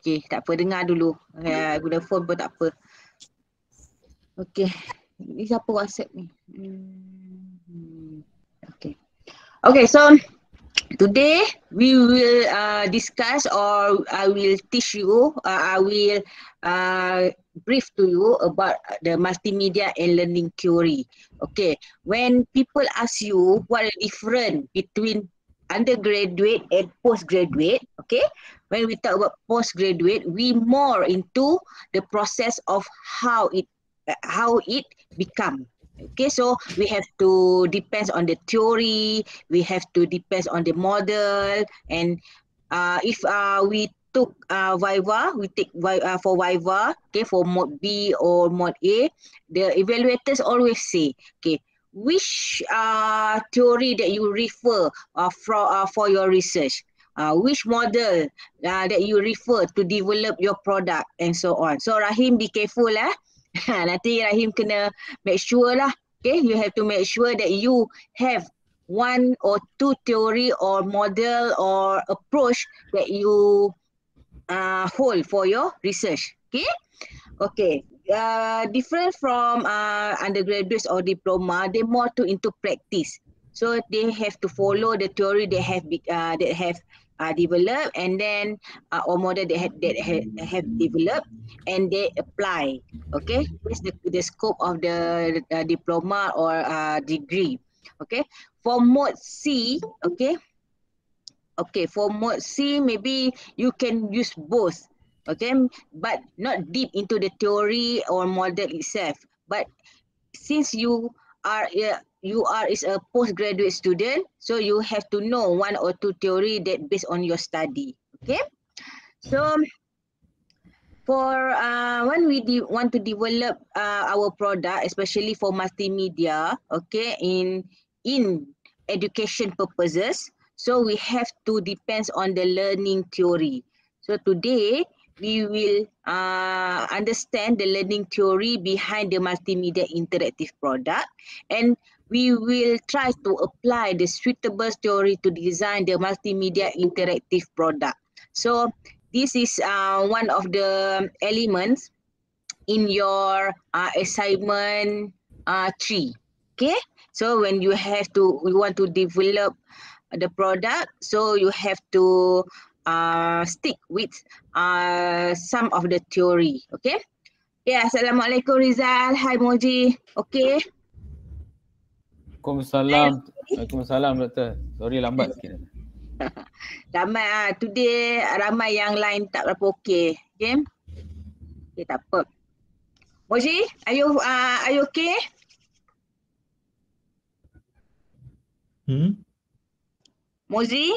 Okey, tak apa, dengar dulu. Guna phone pun tak apa. Okey. Ni siapa WhatsApp ni? Okay. Okay, so today we will discuss, or I will teach you, I will brief to you about the multimedia and learning theory. Okay, when people ask you what is different between undergraduate and postgraduate, okay, when we talk about postgraduate, we more into the process of how it become. Okay, so we have to depends on the theory, we have to depends on the model, and if we took Viva, we take for Viva, okay, for mode B or mode A, the evaluators always say, okay, which theory that you refer for your research, which model that you refer to develop your product, and so on. So Rahim, be careful nanti Rahim kena make sure lah. Okay, you have to make sure that you have one or two theory or model or approach that you hold for your research. Okay, okay. Different from undergraduates or diploma, they more to into practice. So they have to follow the theory they have developed, and then or model they have developed, and they apply. Okay, that's the scope of the diploma or degree. Okay, for mode C, okay, for mode C, maybe you can use both, okay, but not deep into the theory or model itself. But since you are is a postgraduate student, so you have to know one or two theory that based on your study. Okay, so for when we want to develop our product, especially for multimedia, okay, in education purposes, so we have to depends on the learning theory. So today we will understand the learning theory behind the multimedia interactive product, and we will try to apply the suitable theory to design the multimedia interactive product. So this is one of the elements in your assignment 3. Okay, so when you want to develop the product, so you have to stick with some of the theory. Okay. Yeah, Assalamualaikum Rizal. Hi Moji. Okay. Waalaikumsalam doktor. Sorry lambat sikit. Ramai today ramai yang lain tak berapa okey. Okay. Okay, tak apa. Moji, are you okay? Mozi?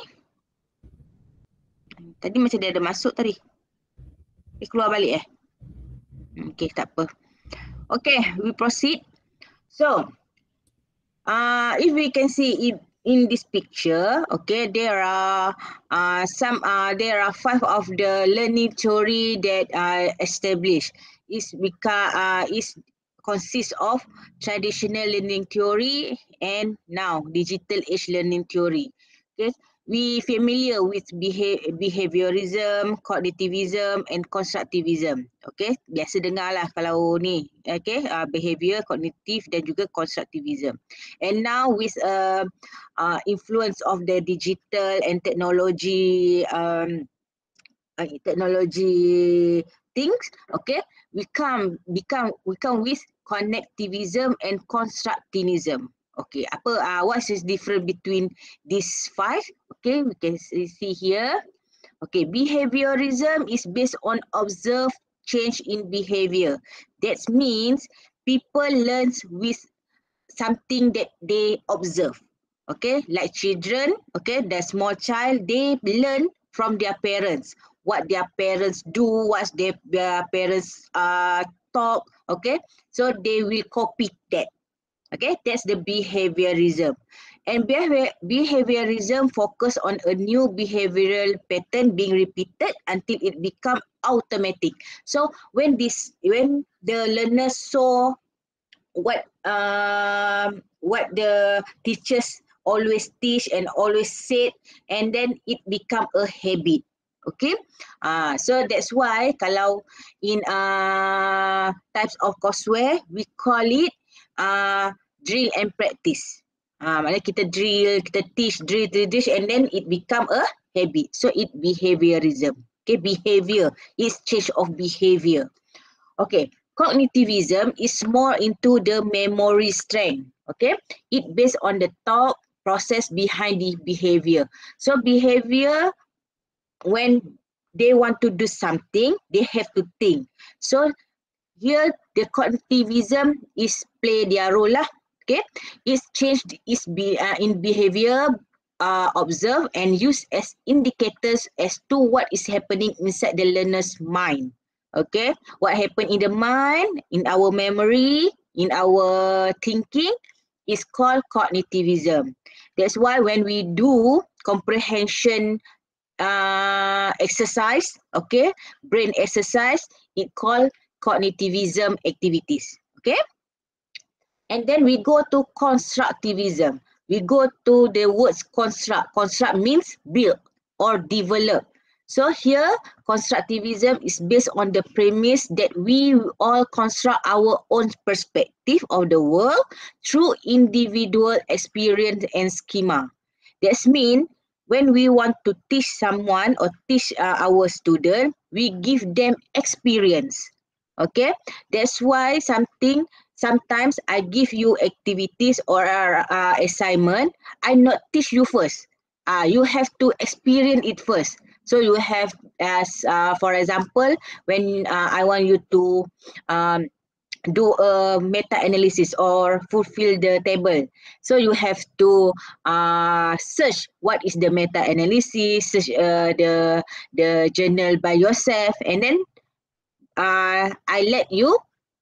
Tadi macam dia ada masuk tadi. Keluar balik Okay, tak apa. Okay, we proceed. So, if we can see in this picture, okay, there are there are 5 of the learning theory that are established. Is consists of traditional learning theory and now digital age learning theory. Okay, we familiar with behaviorism, cognitivism and constructivism. Okay, biasa dengar lah kalau ni. Okay, behavior, cognitive dan juga constructivism. And now with influence of the digital and technology things, okay, we come with connectivism and constructivism. Okay, what is different between these 5? Okay, we can see here. Okay, behaviorism is based on observed change in behavior. That means people learn with something that they observe. Okay, like children, okay, the small child, they learn from their parents. What their parents do, what their parents talk, okay, so they will copy that. Okay, that's the behaviorism. And behaviorism focus on a new behavioral pattern being repeated until it become automatic. So when the learners saw what the teachers always teach and always said, and then it become a habit. Okay, so that's why kalau in types of courseware we call it drill and practice. Maknanya kita drill, kita teach, drill, and then it become a habit. So it behaviorism. Okay, behavior is change of behavior. Okay, cognitivism is more into the memory strength. Okay, it based on the thought process behind the behavior. So behavior, when they want to do something, they have to think. So here the cognitivism is play their role lah. Okay, it's changed in behavior, observe and use as indicators as to what is happening inside the learner's mind. Okay, what happened in the mind, in our memory, in our thinking is called cognitivism. That's why when we do comprehension exercise, okay, brain exercise, it called cognitivism activities. Okay, and then we go to constructivism. We go to the words construct. Construct means build or develop. So here constructivism is based on the premise that we all construct our own perspective of the world through individual experience and schema. That means when we want to teach someone or teach our student, we give them experience. Okay, that's why sometimes I give you activities or assignment. I not teach you first. You have to experience it first. So you have, as for example, when I want you to do a meta-analysis or fulfill the table. So you have to search what is the meta-analysis, search the journal by yourself, and then I let you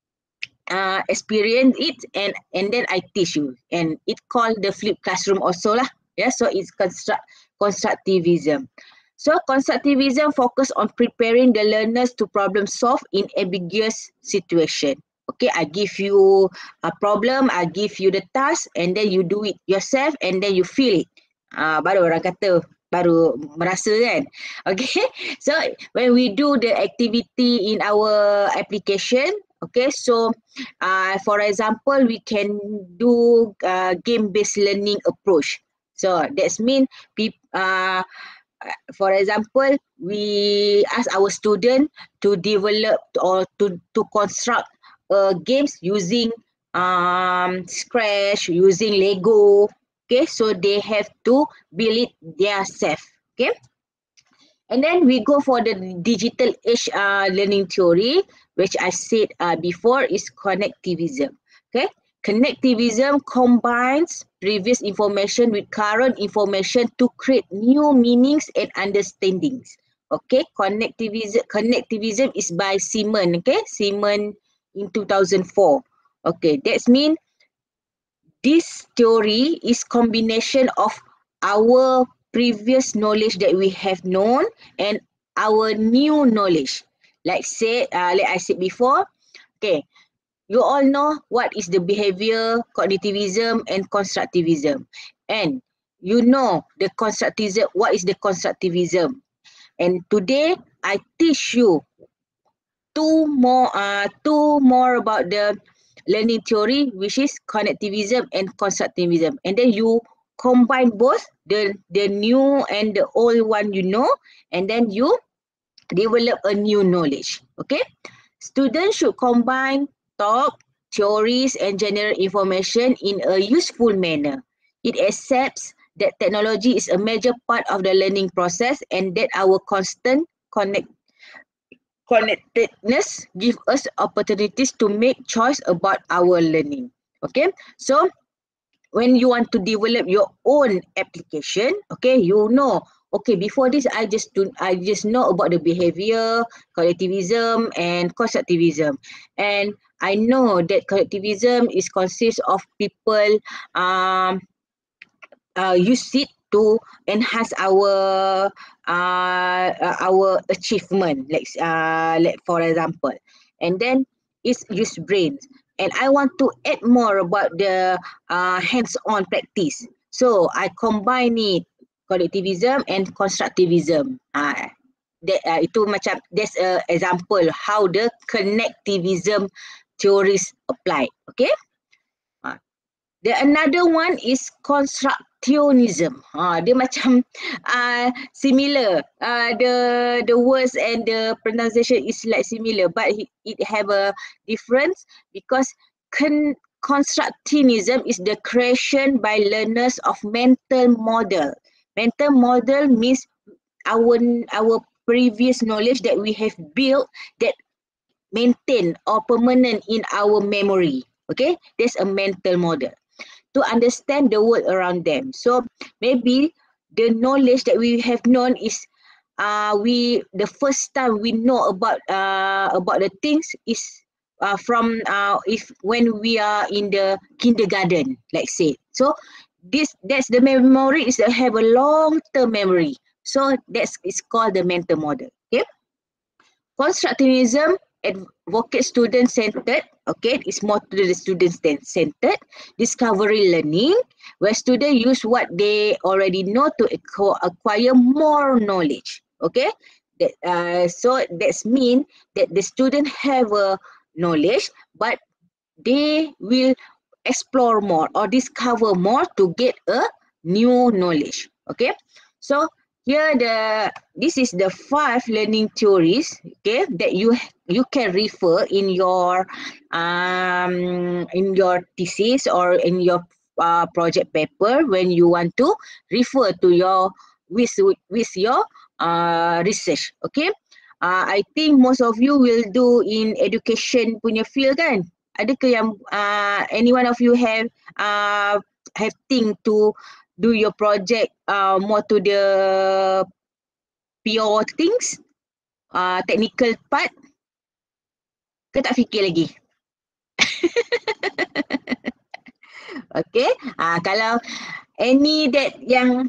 experience it, and then I teach you, and it called the flipped classroom also lah. Yeah, so it's constructivism. So constructivism focus on preparing the learners to problem solve in ambiguous situation. Okay, I give you a problem, I give you the task, and then you do it yourself, and then you feel it. Baru orang kata baru merasa kan. Okay, so when we do the activity in our application, okay, so for example, we can do game-based learning approach. So that's mean for example, we ask our student to develop or to construct games using Scratch, using Lego. Okay, so they have to build it themselves. Okay, and then we go for the digital age learning theory, which I said before is connectivism. Okay, connectivism combines previous information with current information to create new meanings and understandings. Okay, connectivism is by Simon. Okay, Simon in 2004. Okay, that means this theory is combination of our previous knowledge that we have known and our new knowledge. Like I said before, okay, you all know what is the behavior, cognitivism and constructivism. And you know the constructivism, what is the constructivism. And today I teach you two more about the learning theory, which is connectivism and constructivism. And then you combine both the new and the old one you know, and then you develop a new knowledge. Okay, students should combine thought, theories and general information in a useful manner. It accepts that technology is a major part of the learning process and that our constant connectedness give us opportunities to make choice about our learning. Okay, so when you want to develop your own application, okay, you know, okay, before this I just know about the behavior, collectivism and constructivism, and I know that collectivism is consists of people use it to enhance our achievement, like for example, and then it's use brains. And I want to add more about the hands-on practice. So I combine it, collectivism and constructivism. itu macam that's a example how the connectivism theories apply. Okay. The another one is constructionism. Dia macam similar. The words and the pronunciation is like similar, but it have a difference because constructionism is the creation by learners of mental model. Mental model means our previous knowledge that we have built that maintain or permanent in our memory. Okay, that's a mental model to understand the world around them. So maybe the knowledge that we have known is the first time we know about the things is from when we are in the kindergarten, like say. So that's the memory is have a long term memory. So it's called the mental model. Okay. Constructionism advocate student-centered, okay, it's more to the student-centered, discovery learning, where students use what they already know to acquire more knowledge, okay. So that's mean that the student have a knowledge, but they will explore more or discover more to get a new knowledge, okay. So here this is the 5 learning theories, okay, that you can refer in your thesis or in your project paper when you want to refer to your with your research, okay. I think most of you will do in education punya field kan. Adakah yang any one of you have think to do your project more to the pure things, technical part, ke tak fikir lagi? Okay, kalau any that yang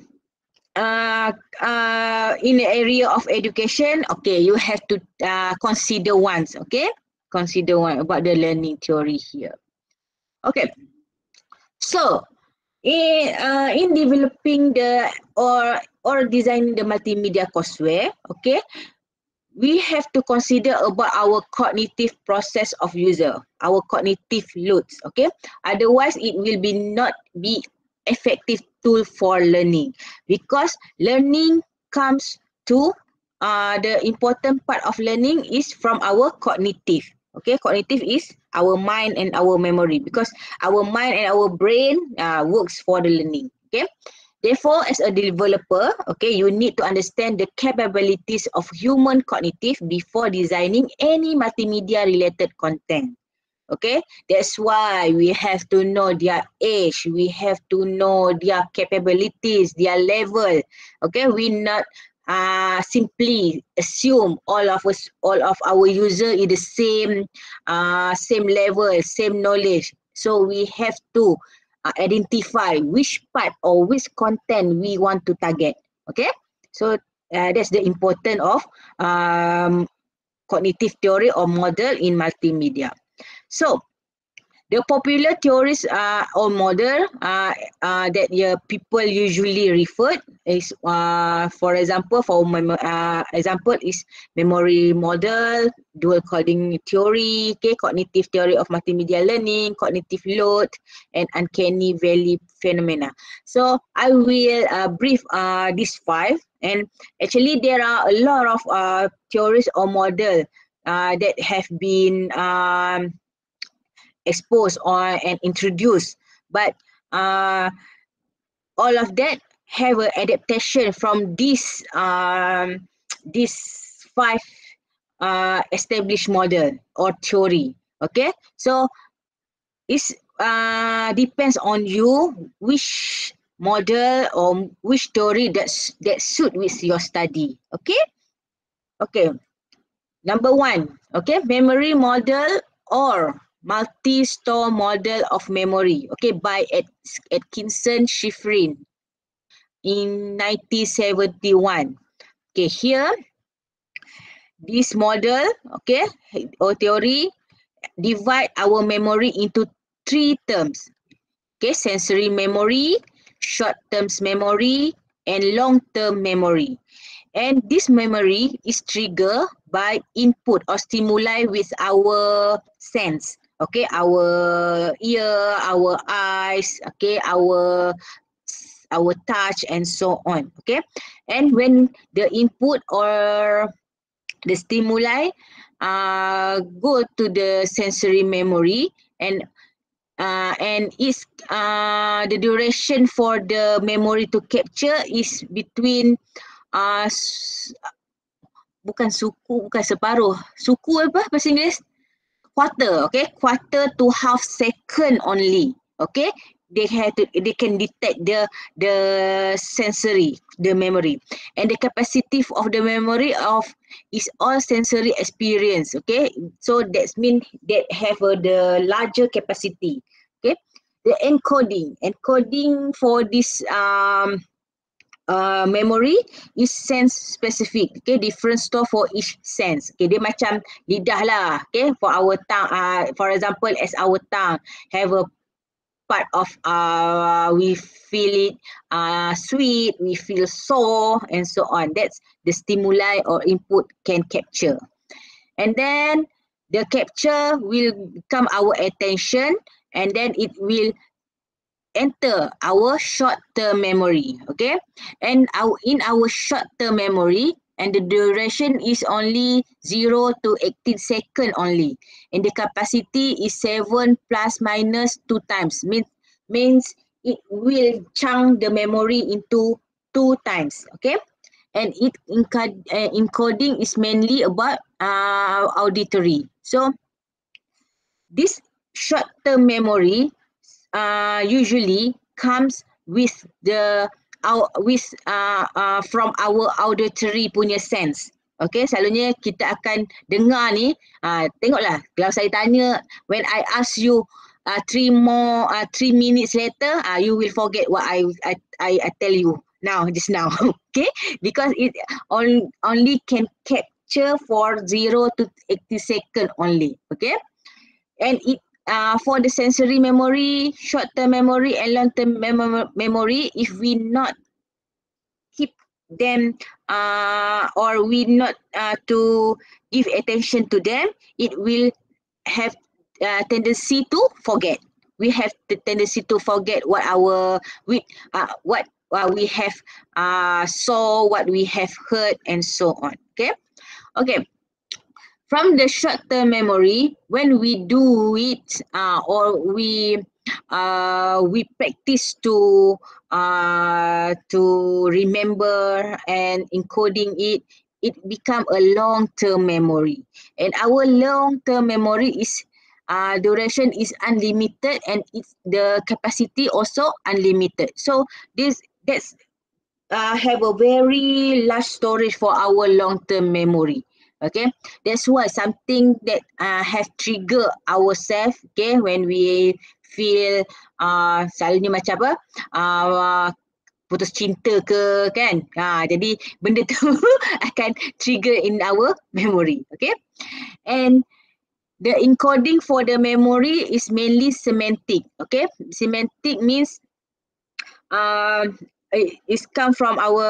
in the area of education, okay, you have to consider once, okay, consider one about the learning theory here. Okay, so in developing the or designing the multimedia courseware, okay, we have to consider about our cognitive process of user, our cognitive loads, okay. Otherwise, it will not be effective tool for learning, because learning comes to the important part of learning is from our cognitive. Okay, cognitive is our mind and our memory, because our mind and our brain works for the learning. Okay, therefore, as a developer, okay, you need to understand the capabilities of human cognitive before designing any multimedia related content. Okay, that's why we have to know their age, we have to know their capabilities, their level. Okay, we not simply assume all of our user is the same level, same knowledge. So we have to identify which part or which content we want to target. Okay, so that's the importance of cognitive theory or model in multimedia. So the popular theories or model that people usually refer is, for example, example is memory model, dual coding theory, okay, cognitive theory of multimedia learning, cognitive load, and uncanny valley phenomena. So I will brief these 5, and actually there are a lot of theories or model that have been exposed and introduced, but all of that have an adaptation from these 5 established model or theory. Okay, so it depends on you which model or which theory that suit with your study. Okay, okay. Number 1, okay, memory model or multi-store model of memory, okay, by Atkinson Shiffrin in 1971. Okay, here this model, okay, or theory divide our memory into 3 terms. Okay, sensory memory, short-term memory, and long-term memory. And this memory is triggered by input or stimuli with our sense. Okay, our ear, our eyes, okay, our touch and so on. Okay, and when the input or the stimuli go to the sensory memory, and is the duration for the memory to capture is between bukan separuh. Suku apa bahasa Inggeris? Quarter, okay? Quarter to half second only, okay? They can detect the sensory, the memory, and the capacity of the memory of is all sensory experience, okay? So that means that have the larger capacity, okay? The encoding for this memory is sense specific, okay, different store for each sense. Okay, dia macam lidah lah, okay, for our tongue, for example, as our tongue have a part of we feel it sweet, we feel sour and so on. That's the stimuli or input can capture. And then the capture will become our attention, and then it will enter our short-term memory, okay? And in our short-term memory, and the duration is only 0 to 18 seconds only. And the capacity is 7 plus minus 2 times. Means it will chunk the memory into 2 times, okay? And encoding is mainly about auditory. So this short-term memory usually comes with from our auditory punya sense. Okay, selalunya kita akan dengar ni, tengoklah kalau saya tanya, when I ask you 3 minutes later, you will forget what I tell you just now. Okay, because it only can capture for 0 to 80 seconds only. Okay, and it for the sensory memory, short-term memory and long-term memory, if we not keep them or we not to give attention to them, it will have tendency to forget. We have the tendency to forget what we have saw, what we have heard, and so on. Okay, okay. From the short-term memory, when we do it or we practice to remember and encoding it, it become a long-term memory. And our long-term memory is duration is unlimited, and the capacity also unlimited. So that's have a very large storage for our long-term memory. Okay, that's why something that have trigger ourselves, okay, when we feel selalunya macam apa, putus cinta ke kan, jadi benda tu akan trigger in our memory. Okay, and the encoding for the memory is mainly semantic. Okay, semantic means it's come from our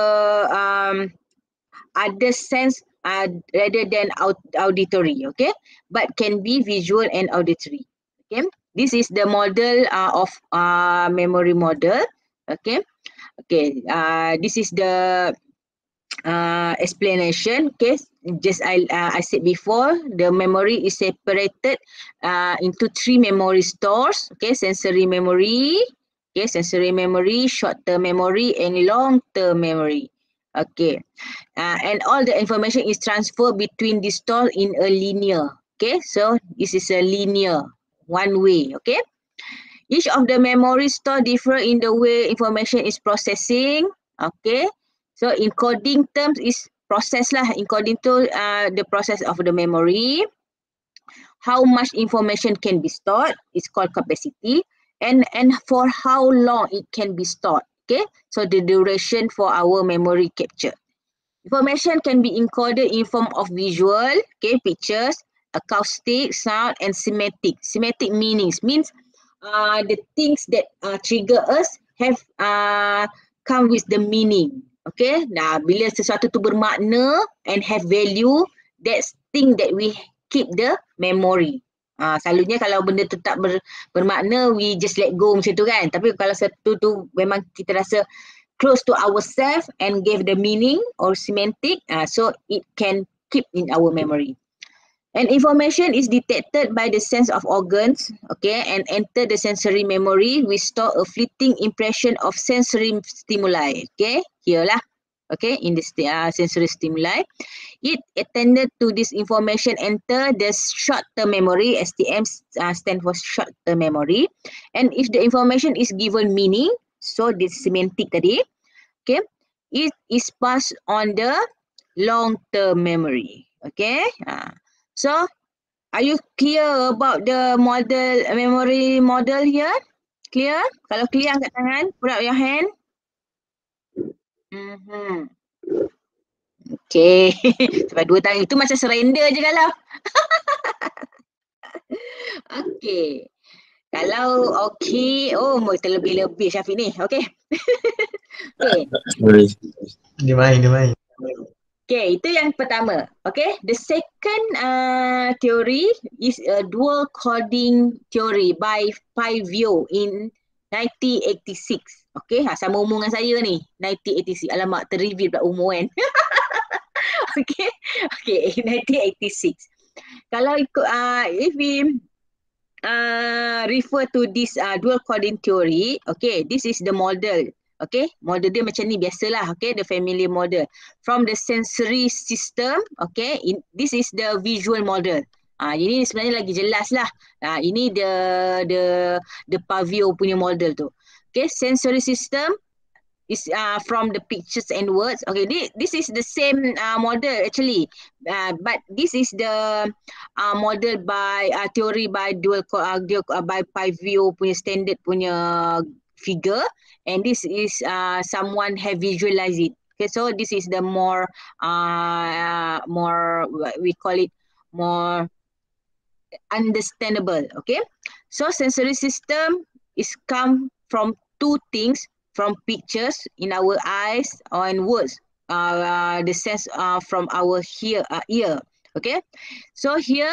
other sense rather than auditory, okay, but can be visual and auditory. Okay, this is the model of memory model. Okay, this is the explanation. Okay, just I said before, the memory is separated into 3 memory stores. Okay, sensory memory, short-term memory, and long-term memory. Okay, and all the information is transferred between the store in a linear. Okay, so this is a linear, one way. Okay, each of the memory store differ in the way information is processing. Okay, so encoding terms is process lah, encoding to the process of the memory. How much information can be stored is called capacity, and for how long it can be stored. Okay, so the duration for our memory capture. Information can be encoded in form of visual, okay, pictures, acoustic, sound, and semantic. Semantic means the things that trigger us have come with the meaning. Okay, nah bila sesuatu tu bermakna and have value, that's thing that we keep the memory. Selalunya kalau benda tu tak bermakna, we just let go macam tu kan. Tapi kalau satu tu memang kita rasa close to ourselves and give the meaning or semantic, so it can keep in our memory. And information is detected by the sense of organs, okay, and enter the sensory memory. We store a fleeting impression of sensory stimuli, okay, here lah, okay, in the sensory stimuli. It attended to this information enter the short-term memory. STM stand for short-term memory. And if the information is given meaning, so this semantic tadi, okay, it is passed on the long-term memory, okay. So, are you clear about the model, memory model here? Clear? Kalau clear, angkat tangan. Put up your hand. Okay. Sebab 2 tangan itu macam surrender je kalau. Okay. Kalau okay. Oh, terlebih-lebih Syafiq ni. Okay. Okay. Dia main. Okay, itu yang pertama. Okay, the second theory is a dual coding theory by Pavio in 1986. Okay, sama umur dengan saya ni, 1986. Alamak, terreveal pula umur kan. Okay, 1986. Kalau ikut, if we refer to this dual coding theory, okay, this is the model. Okay, model dia macam ni biasalah, okay, the familiar model. From the sensory system, okay, this is the visual model. Ini sebenarnya lagi jelas lah. Ini the Pavio punya model tu. Okay, sensory system is from the pictures and words. Okay, this is the same model actually, but this is the model by theory by by Pavio punya standard punya figure, and this is someone have visualized it. Okay, so this is the more we call it more understandable. Okay, so sensory system is come from two things, from pictures in our eyes and words, the sense from our ear. Okay, so here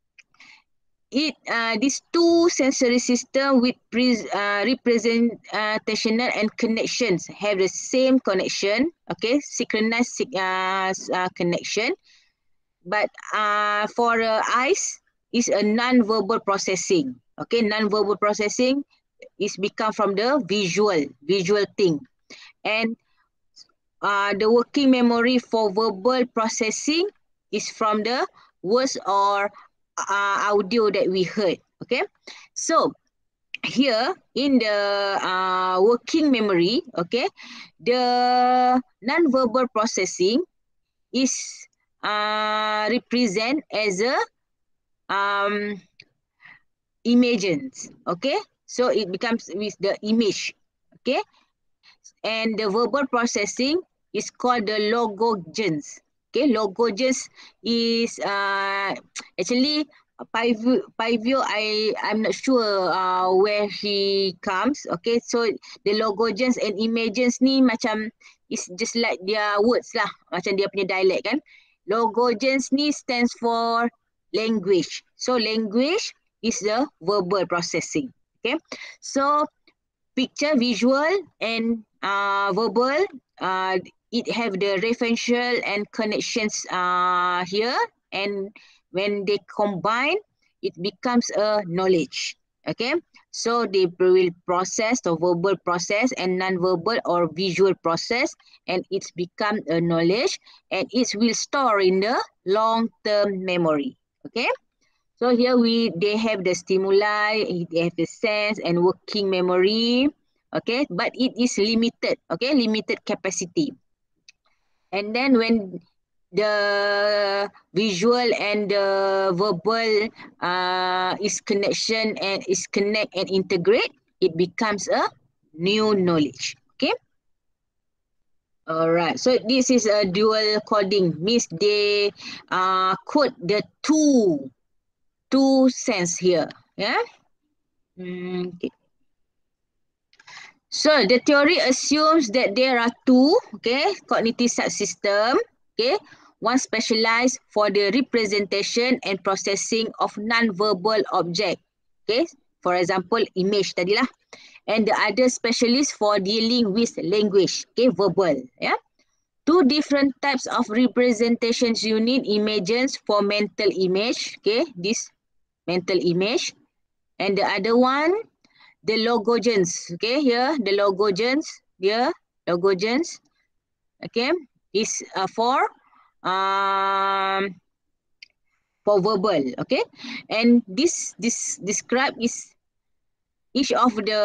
these two sensory system with representational and connections have the same connection, okay, synchronized connection, but for eyes is a non-verbal processing. Okay, non-verbal processing is become from the visual thing, and the working memory for verbal processing is from the words or audio that we heard. Okay, so here in the working memory, okay, the non-verbal processing is represent as a images. Okay, so it becomes with the image. Okay, and the verbal processing is called the logogens. Okay, logogens is actually Pavio, I'm not sure where he comes. Okay, so the logogens and images ni macam is just like their words lah, macam dia punya dialect kan. Logogens ni stands for language. So language is the verbal processing. Okay, so picture, visual and verbal, it have the referential and connections here, and when they combine, it becomes a knowledge. Okay, so they will process the verbal process and non-verbal or visual process, and it's become a knowledge, and it will store in the long-term memory. Okay, so here they have the stimuli, they have the sense and working memory. Okay, but it is limited. Okay, limited capacity. And then when the visual and the verbal is connection and is connect and integrate, it becomes a new knowledge. Okay. Alright, so this is a dual coding, means they code the two sense here. Yeah. Okay. So the theory assumes that there are two, cognitive subsystem, one specialized for the representation and processing of non-verbal object, for example, image tadilah, and the other specialist for dealing with language, verbal, Two different types of representations you need: images for mental image, this mental image, and the other one, the logogens, here the logogens, is for verbal, and this describe is each of the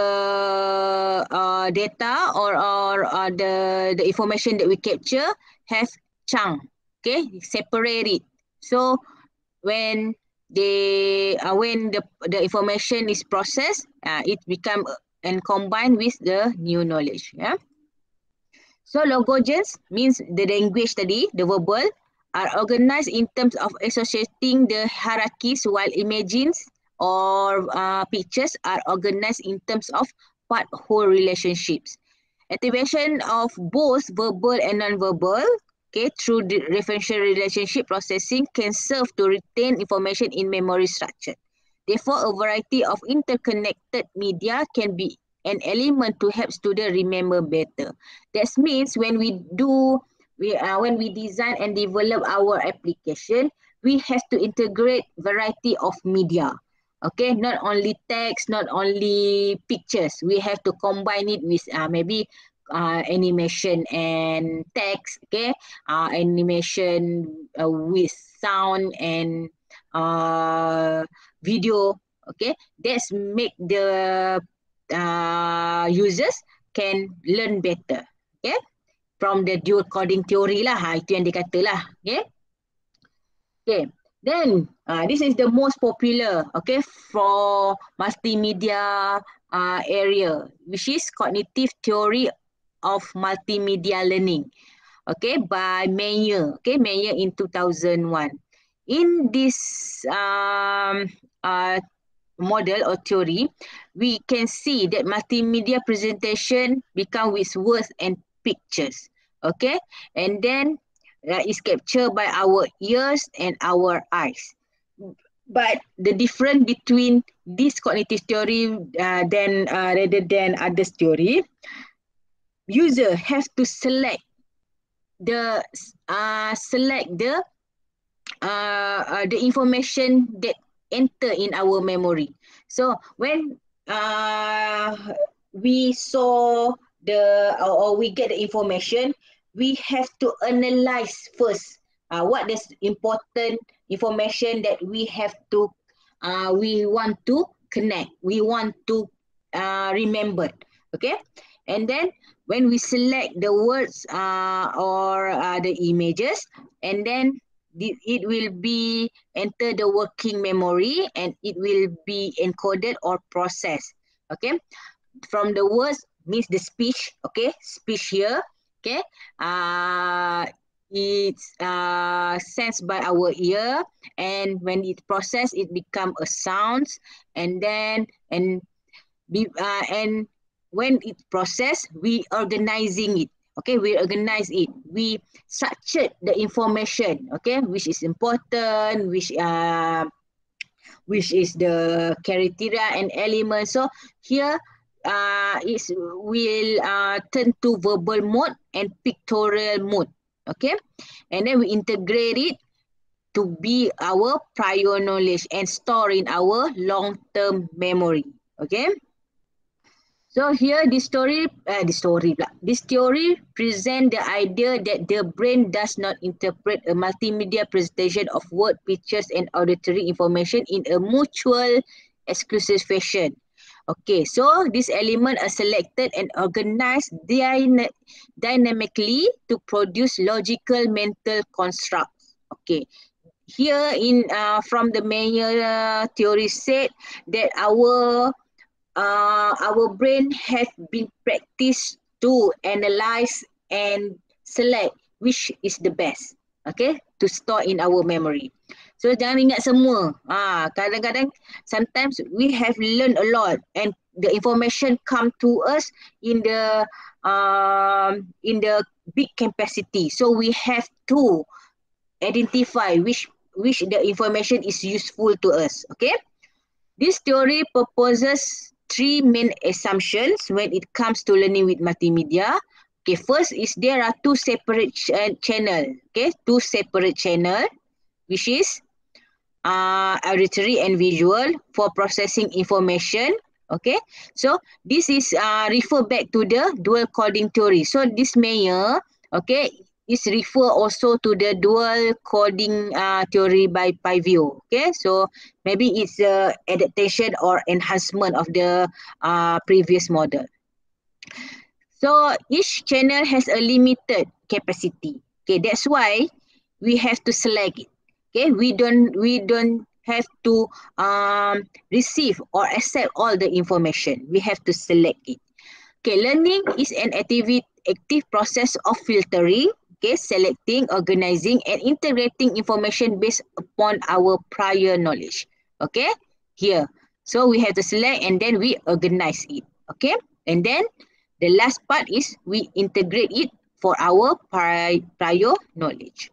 data or the information that we capture have chunk, separate it. So when the information is processed, it become and combined with the new knowledge. So logogens means the language tadi, the verbal, are organized in terms of associating the hierarchies, while images or pictures are organized in terms of part-whole relationships. Activation of both verbal and non-verbal, through the referential relationship processing can serve to retain information in memory structure. Therefore, a variety of interconnected media can be an element to help students remember better. That means when we design and develop our application, we have to integrate variety of media. Not only text, not only pictures. We have to combine it with maybe animation and text, animation with sound and video, That's make the users can learn better, from the dual coding theory lah, itu yang dia kata lah, Then this is the most popular, for multimedia area, which is cognitive theory of multimedia learning, by Meyer, Meyer in 2001. In this model or theory, we can see that multimedia presentation become with words and pictures, and then is captured by our ears and our eyes. But the difference between this cognitive theory rather than others theory, user have to select the information that enter in our memory. So when we saw or we get the information, we have to analyze first what is important information that we have to we want to connect, we want to remember, and then when we select the words or the images, and then it will be enter the working memory and it will be encoded or processed, from the words means the speech, speech here, it's sensed by our ear, and when it processed, it become a sound, and then when it processed, we organizing it. We organize it. We structure the information. Which is important, which is the criteria and elements. So here it will turn to verbal mode and pictorial mode. And then we integrate it to be our prior knowledge and store in our long-term memory. So here this theory present the idea that the brain does not interpret a multimedia presentation of word, pictures, and auditory information in a mutual exclusive fashion. So these elements are selected and organized dynamically to produce logical mental constructs. Here in from the Meyer theory said that our brain has been practiced to analyze and select which is the best, to store in our memory. So jangan ingat semua. Kadang-kadang sometimes we have learned a lot and the information come to us in the big capacity. So we have to identify which the information is useful to us. Okay. This theory proposes three main assumptions when it comes to learning with multimedia. Okay, first is there are two separate channel. Okay, two separate channel, which is auditory and visual for processing information. Okay, so this is refer back to the dual coding theory. So this Mayer, okay, is refer also to the dual coding theory by Pavio. Okay, so maybe it's adaptation or enhancement of the previous model. So each channel has a limited capacity. Okay, that's why we have to select it. Okay, we don't have to receive or accept all the information. We have to select it. Okay, learning is an active process of filtering, okay, selecting, organizing, and integrating information based upon our prior knowledge. Okay, here. So we have to select and then we organize it. Okay, and then the last part is we integrate it for our prior knowledge.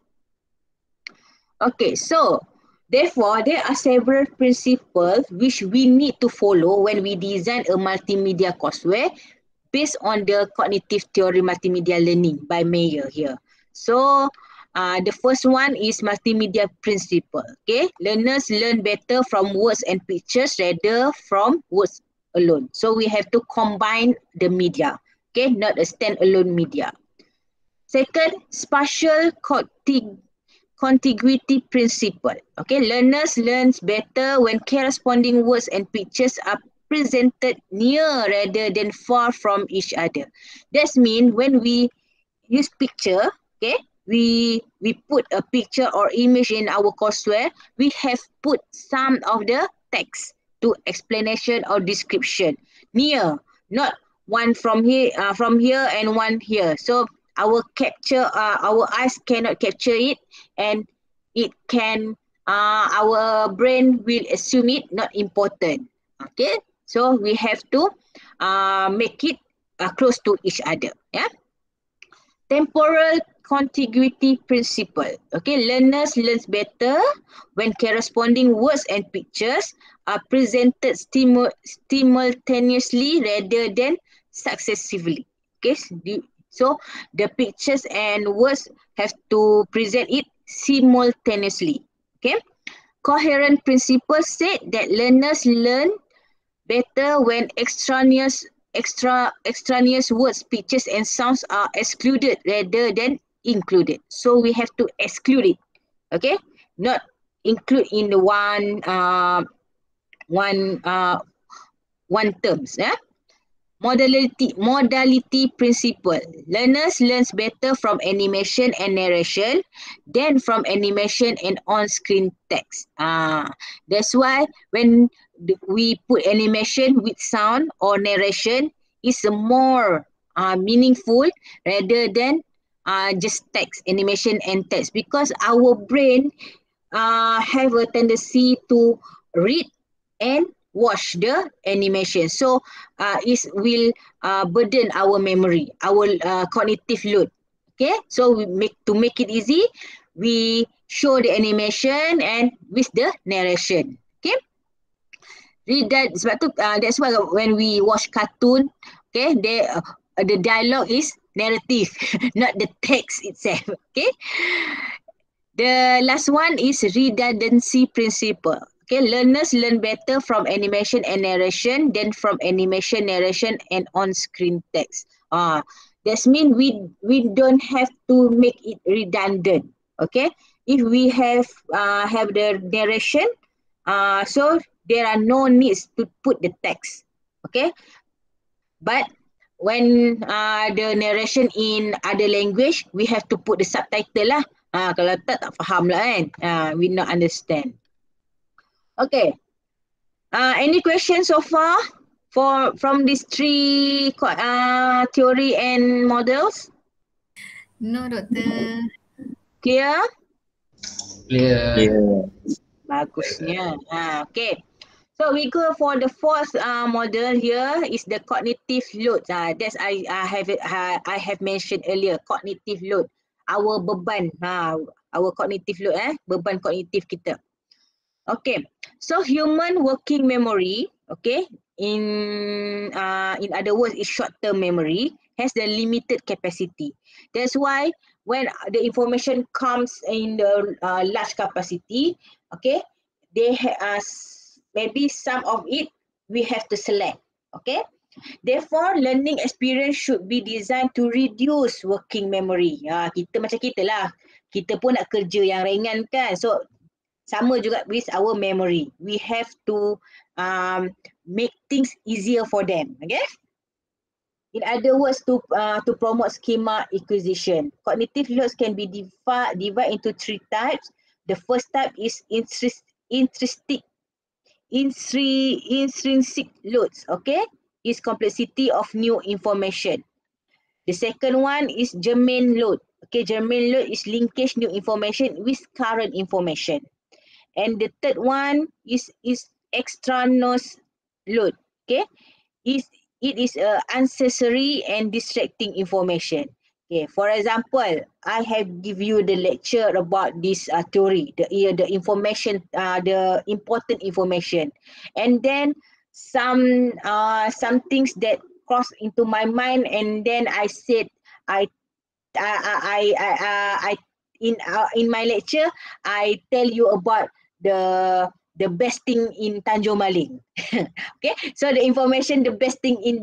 Okay, so therefore, there are several principles which we need to follow when we design a multimedia courseware based on the cognitive theory multimedia learning by Mayer here. So, the first one is multimedia principle. Okay, learners learn better from words and pictures rather from words alone. So we have to combine the media. Okay, not a standalone media. Second, spatial contiguity principle. Okay, learners learn better when corresponding words and pictures are presented near rather than far from each other. That means when we use picture, okay, we put a picture or image in our courseware, we have put some of the text to explanation or description near, not one from here and one here. So our eyes cannot capture it, and it can our brain will assume it not important. Okay, so we have to make it close to each other. Yeah. Temporal contiguity principle. Okay, learners learn better when corresponding words and pictures are presented simultaneously rather than successively. Okay, so the pictures and words have to present it simultaneously. Okay, coherent principle said that learners learn better when extraneous words, pictures and sounds are excluded rather than included. So we have to exclude it. Okay, not include in the one terms. Yeah. Modality principle. Learners learns better from animation and narration than from animation and on-screen text. That's why when we put animation with sound or narration, is more meaningful rather than just text, animation and text, because our brain have a tendency to read and watch the animation. So it will burden our memory, our cognitive load. Okay, so to make it easy, we show the animation and with the narration. Okay, read that. Sebab tu that's why when we watch cartoon, okay, the dialogue is narrative, not the text itself. Okay. The last one is redundancy principle. Okay, learners learn better from animation and narration than from animation, narration, and on-screen text. That means we don't have to make it redundant. Okay, if we have the narration, so there are no needs to put the text. Okay, but when the narration in other language, we have to put the subtitle lah. Kalau tak faham lah kan. We not understand. Okay. Any questions so far from these three theory and models? No, Doktor. Clear? Clear. Bagusnya. Okay. So we go for the fourth model here is the cognitive load. That's I have mentioned earlier, cognitive load. Our beban, our cognitive load, beban kognitif kita. Okay, so human working memory, okay, in other words, is short-term memory, has the limited capacity. That's why when the information comes in the large capacity, okay, they maybe some of it we have to select, okay. Therefore, learning experience should be designed to reduce working memory. Kita macam kita lah, kita pun nak kerja yang ringan kan, so sama juga with our memory. We have to make things easier for them. Okay. In other words, to promote schema acquisition. Cognitive loads can be divided into three types. The first type is intrinsic loads. Okay, is complexity of new information. The second one is germane load. Okay, germane load is linkage new information with current information. And the third one is extraneous load. Okay, it is unnecessary and distracting information. Okay, for example, I have give you the lecture about this theory, the information, the important information, and then some things that cross into my mind, and then I said in my lecture I tell you about the best thing in Tanjung Maling. Okay, so the information, the best thing in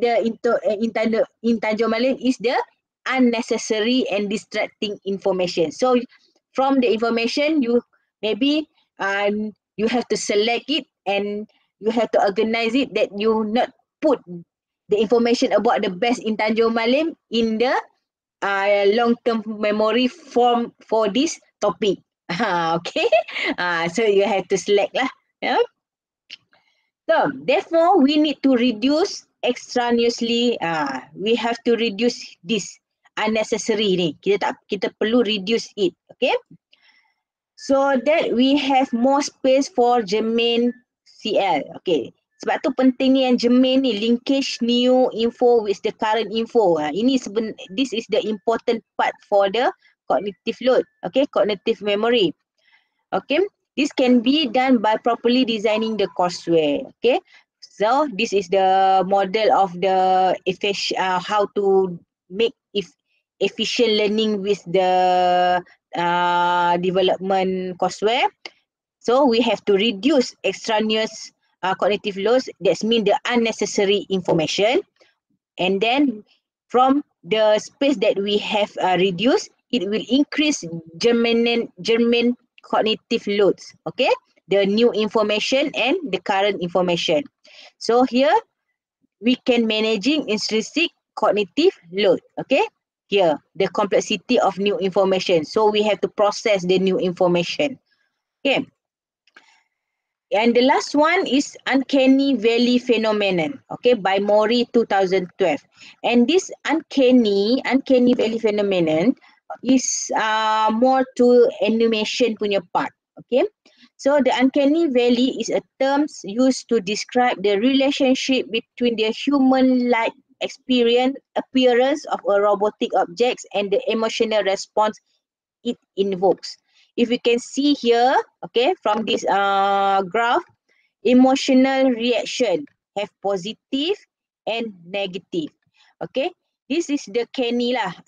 Tanjung Maling is the unnecessary and distracting information. So from the information, you maybe you have to select it and you have to organize it, that you not put the information about the best in Tanjung Maling in the long-term memory form for this topic. Okay, so you have to select lah. Yeah. So therefore, we need to reduce extraneously. We have to reduce this unnecessary ni. Kita perlu reduce it. Okay. So that we have more space for germane CL. Okay. Sebab tu penting ni yang germane ni, linkage new info with the current info. This is the important part for the cognitive load. Okay, cognitive memory. Okay, this can be done by properly designing the courseware. Okay, so this is the model of the how to make efficient learning with the development courseware. So we have to reduce extraneous cognitive loads. That means the unnecessary information, and then from the space that we have reduced, it will increase germane cognitive loads. Okay, the new information and the current information. So here we can managing intrinsic cognitive load. Okay, here the complexity of new information. So we have to process the new information. Okay. And the last one is uncanny valley phenomenon, okay, by Mori 2012. And this uncanny valley phenomenon is more to animation punya part, okay. So the uncanny valley is a term used to describe the relationship between the human-like appearance of a robotic object and the emotional response it invokes. If you can see here, okay, from this graph, emotional reaction have positive and negative. Okay, this is the canny lah,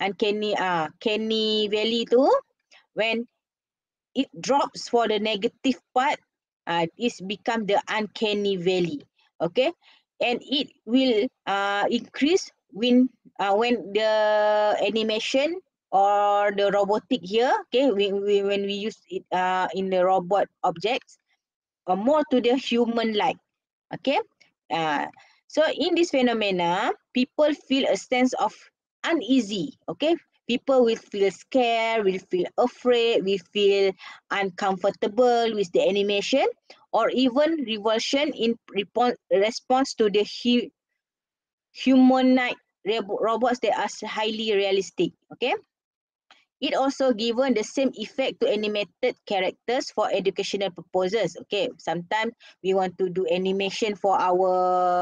canny valley tu. When it drops for the negative part, it's become the uncanny valley. Okay, and it will increase when the animation or the robotic here, okay, when we use it in the robot objects, or more to the human-like, okay. So in this phenomena, people feel a sense of uneasy, okay. People will feel scared, will feel afraid, will feel uncomfortable with the animation, or even revulsion in response to the humanoid robots that are highly realistic, okay. It also given the same effect to animated characters for educational purposes. Okay, sometimes we want to do animation for our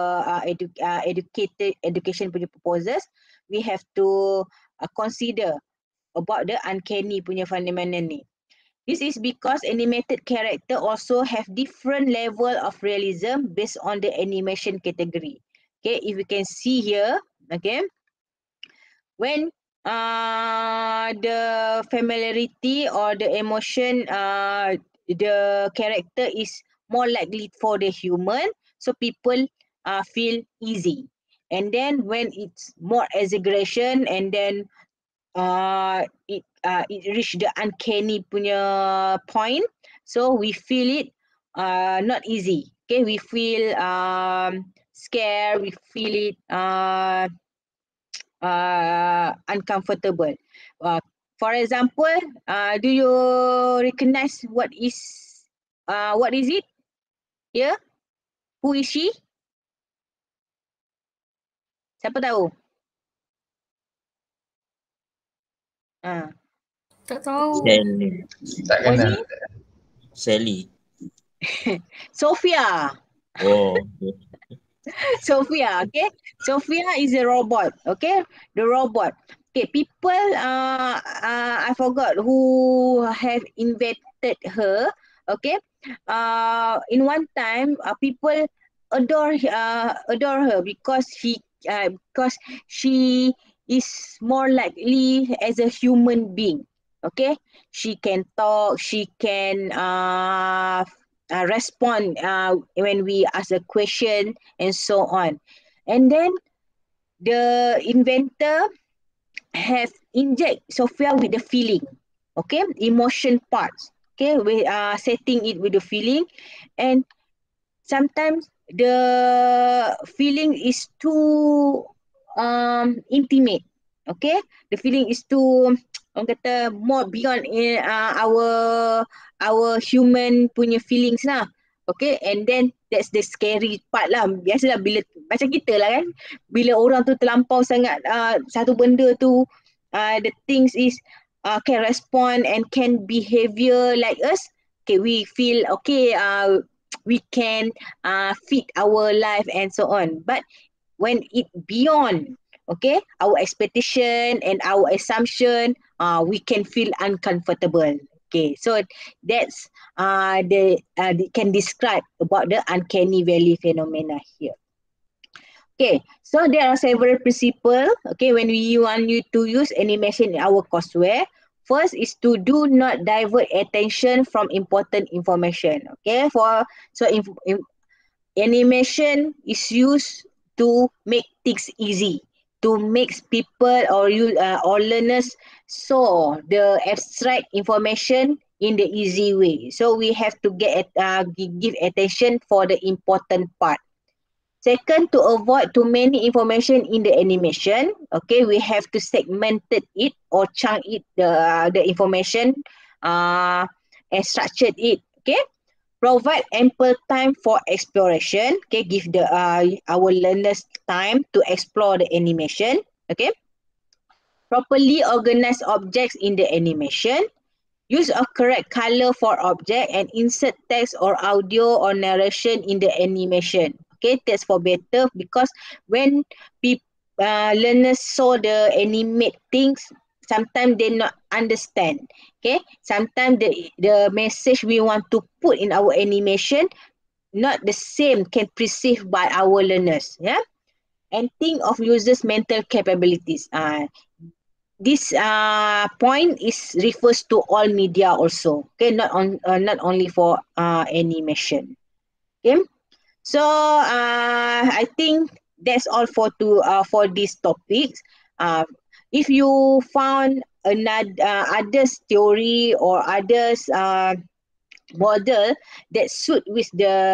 education punya purposes. We have to consider about the uncanny punya phenomenon ni. This is because animated character also have different level of realism based on the animation category. Okay, if you can see here, okay, when the familiarity or the emotion, the character is more likely for the human, so people feel easy. And then when it's more exaggeration, and then it reach the uncanny punya point, so we feel it not easy. Okay, we feel scared, we feel it uncomfortable. For example, do you recognize what is it here? Who is she? Siapa tahu? Tak tahu. Sally. Tak Oh, kenal. ni Sally. Sophia. Oh. Sophia, okay? Sophia is a robot, okay? The robot. Okay, people, I forgot who have invented her, okay? In one time, people adore her because she is more likely as a human being, okay? She can talk, she can respond when we ask a question and so on. And then the inventor have inject Sophia with the feeling, okay, emotion parts, okay, we are setting it with the feeling, and sometimes the feeling is too intimate, okay, the feeling is too orang kata more beyond our human punya feelings lah. Okay, and then that's the scary part lah. Biasalah bila macam kita lah kan, bila orang tu terlampau sangat satu benda tu, the things is can respond and can behavior like us. Okay, we feel okay, we can feed our life and so on. But when it beyond, okay, our expectation and our assumption, we can feel uncomfortable. Okay, so that's can describe about the uncanny valley phenomena here. Okay, so there are several principles. Okay, when we want you to use animation in our courseware, first is to do not divert attention from important information. Okay, animation is used to make things easy, to make people or learners saw the abstract information in the easy way. So we have to give attention for the important part. Second, to avoid too many information in the animation, okay, we have to segment it or chunk it the information and structure it. Okay, provide ample time for exploration. Okay, give our learners time to explore the animation. Okay, properly organize objects in the animation. Use a correct color for object and insert text or audio or narration in the animation. Okay, that's for better, because when learners saw the animate things, sometimes they not understand. Okay, sometimes the message we want to put in our animation not the same can perceived by our learners. Yeah, and think of users' mental capabilities. This point is refers to all media also. Okay, not only for animation. Okay, so I think that's all for these topics. If you found another others theory or others model that suit with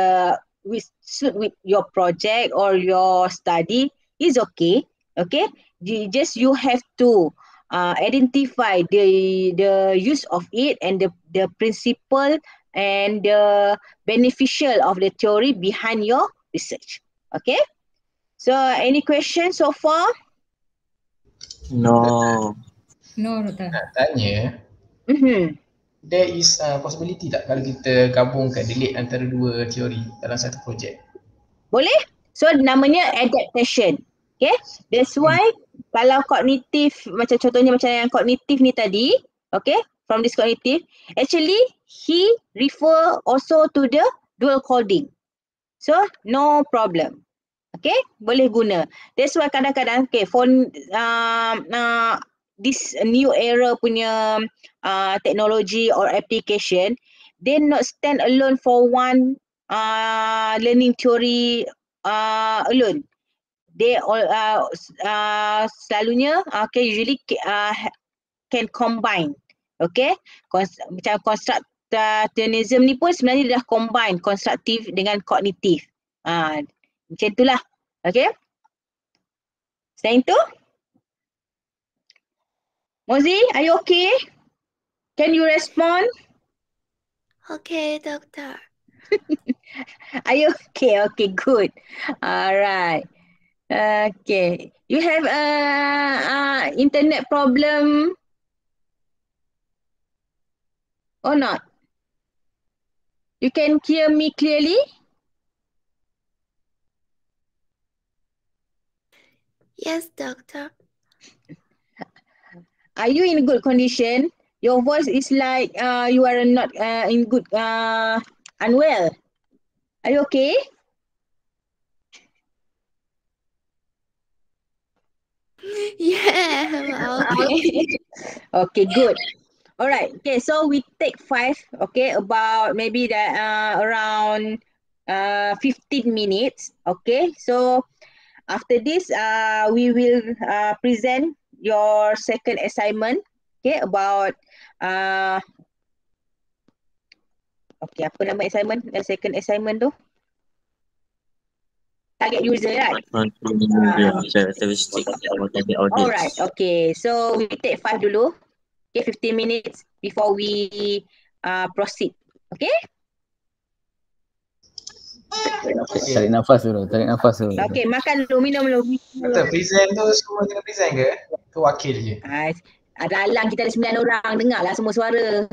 your project or your study, is okay. Okay, you have to identify the use of it and the principle and the beneficial of the theory behind your research. Okay, so any questions so far? No. No, doktor. Nak tanya, Mhm. there is possibility tak kalau kita gabungkan delete antara dua teori dalam satu projek? Boleh? So namanya adaptation. Okay? That's why kalau kognitif, macam contohnya macam yang kognitif ni tadi, okay, from this cognitive, actually he refer also to the dual coding. So no problem. Okay, boleh guna. That's why kadang-kadang, okay, for this new era punya technology or application, they not stand alone for one learning theory alone. They all selalunya okay, usually can combine. Okay, macam constructionism ni pun sebenarnya dah combine konstruktif dengan kognitif. Macam itulah. Okay. Selain tu, Mozi, are you okay? Can you respond? Okay, doctor. Are you okay? Okay, good. Alright. Okay. You have internet problem or not? You can hear me clearly? Yes, doctor. Are you in good condition? Your voice is like you are not in good unwell. Are you okay? Yeah, okay. Okay, good. All right. Okay, so we take 5. Okay, about maybe that around 15 minutes. Okay, so after this, we will present your second assignment. Okay, about okay, apa nama assignment? Second assignment tu? Target user, right? Alright, okay. So we take 5 dulu. Okay, 15 minutes before we proceed. Okay? Tarik nafas dulu, tarik nafas dulu. Okay, makan dulu, minum dulu. Betul, present tu semua kena present ke? Ke wakil je? Dalam kita ada 9 orang, dengar lah semua suara.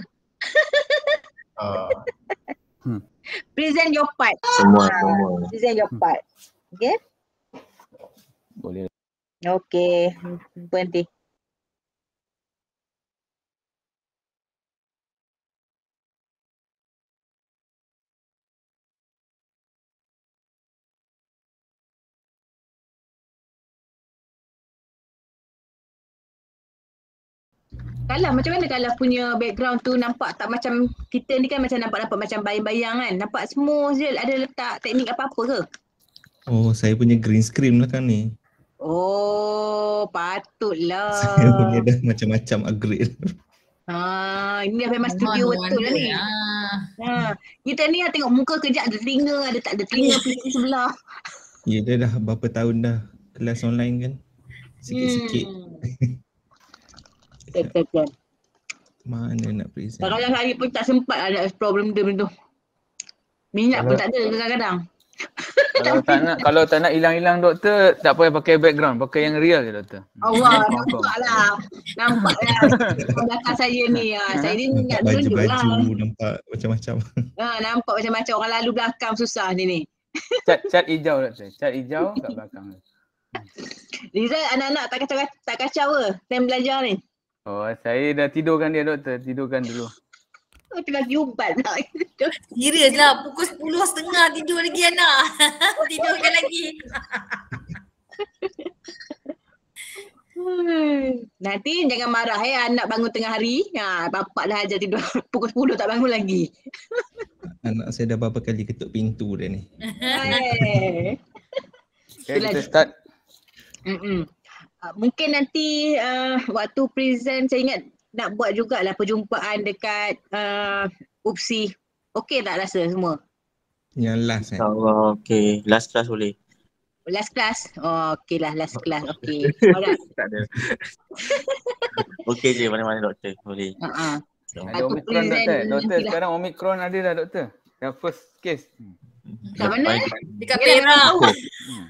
Present your part. Semua. Present your part. Okay? Boleh. Okay, berhenti. Kalau macam mana kalau punya background tu nampak tak macam kita ni kan macam nampak macam bayang-bayang kan? Nampak smooth je, ada letak teknik apa-apa ke? Oh, saya punya green screen belakang ni. Oh, patutlah. Saya punya dah macam-macam upgrade. Ini dah memang studio betul lah ni. Kita ni tengok muka kejap ada telinga, ada tak ada telinga pilih sebelah. Ya, dia dah berapa tahun dah kelas online kan. Sikit-sikit. Betul. Mana nak present? Kadang-kadang hari pun tak sempat ada problem dia tu. Minyak pun tak ada kadang-kadang. Kalau tak nak hilang-hilang doktor, tak payah pakai background, pakai yang real je doktor. Allah, nampaklah. Belakang saya ni, saya ni ingat dulu lah. Baju nampak macam-macam. Nampak macam-macam orang lalu belakang susah ni. Cat hijau doktor, cat hijau kat belakang. Rizal, anak-anak tak kacau ke time belajar ni? Oh, saya dah tidurkan dia doktor, tidurkan dulu. Tengah diubat lah. Serius lah, pukul 10.30 tidur lagi anak. Tidurkan lagi. Nanti jangan marah anak bangun tengah hari. Bapak dah ajar tidur pukul 10 tak bangun lagi. Anak saya dah berapa kali ketuk pintu dia ni. Okay, kita start. Mungkin nanti waktu present saya ingat nak buat jugalah perjumpaan dekat UPSI. Okey tak rasa semua? Yang last kan? InsyaAllah okey. Last class boleh. Last class? Oh, okey lah last class. Okey. Alright. Tak ada. Okey je mana-mana doktor. Boleh. Ada Omicron doktor. Doktor sekarang Omicron ada dah doktor. Yang first case. Kat mana? Dekat Perak.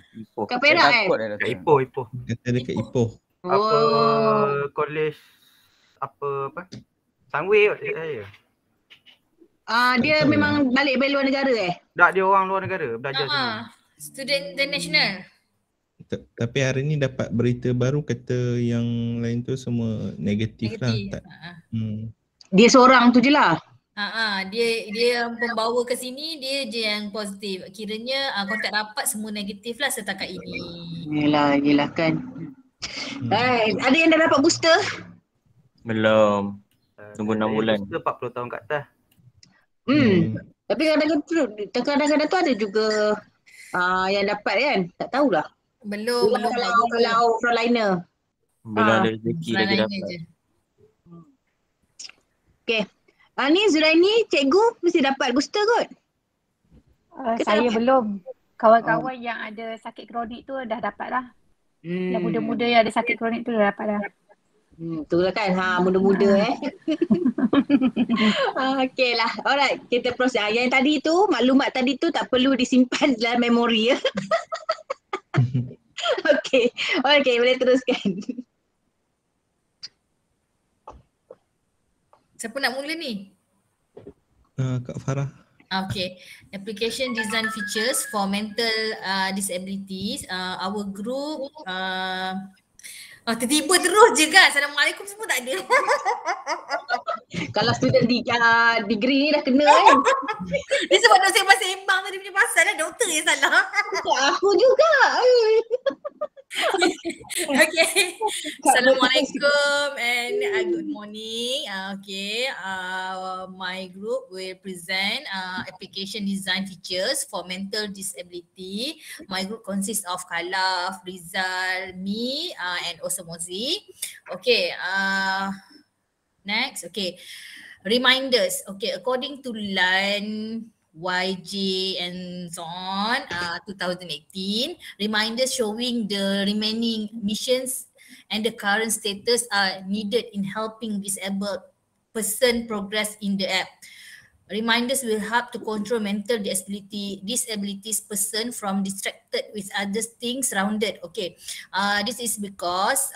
Kat Perak Kat Ipoh. Kata dekat Ipoh. Apa college apa Sunway kot cakap saya. Dia Tak tahu memang balik luar negara Tak, dia orang luar negara belajar sini. Student international. Tapi hari ni dapat berita baru kata yang lain tu semua negatif lah. Negatif. Dia seorang tu je lah. Dia pembawa ke sini, dia je yang positif. Kiranya kontak rapat semua negatif lah setakat ini. Yelah kan. Ada yang dah dapat booster? Belum. Tunggu 6 bulan. Booster 40 tahun kat atas. Tapi kadang-kadang tu ada juga yang dapat kan? Tak tahulah. Belum Kalau frontliner. Belum ada rezeki lagi dapat. Okay. Ni Zuraini, cikgu mesti dapat booster kot? Saya belum. Kawan-kawan yang ada sakit kronik tu dah dapat lah. Yang muda-muda yang ada sakit kronik tu dah dapat dah. Itulah kan, muda-muda Okay lah, alright, kita proses. Yang tadi tu, maklumat tadi tu tak perlu disimpan dalam memori ya. Okay, boleh teruskan. Siapa nak mula ni? Kak Farah. Okay, application design features for mental disabilities. Our group tiba-tiba terus je kan. Assalamualaikum semua tak ada. Kalau student degree ni dah kena kan. Dia sebab nak sembang-sembang tadi punya pasal lah, doktor yang salah. Aku juga. Okay. Assalamualaikum and good morning. My group will present application design features for mental disability. My group consists of Khalaf, Rizal, me and also Mozi. Okay. Next. Okay. Reminders. Okay. According to LAN, YJ and so on, 2018, reminders showing the remaining missions and the current status are needed in helping disabled person progress in the app. Reminders will help to control mental disabilities person from distracted with other things surrounded. Okay, this is because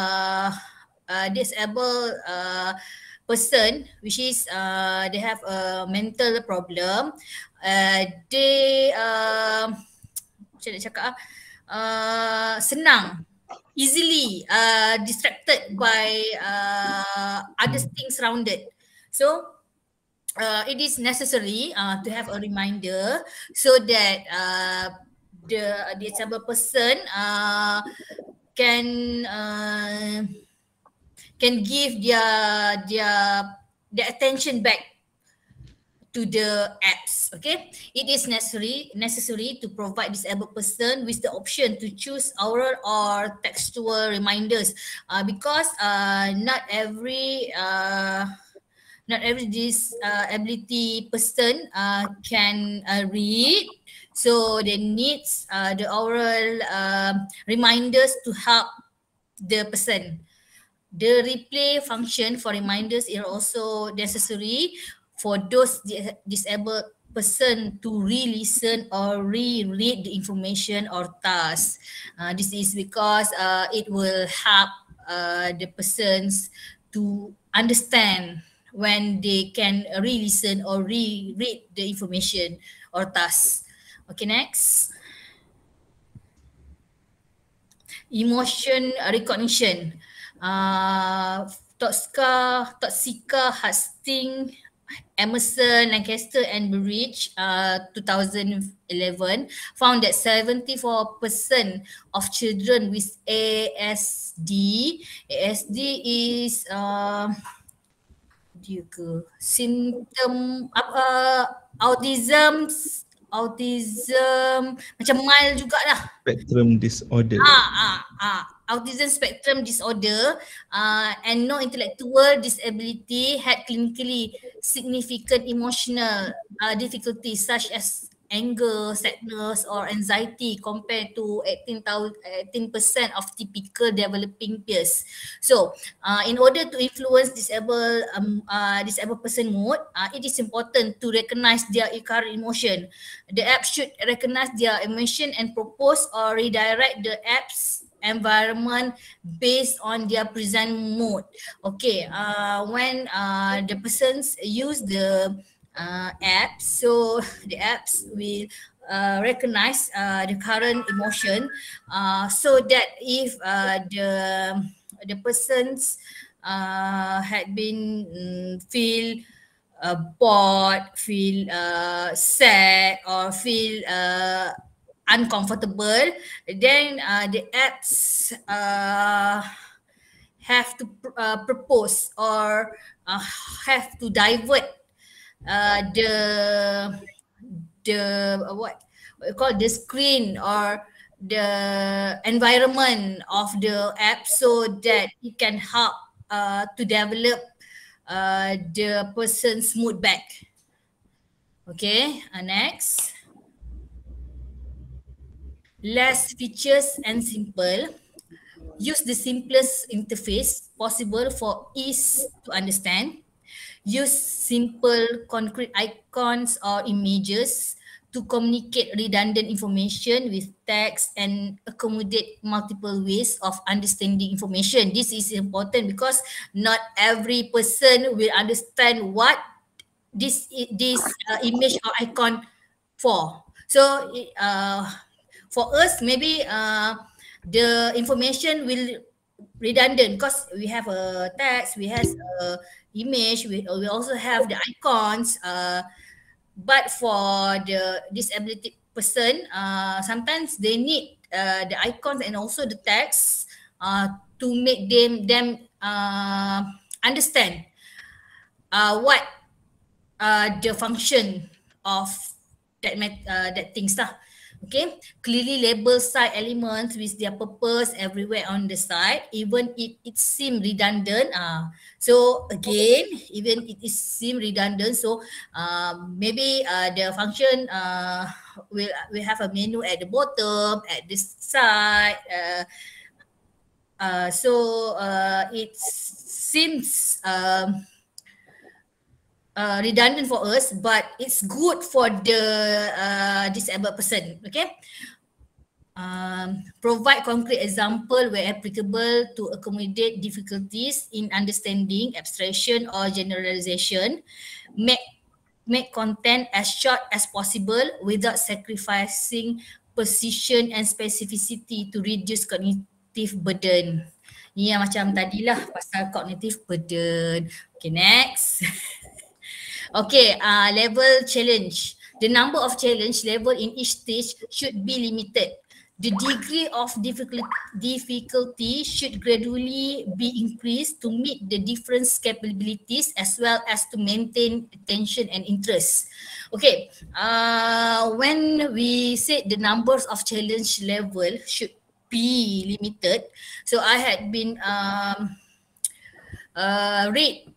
disabled person, which is they have a mental problem, they macam nak cakap senang, easily distracted by other things surrounded. So it is necessary to have a reminder so that the disabled person can give their attention back to the apps. Okay, it is necessary to provide disabled person with the option to choose oral or textual reminders because not every disability person can read, so they needs the oral reminders to help the person. The replay function for reminders is also necessary for those disabled person to re-listen or re-read the information or task. This is because it will help the persons to understand when they can re-listen or re-read the information or task. Okay, next. Emotion recognition. Toxica, Hastings, Emerson, Lancaster and Burridge 2011 found that 74% of children with ASD is symptom autism macam mild jugalah. Spectrum disorder. Autism spectrum disorder and no intellectual disability had clinically significant emotional difficulties such as anger, sadness or anxiety compared to 18% of typical developing peers. So in order to influence disabled person mood, it is important to recognize their current emotion. The app should recognize their emotion and propose or redirect the app's environment based on their present mood. Okay, when the persons use the apps, so the apps will recognize the current emotion, so that if the persons had been feel bored, feel sad, or feel uncomfortable, then the apps have to propose or have to divert the what you call the screen or the environment of the app, so that it can help to develop the person's mood back. Okay, next. Less features and simple. Use the simplest interface possible for ease to understand. Use simple concrete icons or images to communicate redundant information with text and accommodate multiple ways of understanding information. This is important because not every person will understand what this image or icon for. So for us, maybe the information will redundant because we have a text, we have a image, we also have the icons. But for the disability person, sometimes they need the icons and also the text to make them understand what the function of that things lah. Okay, clearly label site elements with their purpose everywhere on the site, even if it seems redundant. So again, even it is seem redundant, so maybe the function will have a menu at the bottom, at this side. So it seems redundant for us, but it's good for the disabled person. Okay. Provide concrete example where applicable to accommodate difficulties in understanding, abstraction or generalization. Make content as short as possible without sacrificing precision and specificity to reduce cognitive burden. Ni yang macam tadilah pasal cognitive burden. Okay, next. Okay, level challenge. The number of challenge level in each stage should be limited. The degree of difficulty should gradually be increased to meet the different capabilities as well as to maintain attention and interest. Okay, when we said the numbers of challenge level should be limited, so I had been read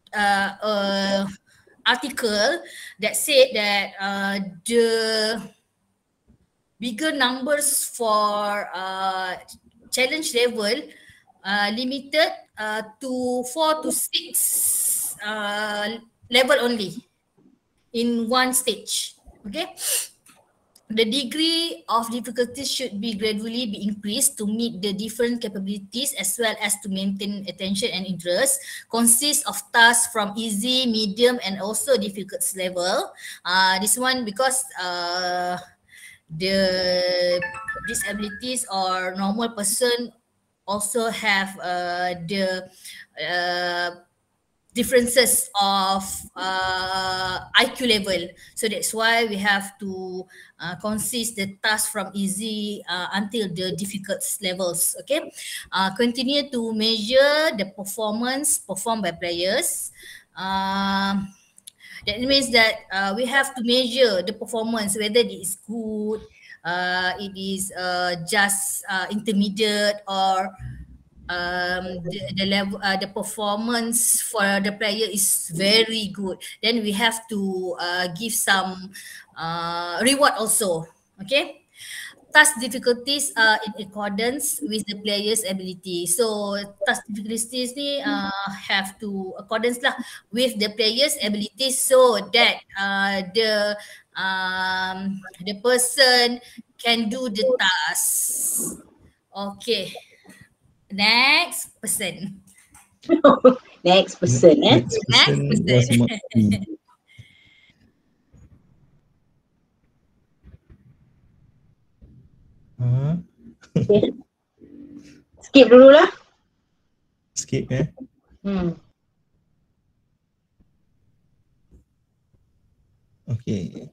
article that said that the bigger numbers for challenge level limited to 4 to 6 level only in one stage. Okay. The degree of difficulty should be gradually be increased to meet the different capabilities as well as to maintain attention and interest. Consists of tasks from easy, medium and also difficult level. This one because the disabilities or normal person also have the differences of IQ level. So that's why we have to consist the task from easy until the difficult levels. Okay. Continue to measure the performance performed by players. That means that we have to measure the performance, whether it is good, it is just intermediate, or the level, the performance for the player is very good. Then we have to give some reward also. Okay. Task difficulties are in accordance with the player's ability. So task difficulties ni have to accordance lah with the player's ability, so that the person can do the task. Okay. Next person. Next person, Next person was Makti. Okay. Skip dulu lah. Skip Okay.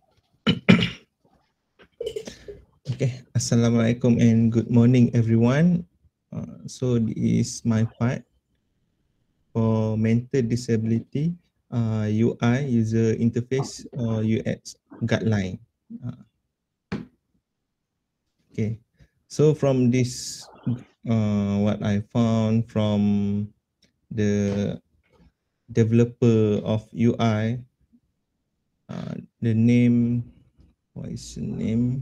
Okay. Assalamualaikum and good morning everyone. So this is my part for mental disability, UI, user interface or UX guideline. Okay. So from this, what I found from the developer of UI, the name, what is the name?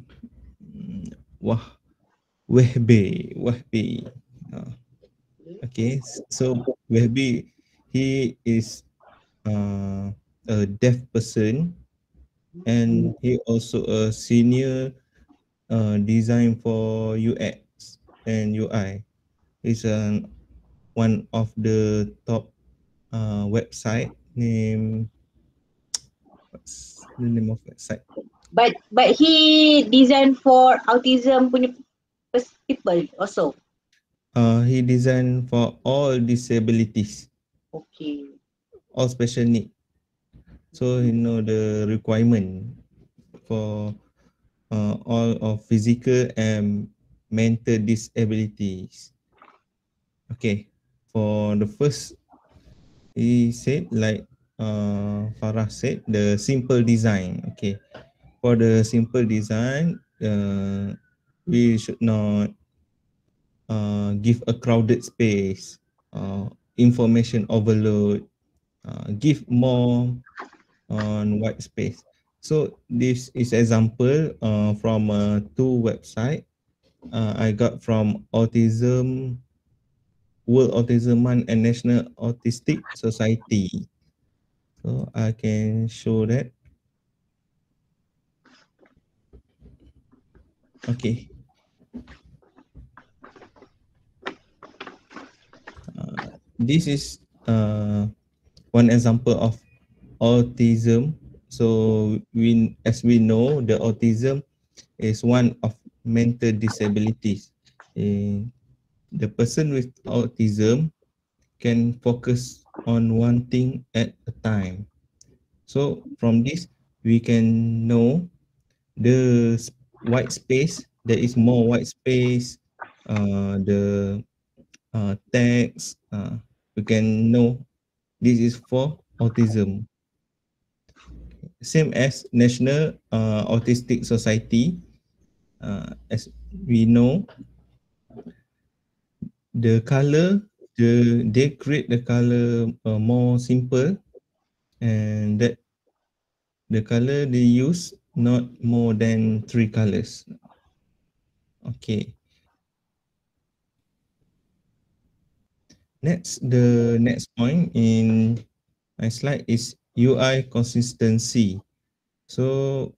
Wahbi. Okay, so Wahbi, he is a deaf person, and he also a senior design for UX and UI. He's one of the top website name. What's the name of website? But he designed for autism punya people also. He designed for all disabilities. Okay. All special need. So he know the requirement for all of physical and mental disabilities. Okay. For the first, he said like Farah said, the simple design. Okay. For the simple design, we should not give a crowded space, information overload, give more on white space. So this is example from two website I got from Autism, World Autism Month and National Autistic Society. So I can show that. Okay. This is one example of autism. So as we know, the autism is one of mental disabilities. The person with autism can focus on one thing at a time. So from this, we can know the white space. There is more white space. The text. We can know this is for autism. Same as National Autistic Society. As we know, the color, they create the color more simple, and that the color they use not more than 3 colors. Okay. The next point in my slide is UI consistency. So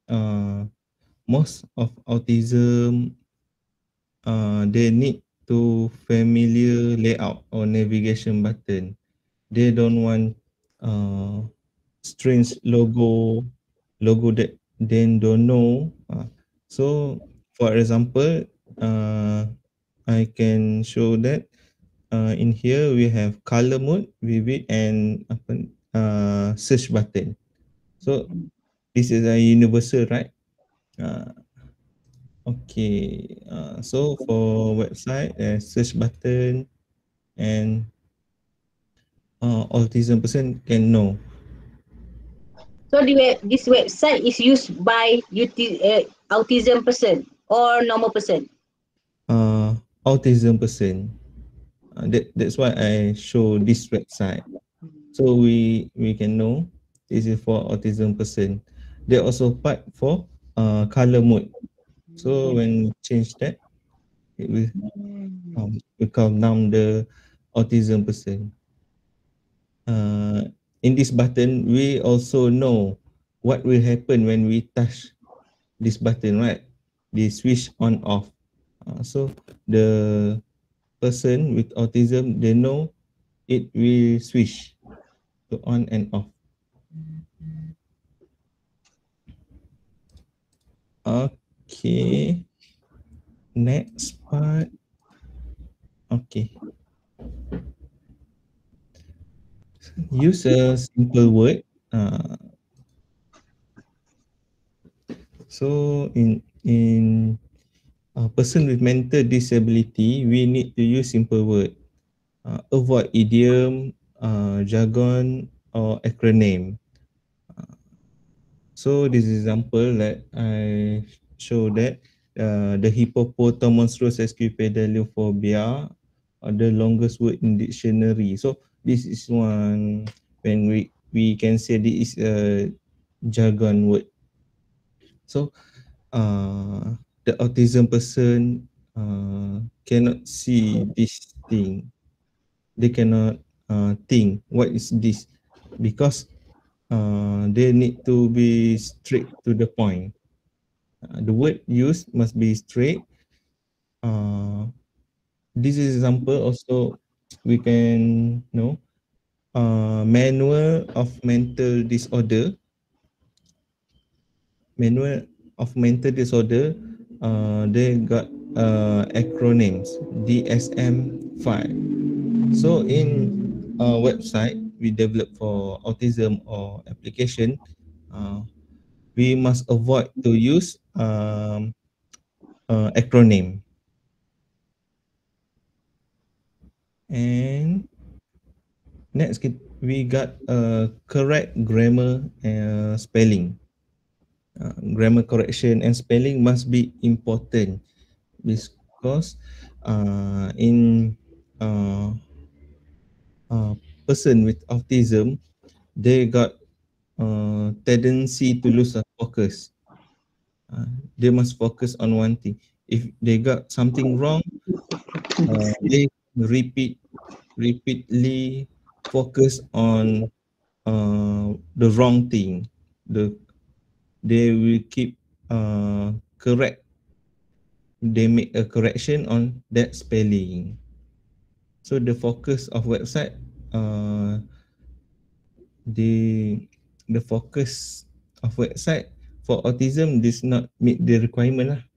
most of autism, they need to familiar layout or navigation button. They don't want strange logo that they don't know. So for example, I can show that in here we have color mode, vivid, and search button. So this is a universal, right? Okay, so for website, search button, and autism person can know. So this website is used by autism person or normal person? Autism person. That's why I show this website. So we can know this is for autism person. They also part for color mode. So when we change that, it will calm down the autism person. In this button, we also know what will happen when we touch this button, right? The switch on off. So the person with autism, they know it will switch to on and off. Okay. Next part. Okay. Use a simple word. So in a person with mental disability, we need to use simple word. Avoid idiom, jargon, or acronym. So this example that I show that the hippopotamonstrous esquipedaliophobia are the longest word in dictionary. So this is one when we can say this is a jargon word. So the autism person cannot see this thing. They cannot think what is this, because they need to be straight to the point. The word used must be straight. This is example also we can know manual of mental disorder. Manual of mental disorder, they got acronyms DSM-5. So in a website we develop for autism or application, we must avoid to use acronym. And next we got correct grammar and spelling. Grammar correction and spelling must be important because in person with autism, they got tendency to lose focus. They must focus on one thing. If they got something wrong, they repeatedly focus on the wrong thing. They will keep correct. They make a correction on that spelling. So the focus of website, the focus of website for autism does not meet the requirement lah.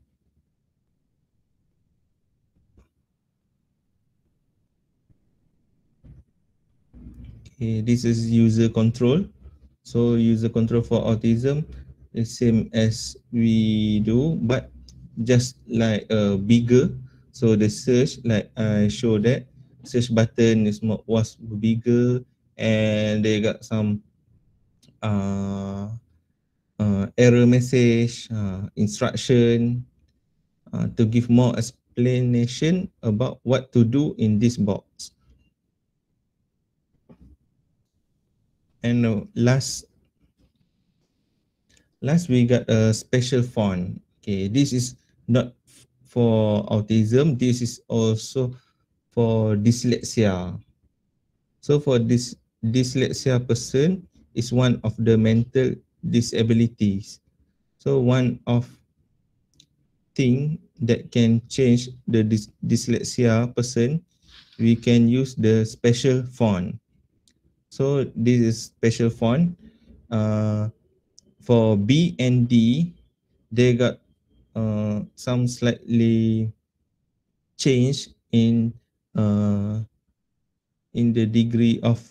Okay, this is user control. So user control for autism is same as we do, but just like bigger. So the search, like I show that search button was bigger, and they got some error message, instruction to give more explanation about what to do in this box. And last we got a special font. Okay, this is not for autism. This is also for dyslexia. So for this dyslexia person is one of the mental disabilities. So one of thing that can change the dyslexia person, we can use the special font. So this is special font. For B and D, they got some slightly change in the degree of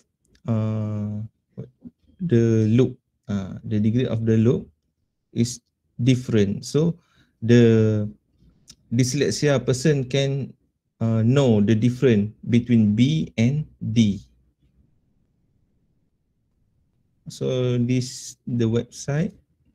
the loop. The degree of the loop is different. So the dyslexia person can know the difference between B and D. So this the website.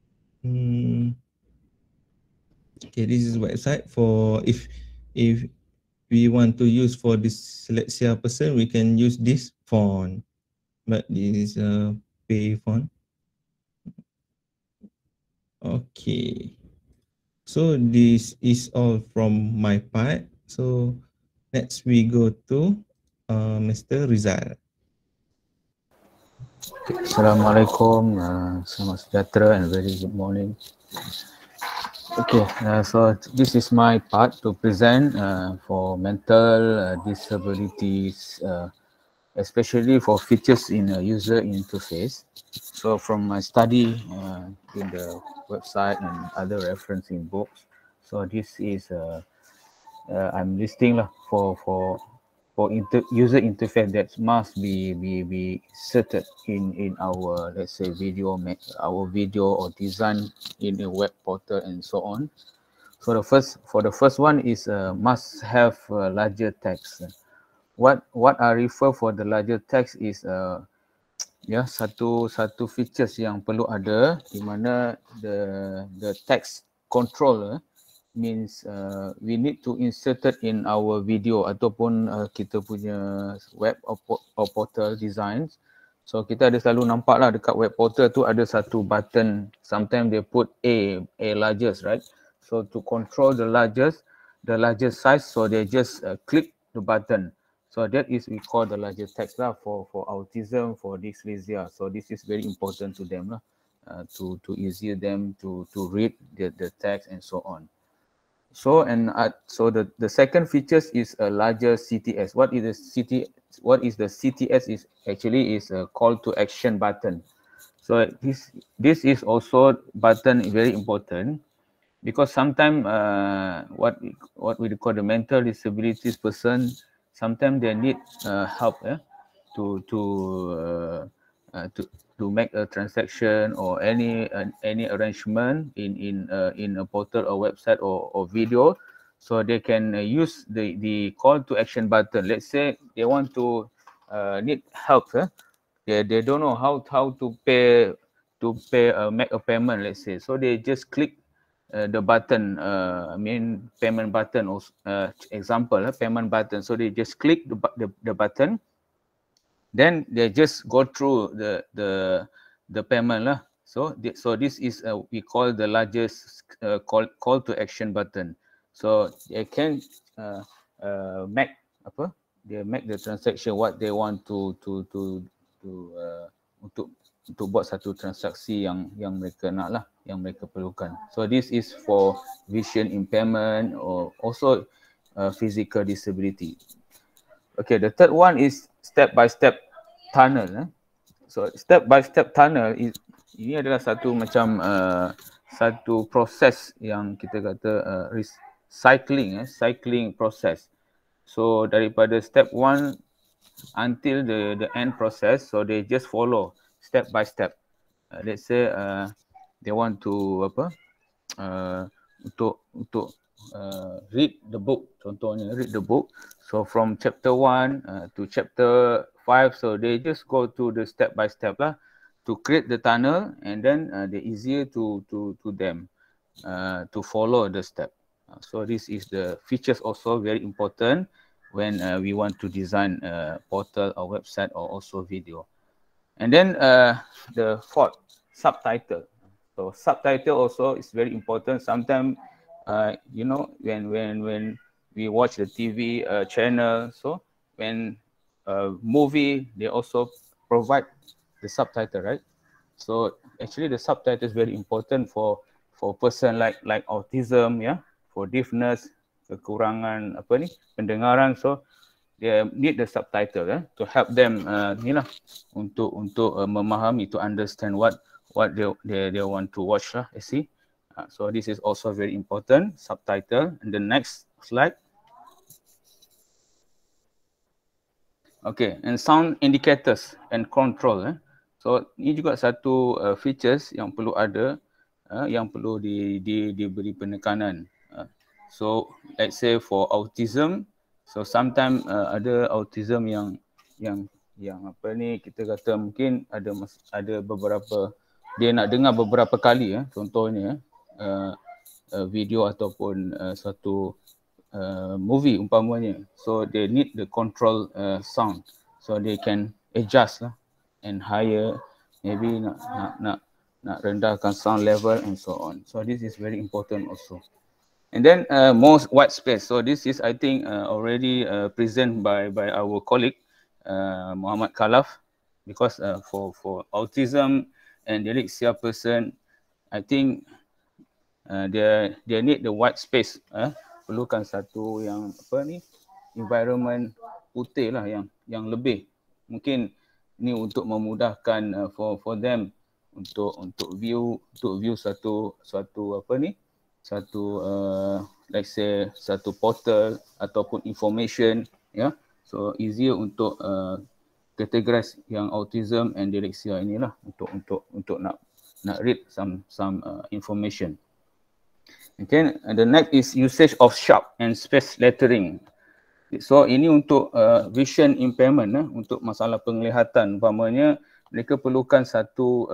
Okay, this is website for if we want to use for dyslexia person, we can use this font, but this is a pay font. Okay, so this is all from my part. So next we go to Mr. Rizal. Assalamualaikum, selamat sejahtera and very good morning. Okay, so this is my part to present for mental disabilities, especially for features in a user interface. So from my study in the website and other reference in books, so this is I'm listing lah for user interface that must be inserted in our, let's say, our video or design in a web portal and so on. So the first one is must have larger text. What I refer for the larger text is satu features yang perlu ada, di mana the text control means we need to insert it in our video ataupun kita punya web or portal designs. So kita ada selalu nampak lah dekat web portal tu ada satu button, sometimes they put A largest, right? So to control the largest size, so they just click the button. So that is we call the larger text lah for autism, for dyslexia. So this is very important to them lah, to easier them to read the text and so on. So the second features is a larger CTS. What is the CTS is actually is a call to action button. So this is also button very important, because sometimes what we call the mental disabilities person, sometimes they need help to make a transaction or any arrangement in a portal or website or video. So they can use the call to action button. Let's say they want to need help. They don't know how to make a payment, let's say. So they just click the button, payment button, or example, payment button. So they just click the button, then they just go through the payment lah. So this is we call the largest call to action button. So they can make the transaction what they want to untuk buat satu transaksi yang mereka nak lah, yang mereka perlukan. So this is for vision impairment or also physical disability. Okay, the third one is step-by-step tunnel. So step-by-step tunnel ini adalah satu macam satu proses yang kita kata cycling process. So daripada step 1 until the end process, so they just follow step by step. Let's say they want to untuk read the book, contohnya read the book. So from chapter 1 to chapter 5, so they just go to the step by step lah to create the tunnel, and then they easier to them to follow the step. So this is the features also very important when we want to design a portal or website or also video. And then the fourth, subtitle. So subtitle also is very important. Sometimes when we watch the TV channel, so when movie, they also provide the subtitle, right? So actually the subtitle is very important for person like autism, for deafness, kekurangan pendengaran. So they need the subtitle to help them untuk memahami, to understand what they want to watch lah. See, so this is also very important, subtitle. And the next slide. Okay, and sound indicators and control. So ini juga satu features yang perlu ada, yang perlu diberi penekanan. So let's say for autism, so sometimes ada autism yang kita kata mungkin ada beberapa, dia nak dengar beberapa kali, contohnya video ataupun satu movie umpamanya. So they need the control sound, so they can adjust lah, and higher, maybe nak rendahkan sound level and so on. So this is very important also. And then most white space. So this is, I think, already presented by our colleague Muhammad Khalaf, because for autism and dyslexia person, I think dia need the white space, perlukan satu yang environment putih lah yang lebih. Mungkin ni untuk memudahkan for them untuk view satu let's say satu portal ataupun information, so easier untuk categorize yang autism and dyslexia inilah untuk nak read some information. Okay, and the next is usage of sharp and space lettering. So ini untuk vision impairment, untuk masalah penglihatan. Umpamanya mereka perlukan satu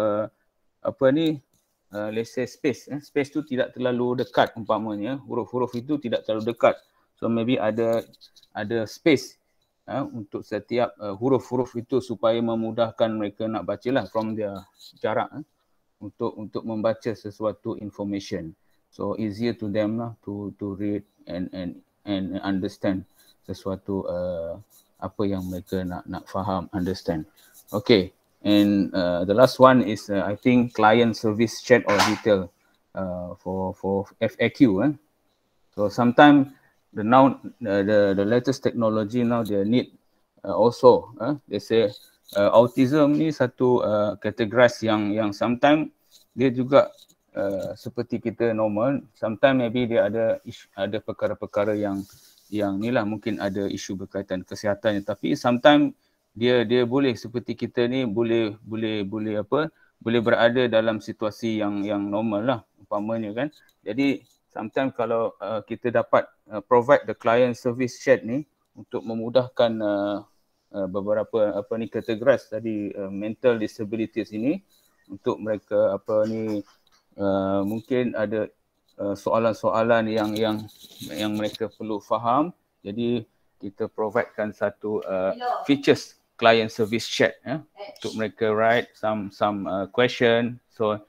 let's say space. Space tu tidak terlalu dekat, umpamanya huruf-huruf itu tidak terlalu dekat. So maybe ada space untuk setiap huruf-huruf itu supaya memudahkan mereka nak bacalah from their jarak, untuk membaca sesuatu information. So easier to them lah to read and understand sesuatu apa yang mereka nak faham, understand. Okay, and the last one is I think client service chat or detail for FAQ. So sometimes the latest technology now they need also they say autism ni satu categories yang sometimes dia juga seperti kita normal, sometimes maybe dia ada perkara-perkara yang ni lah, mungkin ada isu berkaitan kesihatan, tapi sometimes dia boleh seperti kita ni boleh berada dalam situasi yang normal lah, umpamanya kan. Jadi sometimes kalau kita dapat provide the client service chat ni untuk memudahkan beberapa categories tadi mental disabilities ini, untuk mereka mungkin ada soalan-soalan yang mereka perlu faham. Jadi kita providekan satu features client service chat untuk mereka write some question. So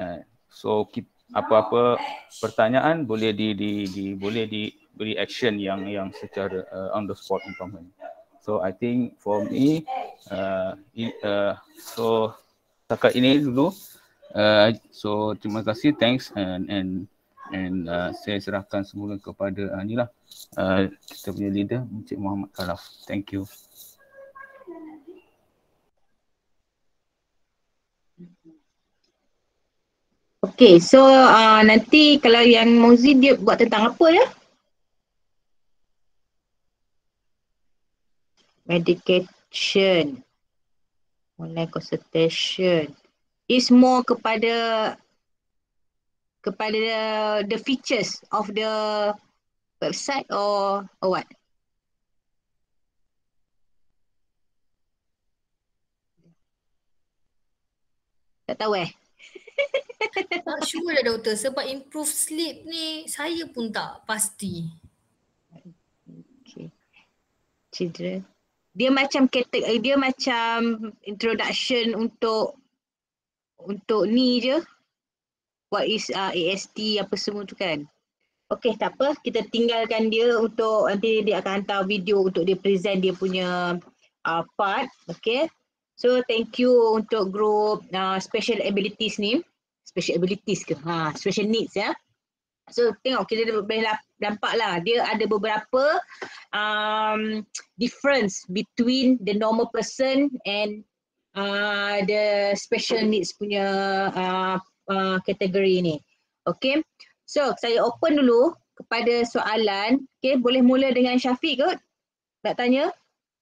apa-apa pertanyaan boleh diberi action yang secara on the spot umpamanya. So I think for me so setakat ini dulu. So terima kasih, thanks, and saya serahkan semula kepada kita punya leader Encik Muhammad Khalaf. Thank you. Okay, so nanti kalau yang Mozi dia buat tentang apa ya? Medication, online consultation. Is more kepada the features of the website or what? Tak tahu Tak sure lah doktor, sebab improve sleep ni saya pun tak pasti. Okay. Children. Dia macam introduction untuk ni je. What is ASD apa semua tu kan. Okay, tak apa, kita tinggalkan dia untuk nanti dia akan hantar video untuk dia present dia punya part. Okay, so thank you untuk group special abilities ni. Special abilities ke? Special needs ya. So tengok, kita boleh nampak lah dia ada beberapa difference between the normal person and the special needs punya kategori ni. Okay, so saya open dulu kepada soalan. Okay, boleh mula dengan Syafiq kot nak tanya.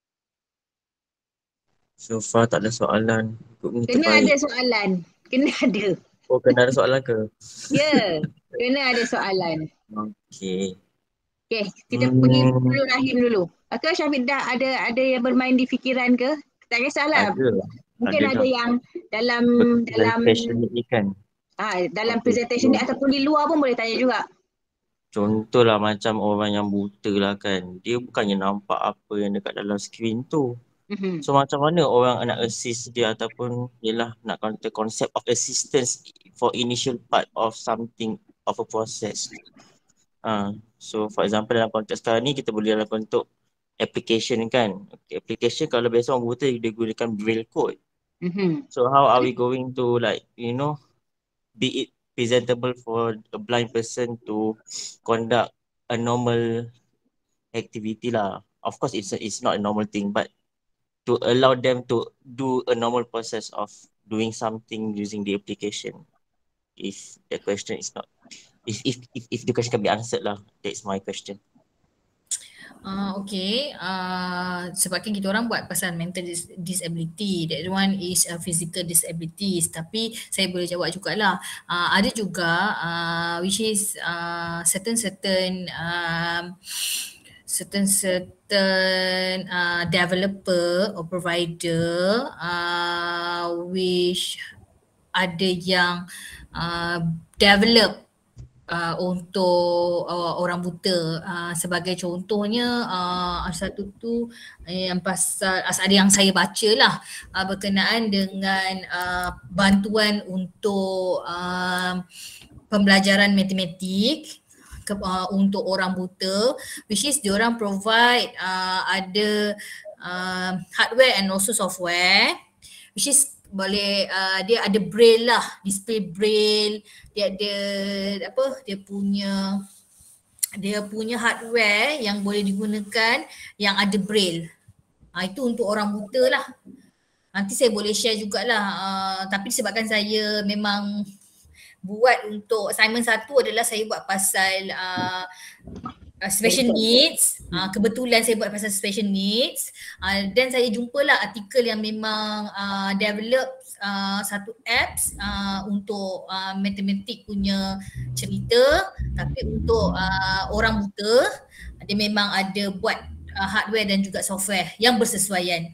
So far tak ada soalan. Kena ada soalan. Kena ada. Oh, kena ada soalan ke? Ya, kena ada soalan. Okay. Okay, kita pergi dulu Rahim dulu. Atau Syafiq dah ada yang bermain di fikiran ke? Tak kisahlah. Mungkin ada yang dalam presentation ni kan. Dalam presentation ni ataupun di luar pun boleh tanya juga. Contohlah macam orang yang buta lah kan. Dia bukannya nampak apa yang dekat dalam skrin tu. So macam mana orang nak assist dia ataupun yelah nak concept of assistance for initial part of something of a process. So for example dalam konteks sekarang ni kita boleh dalam bentuk application kan. Okay, application kalau biasa orang buta dia gunakan braille code. So how are we going to like be presentable for a blind person to conduct a normal activity lah. Of course, it's not a normal thing, but to allow them to do a normal process of doing something using the application. If the question is not, if the question can be answered lah, that's my question. Okay, sebabkan kita orang buat pasal mental disability, that one is physical disabilities, tapi saya boleh jawab jugalah. Ada juga which is certain developer or provider which ada yang develop untuk orang buta. Sebagai contohnya satu tu yang pasal ada yang saya baca lah berkenaan dengan bantuan untuk pembelajaran matematik untuk orang buta, which is diorang provide ada hardware and also software, which is boleh dia ada braille lah, display braille, dia ada dia punya hardware yang boleh digunakan yang ada braille. Itu untuk orang buta lah. Nanti saya boleh share jugalah, tapi disebabkan saya memang buat untuk assignment satu adalah saya buat pasal special needs. Kebetulan saya buat pasal special needs, dan saya jumpalah artikel yang memang develop satu apps untuk matematik punya cerita, tapi untuk orang buta dia memang ada buat hardware dan juga software yang bersesuaian.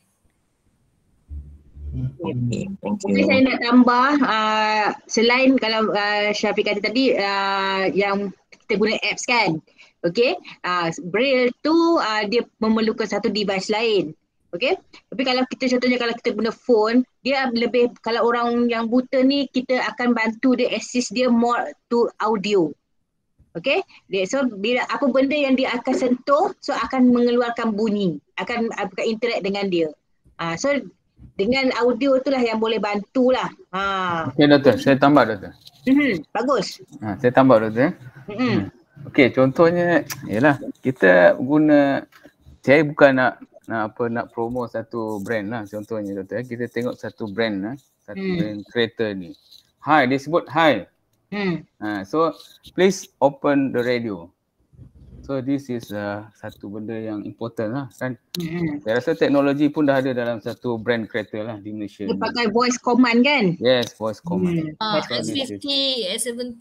Mungkin saya nak tambah, selain kalau Syafiq kata tadi yang kita guna apps kan, okay, braille tu dia memerlukan satu device lain, okay. Tapi kalau kita contohnya kalau kita guna phone, dia lebih, kalau orang yang buta ni kita akan bantu dia, assist dia more to audio, okay. So bila apa benda yang dia akan sentuh, so akan mengeluarkan bunyi, akan interact dengan dia. So dengan audio itulah yang boleh bantulah. Okey doktor, saya tambah doktor. Bagus. Saya tambah doktor. Okey, contohnya ialah kita guna, saya bukan nak promo satu brand lah contohnya doktor. Kita tengok satu brand lah, satu brand kereta ni. Hi, dia sebut hi. So please open the radio. So this is satu benda yang important lah kan. Saya rasa teknologi pun dah ada dalam satu brand kereta lah di Malaysia. Dia pakai voice command kan? Yes, voice command. S50, S70.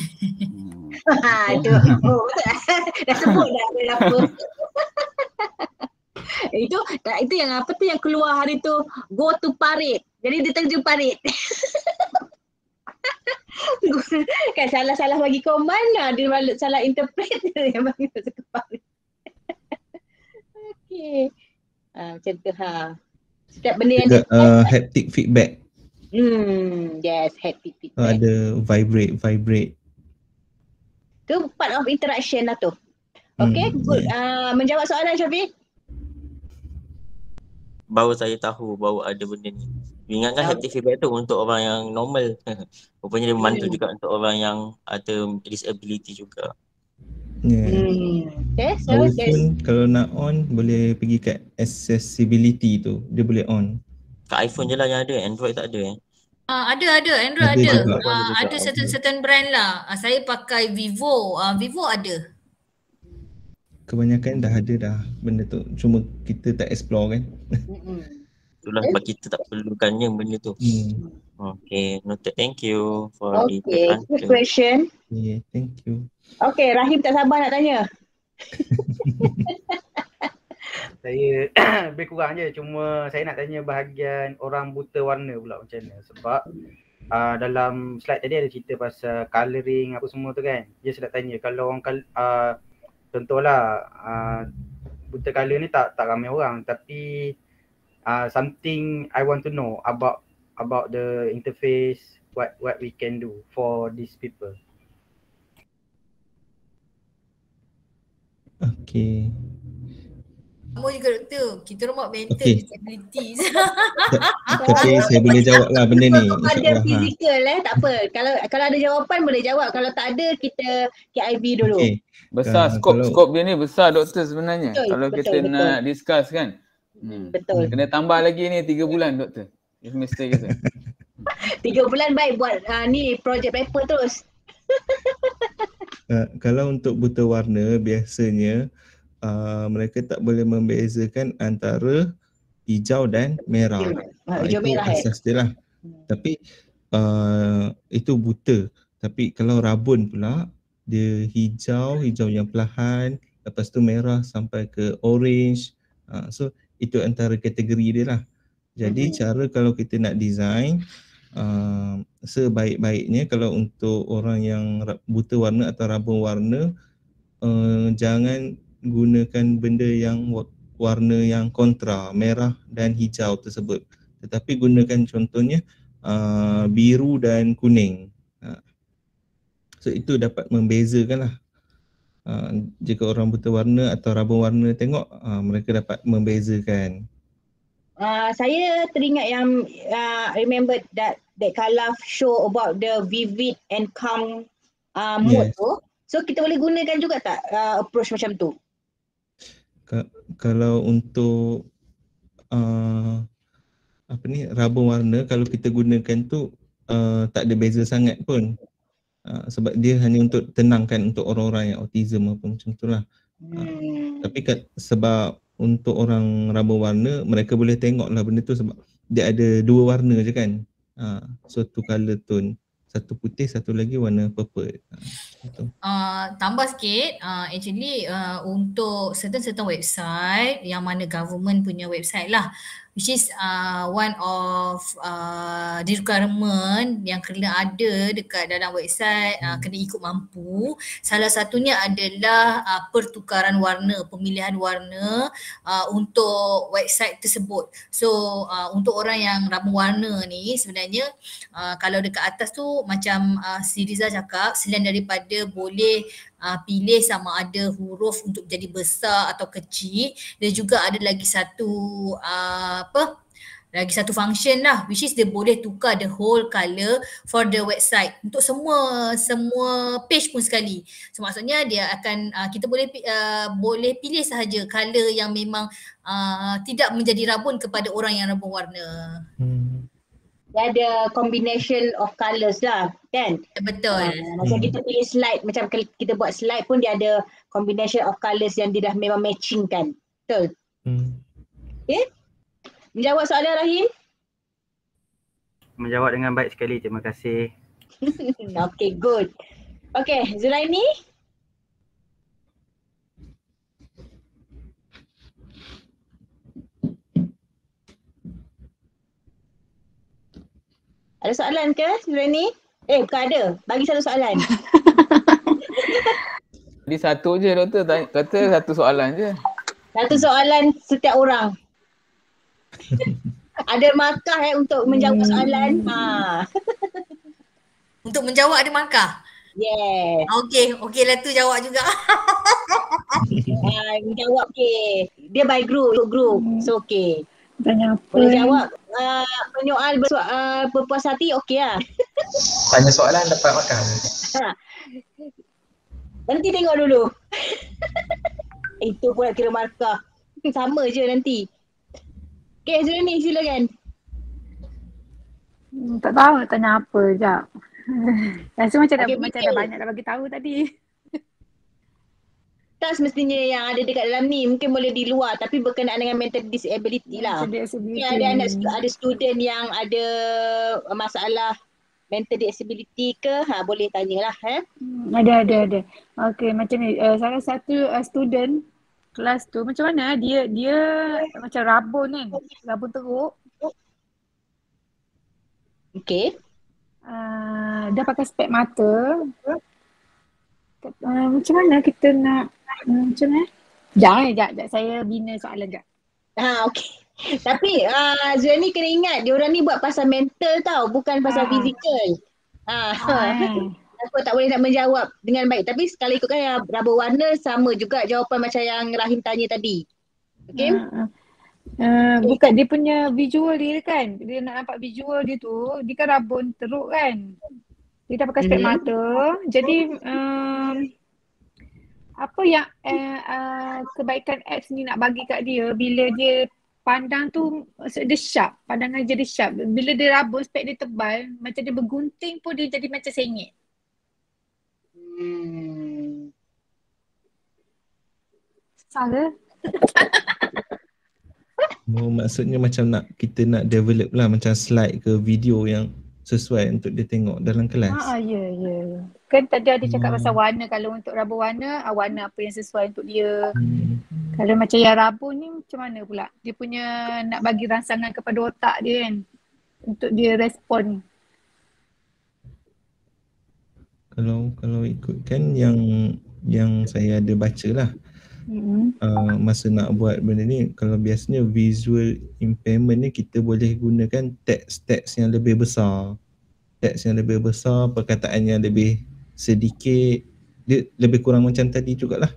Itu, dah sebut dah apa. Itu yang apa tu yang keluar hari tu, go to parade. Jadi dia terjun parade. Kan salah-salah bagi command lah, dia salah interpret yang bagi masuk ke parade. Okey. Macam tu setiap benda yang haptic feedback. Yes, haptic feedback. Ada vibrate. Tu part of interaction lah tu. Okay, good. Menjawab soalan Syafiq? Baru saya tahu baru ada benda ni. Ingatkan haptic feedback tu untuk orang yang normal. Rupanya dia membantu juga untuk orang yang ada disability juga. Okay, so iPhone kalau nak on boleh pergi kat accessibility tu, dia boleh on. Kat iPhone je lah yang ada, Android tak ada Ada Android ada. Ada certain brand lah. Saya pakai Vivo. Vivo ada. Kebanyakan dah ada dah benda tu, cuma kita tak explore kan. Itulah sebab kita tak perlukannya benda tu. Okay, noted. Thank you for the answer. Good question. Yeah, thank you. Okay, Rahim tak sabar nak tanya. Saya lebih kurang je, cuma saya nak tanya bahagian orang buta warna pula macam mana. Sebab dalam slide tadi ada cerita pasal colouring apa semua tu kan. Dia nak tanya kalau orang contohlah buta colour ni tak ramai orang, tapi something I want to know about the interface, what we can do for these people. Sama juga doktor. Kita orang buat mental Okey. disability. Tapi saya boleh jawab lah benda ni. Ada InsyaAllah. fizikal tak apa. Kalau ada jawapan boleh jawab. Kalau tak ada kita KIV dulu. Okey. Besar skop dia ni besar doktor sebenarnya. Betul, Kalau betul, kita betul. nak discuss kan. Betul. Kena tambah lagi ni 3 bulan doktor. Semester kita. 3 bulan baik buat ni project paper terus. Kalau untuk buta warna biasanya mereka tak boleh membezakan antara hijau dan merah. Hijau Itu merah asas dia lah. Tapi itu buta. Tapi kalau rabun pula dia hijau yang perlahan, lepas tu merah sampai ke orange. So itu antara kategori dia lah. Jadi cara kalau kita nak design sebaik-baiknya kalau untuk orang yang buta warna atau rabun warna, jangan gunakan benda yang warna yang kontra, merah dan hijau tersebut. Tetapi gunakan contohnya biru dan kuning. So itu dapat membezakan lah. Jika orang buta warna atau rabun warna tengok, mereka dapat membezakan. Saya teringat yang remember that Khalaf show about the vivid and calm mood tu. So kita boleh gunakan juga tak approach macam tu? Kalau untuk rabun warna, kalau kita gunakan tu tak ada beza sangat pun. Sebab dia hanya untuk tenangkan untuk orang-orang yang autism apa macam tu lah. Tapi sebab untuk orang rabun warna, mereka boleh tengok lah benda tu sebab dia ada 2 warna je kan. So two color tone. Satu putih, satu lagi warna purple. Tambah sikit, actually untuk certain website yang mana government punya website lah, which is one of the requirement yang kena ada dekat dalam website, kena ikut mampu. Salah satunya adalah pertukaran warna, pemilihan warna untuk website tersebut. So untuk orang yang rabun warna ni sebenarnya kalau dekat atas tu macam si Riza cakap, selain daripada boleh pilih sama ada huruf untuk jadi besar atau kecil, dia juga ada lagi satu lagi satu function lah, which is dia boleh tukar the whole colour for the website untuk semua page pun sekali. So maksudnya dia akan kita boleh pilih sahaja colour yang memang tidak menjadi rabun kepada orang yang rabun warna. Dia ada combination of colours lah kan? Betul. Macam kita pilih slide, macam kita buat slide pun dia ada combination of colours yang dia dah memang matching kan. Betul? Okay? Menjawab soalan Rahim? Menjawab dengan baik sekali, terima kasih. Okay, good. Okay, Zulaini? Ada soalan ke Zulaini? Bukan ada. Bagi satu soalan. Jadi satu je doktor, kata satu soalan je. Satu soalan setiap orang. Ada markah untuk menjawab soalan. Untuk menjawab ada markah? Yes. Okay lah tu jawab juga. Menjawab okay. Dia by group. So okay. Tanya apa? Boleh jawab menyoal berpuas hati okey lah. Tanya soalan dapat makan. Nanti tengok dulu. Itu pun nak kira markah. Sama je nanti. Okay Zulaini silakan. Tak tahu nak tanya apa sekejap. Rasa macam dah banyak dah bagi tahu tadi. Tak semestinya yang ada dekat dalam ni, mungkin boleh di luar tapi berkenaan dengan mental disability lah. Ada student yang ada masalah mental disability ke, boleh tanyalah. Ada. Okay, macam ni, salah satu student kelas tu macam mana dia macam rabun kan, rabun teruk. Okay. Dia pakai spek mata. Macam mana kita nak macam mana? Sekejap, saya bina soalan sekejap. Okay. Tapi Zulaini kena ingat, diorang ni buat pasal mental tau, bukan pasal fizikal. Aku tak boleh nak menjawab dengan baik. Tapi sekali ikutkan yang rabun warna sama juga jawapan macam yang Rahim tanya tadi. Okay. Bukan dia punya visual dia kan. Dia nak nampak visual dia tu, dia kan rabun teruk kan. Dia dah pakai spek mata. Jadi apa yang kebaikan apps ni nak bagi kat dia bila dia pandang tu, dia sharp, pandangan jadi sharp. Bila dia rabun spek dia tebal, macam dia bergunting pun dia jadi macam sengit. Salah. Maksudnya macam kita nak develop lah macam slide ke video yang sesuai untuk dia tengok dalam kelas. Ya. Kan tadi ada cakap pasal warna. Kalau untuk rabun warna, warna apa yang sesuai untuk dia. Kalau macam yang rabun ni macam mana pula? Dia punya nak bagi rangsangan kepada otak dia kan. Untuk dia respon. Kalau ikutkan yang saya ada baca lah. Masa nak buat benda ni, kalau biasanya visual impairment ni kita boleh gunakan teks yang lebih besar. Teks yang lebih besar, perkataan yang lebih sedikit. Dia lebih kurang macam tadi jugalah.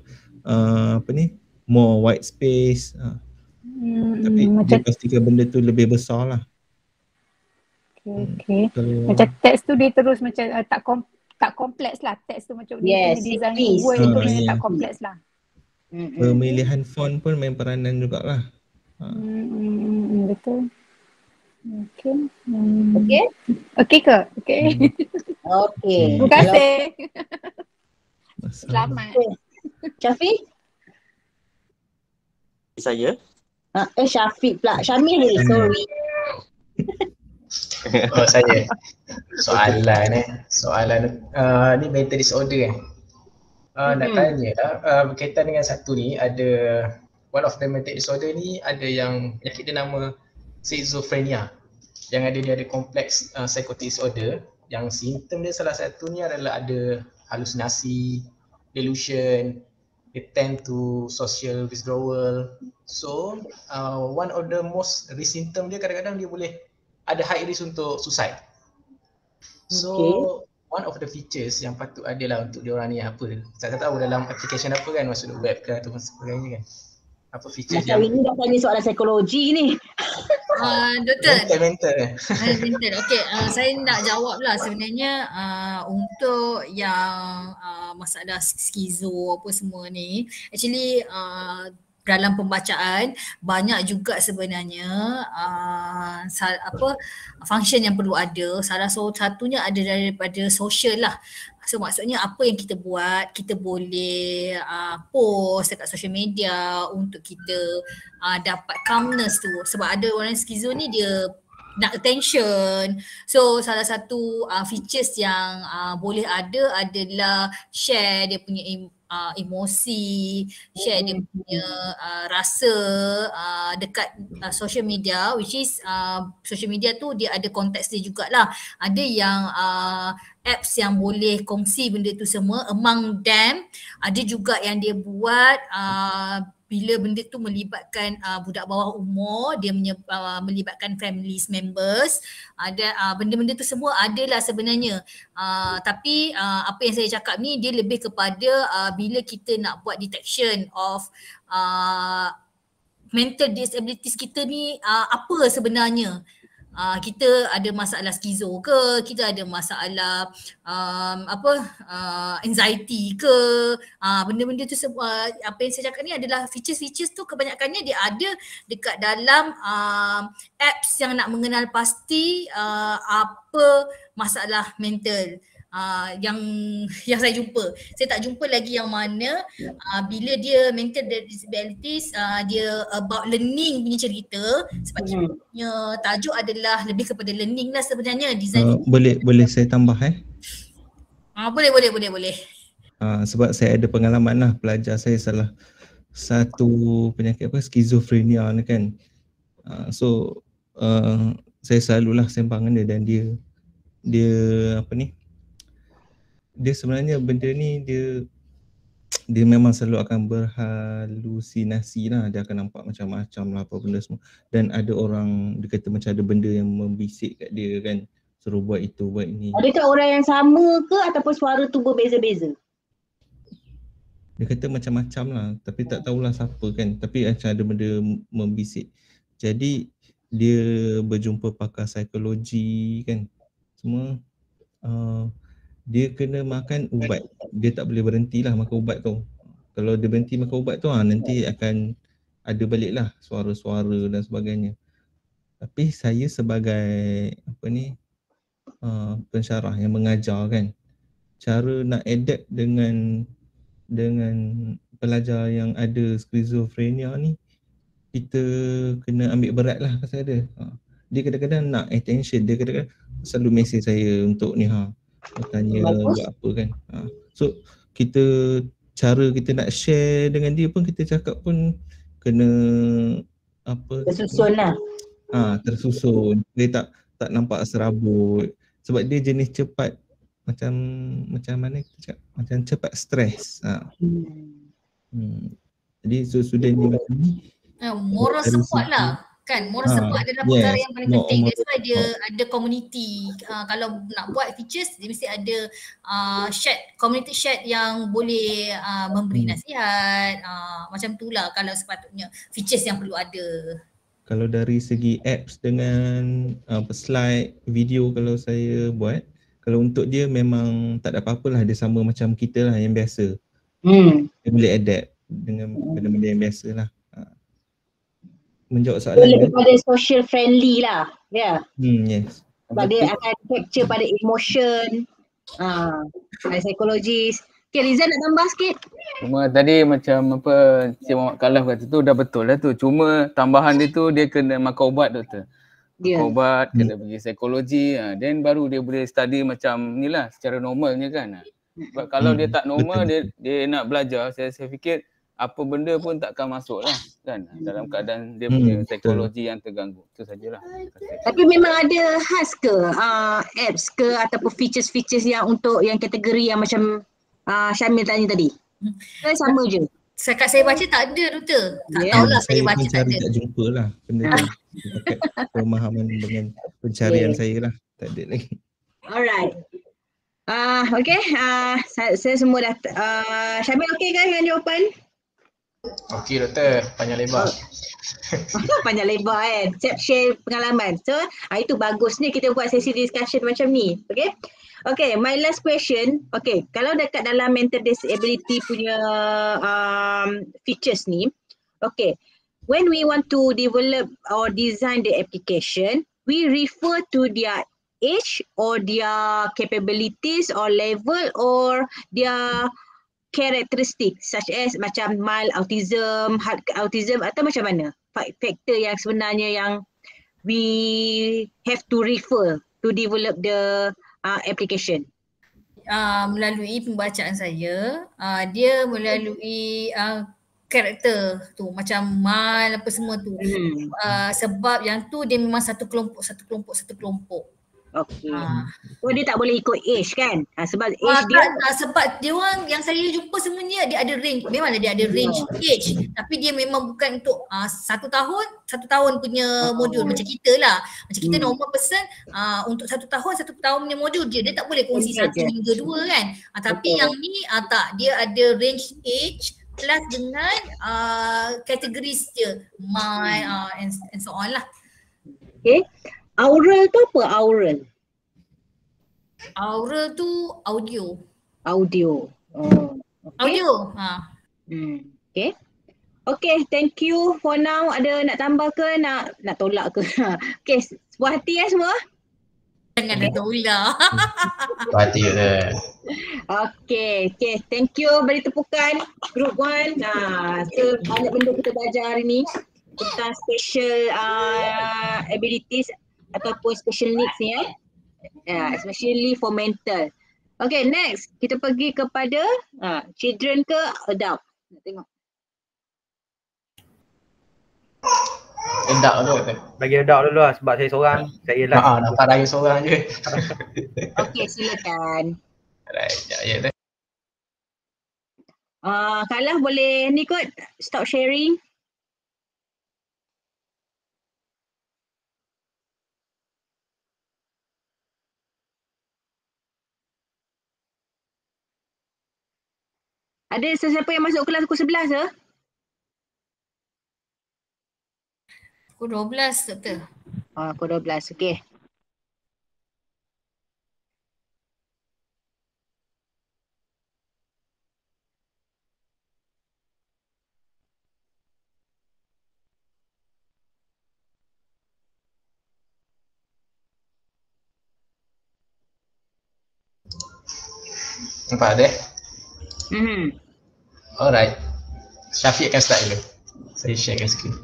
More white space. Tapi dia pastikan benda tu lebih besar lah. Okay. Macam teks tu dia terus macam tak kompleks lah. Teks tu macam dia design word tu memang tak kompleks lah. Pemilihan font pun main peranan jugalah. Betul. Okey ke? Okey. Terima kasih. Selamat. Syafiq? Saya? Syafiq pula. Syamil ni, sorry. Saya. Soalan ni mental disorder kan. Nak tanya lah, berkaitan dengan satu ni, ada one of the mental disorder ni ada yang penyakit dia nama schizophrenia, yang dia ada complex psychotic disorder, yang simptom dia salah satunya adalah ada halusinasi, delusion, they tend to social withdrawal. So one of the most risk symptom dia kadang-kadang dia boleh ada high risk untuk suicide. So one of the features yang patut ada lah untuk diorang ni apa, saya tak tahu dalam application apa kan, maksud web ke atau sebagainya kan, apa features yang ini dah tanya soalan psikologi ni. Doktor. Mental. Okey, saya nak jawab lah sebenarnya untuk yang masalah skizo apa semua ni, actually dalam pembacaan banyak juga sebenarnya function yang perlu ada. Salah satunya ada daripada social lah. So maksudnya apa yang kita buat, kita boleh post dekat social media untuk kita dapat calmness tu. Sebab ada orang skizo ni dia nak attention. So salah satu features yang boleh ada adalah share dia punya emosi, share dia punya rasa dekat social media, which is social media tu dia ada konteks dia jugalah. Ada yang apps yang boleh kongsi benda tu semua, among them ada juga yang dia buat bila benda tu melibatkan budak bawah umur, dia melibatkan family members, ada benda-benda tu semua adalah sebenarnya. Tapi apa yang saya cakap ni dia lebih kepada bila kita nak buat detection of mental disabilities kita ni apa sebenarnya. Kita ada masalah skizo ke, kita ada masalah anxiety ke, benda-benda tu semua. Apa yang saya cakap ni adalah features-features tu kebanyakannya dia ada dekat dalam apps yang nak mengenal pasti apa masalah mental. Yang saya jumpa. Saya tak jumpa lagi yang mana bila dia mental disabilities dia about learning punya cerita, sebab punya tajuk adalah lebih kepada learning lah sebenarnya design. Boleh saya tambah Boleh. Sebab saya ada pengalaman lah, pelajar saya salah satu penyakit skizofrenia ni kan. Saya selalulah sembang dengan dia, dan dia dia sebenarnya benda ni dia memang selalu akan berhalusinasi lah. Dia akan nampak macam-macam lah apa benda semua. Dan ada orang, dia kata macam ada benda yang membisik kat dia kan, suruh buat itu, buat ini. Adakah orang yang sama ke ataupun suara tu berbeza-beza? Dia kata macam-macam lah, tapi tak tahulah siapa kan. Tapi macam ada benda membisik. Jadi dia berjumpa pakar psikologi kan. Semua dia kena makan ubat. Dia tak boleh berhentilah makan ubat tu. Kalau dia berhenti makan ubat tu nanti akan ada baliklah suara-suara dan sebagainya. Tapi saya sebagai pensyarah yang mengajar kan, cara nak adapt dengan pelajar yang ada skizofrenia ni, kita kena ambil berat lah pasal dia. Dia kadang-kadang nak attention, dia kadang-kadang selalu mesej saya untuk ni tanya buat apa kan. So cara kita nak share dengan dia pun, kita cakap pun kena tersusun lah. Tersusun. Dia tak nampak serabut. Sebab dia jenis cepat macam mana kita cakap, macam cepat stres. Jadi student dia macam ni, moral support lah kan. Moral support adalah perkara yang paling penting. That's why dia ada community. Kalau nak buat features, dia mesti ada community chat yang boleh memberi nasihat, macam tu lah kalau sepatutnya features yang perlu ada. Kalau dari segi apps dengan slide, video kalau saya buat, kalau untuk dia memang tak ada apa-apa lah, dia sama macam kita lah yang biasa. Dia boleh adapt dengan benda-benda yang biasa lah. Menjawab soalan dia pada social friendly lah, ya. Yes. Sebab dia akan capture pada emotion, pada psikologis. Okay, Rizal nak tambah sikit? Cuma tadi macam apa Cik Muhammad Khalaf kata tu dah betul lah tu. Cuma tambahan dia tu dia kena makan ubat doktor. Makan ubat, kena pergi psikologi, then baru dia boleh study macam ni lah secara normalnya kan. Sebab kalau dia tak normal, dia nak belajar, saya fikir apa benda pun takkan masuk lah kan dalam keadaan dia punya psikologi yang terganggu. Itu sajalah. Tapi memang ada khas ke apps ke ataupun features-features yang untuk yang kategori yang macam Syamil tanya tadi? Sama je? Sekat saya baca tak ada doktor. Tak tahulah saya baca tak ada. Tak jumpa lah benda tu. Pemahaman dengan pencarian saya lah. Tak ada lagi. Alright. Okay. Saya semua dah. Syamil okey kan dengan jawapan? Okey doktor. Panjang lebar. Panjang lebar kan. Siap share pengalaman. So itu bagus ni kita buat sesi discussion macam ni. Okay. Okay, my last question. Okay, kalau dekat dalam mental disability punya features ni, okay, when we want to develop or design the application, we refer to their age or their capabilities or level or their characteristic such as macam mild autism, hard autism atau macam mana? Faktor yang sebenarnya yang we have to refer to develop the application. Melalui pembacaan saya, dia melalui karakter tu macam mal apa semua tu. Sebab yang tu dia memang satu kelompok. Okey. Oh dia tak boleh ikut age kan? Sebab age dia sebab dia orang yang saya jumpa semuanya dia ada range. Memanglah dia ada range age, tapi dia memang bukan untuk 1 tahun punya modul macam kita lah. Macam kita normal person untuk 1 tahun punya modul dia tak boleh kongsi 1 hingga 2 kan. Tapi yang ni tak, dia ada range age plus dengan kategori dia and so on lah. Okay. Aural tu apa aural? Aural tu audio. Okay. Audio. Okay. Okay, thank you for now. Ada nak tambah ke? Nak tolak ke? Okay, puas hati semua? Jangan dah tolak. Puas hati je. Okay, thank you. Beri tepukan group 1. So banyak benda kita belajar hari ni tentang special abilities ataupun special needs ni especially for mental. Okay, next kita pergi kepada children ke adult. Nak tengok. Adult tu. Bagi adult dulu lah sebab saya seorang. Saya lah. Nampak raya seorang je. Okay, silakan. Alright, ya. Kalah boleh ni kot stop sharing. Ada sesiapa yang masuk kelas pukul 11 ke? Pukul 12 doktor. Pukul 12. Okey. Nampak ada? Mhm. Alright. Syafiq akan start dulu. Saya sharekan screen.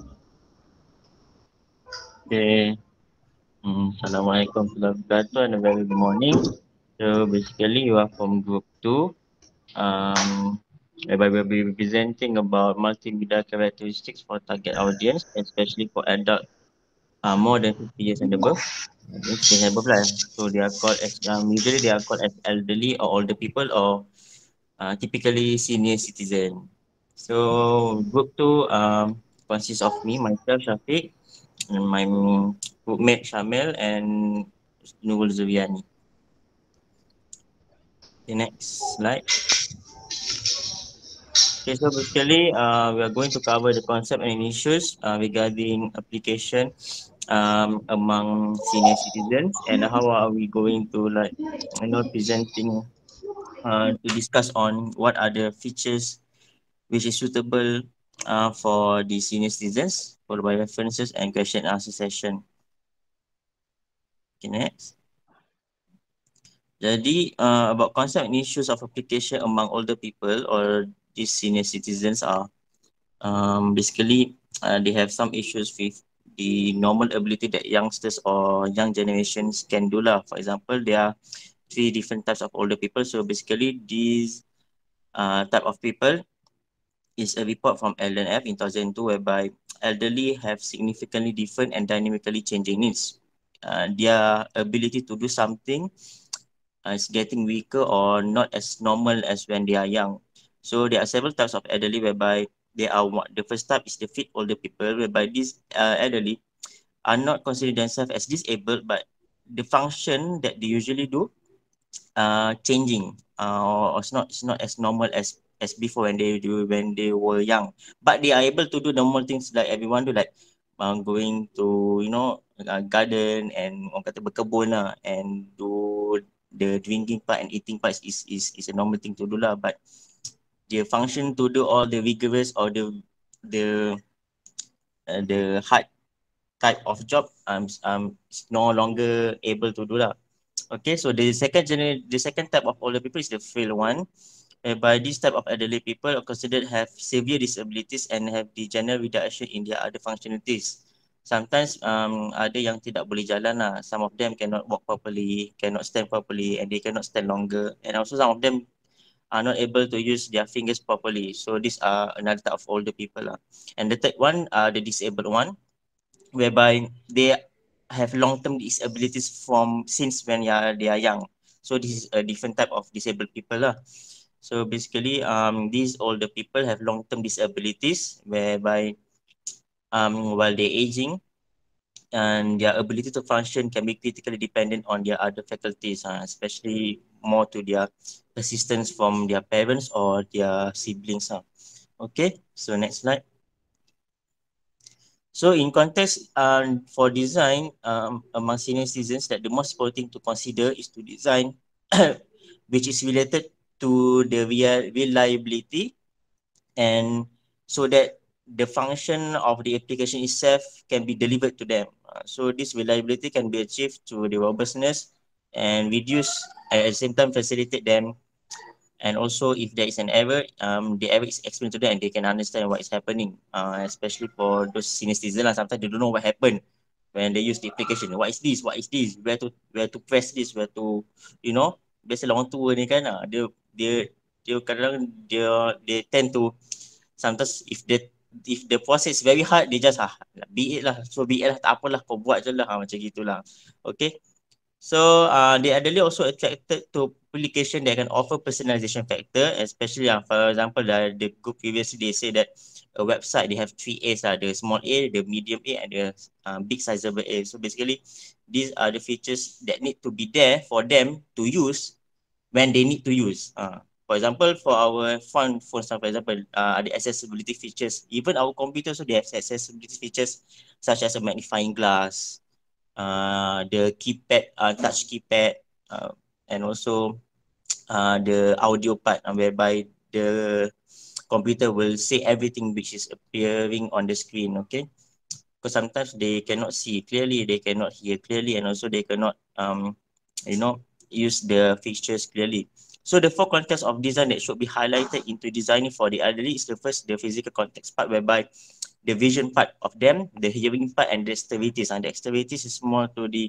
Okay. Assalamualaikum warahmatullahi wabarakatuh and a very good morning. So basically you are from group 2. Whereby we'll be presenting about multimedia characteristics for target audience, especially for adult more than 50 years and above. They have above lah. So they are called as usually they are called as elderly or older people or typically senior citizen. So group 2 consists of me, myself, Syafiq, and my groupmate Shamil and Nurul Zuriani. The next slide. Okay, so basically we are going to cover the concept and issues regarding application among senior citizens, and how are we going to presenting to discuss on what are the features which is suitable for the senior citizens, followed by references and question and answer session. Okay, next. Jadi about concept and issues of application among older people or these senior citizens are basically they have some issues with the normal ability that youngsters or young generations can do lah. For example, there are 3 different types of older people. So basically these type of people is a report from LNF in 2002 whereby elderly have significantly different and dynamically changing needs. Their ability to do something is getting weaker or not as normal as when they are young. So there are several types of elderly whereby the first type is the fit older people, whereby these elderly are not considered themselves as disabled, but the function that they usually do changing or it's not as normal as before when they were young, but they are able to do normal things like everyone do, like going to garden and orang kata berkebun lah, and do the drinking part and eating part is a normal thing to do lah, but the function to do all the vigorous or the hard type of job is no longer able to do lah. Okay, so the second type of older people is the frail one, whereby this type of elderly people are considered have severe disabilities and have degenerate reduction in their other functionalities. Sometimes ada yang tidak boleh jalan lah. Some of them cannot walk properly, cannot stand properly, and they cannot stand longer. And also some of them are not able to use their fingers properly. So these are another type of older people lah. And the third one are the disabled one, whereby they have long-term disabilities from since when they are young. So this is a different type of disabled people lah. So basically, these older people have long-term disabilities whereby while they're aging, and their ability to function can be critically dependent on their other faculties, especially more to their assistance from their parents or their siblings. Okay, so next slide. So in context for design among senior citizens, that the most important thing to consider is to design which is related to the reliability, and so that the function of the application itself can be delivered to them. So this reliability can be achieved through the robustness and reduce at the same time facilitate them. And also if there is an error, the error is explained to them and they can understand what is happening, especially for those senior citizens. Sometimes they don't know what happened when they use the application. What is this? What is this? Where to press this? Where to, biasalah orang tua ni kan, dia kadang-kadang they tend to, sometimes if the process is very hard, they just be it lah, so be it lah, tak apalah, kau buat je lah, macam gitulah. Okay. So the elderly also attracted to application that can offer personalization factor, especially for example the group previously they say that a website they have 3 A's, the small A, the medium A, and the big sizable A. So basically these are the features that need to be there for them to use when they need to use. For example, for our phone, for example, the accessibility features. Even our computers, so they have accessibility features such as a magnifying glass, the keypad, touch keypad, and also the audio part, whereby the computer will say everything which is appearing on the screen. Okay, because sometimes they cannot see clearly, they cannot hear clearly, and also they cannot use the features clearly. So the 4 contexts of design that should be highlighted into designing for the elderly is the first, the physical context part, whereby the vision part of them, the hearing part, and the dexterities. And the dexterities is more to the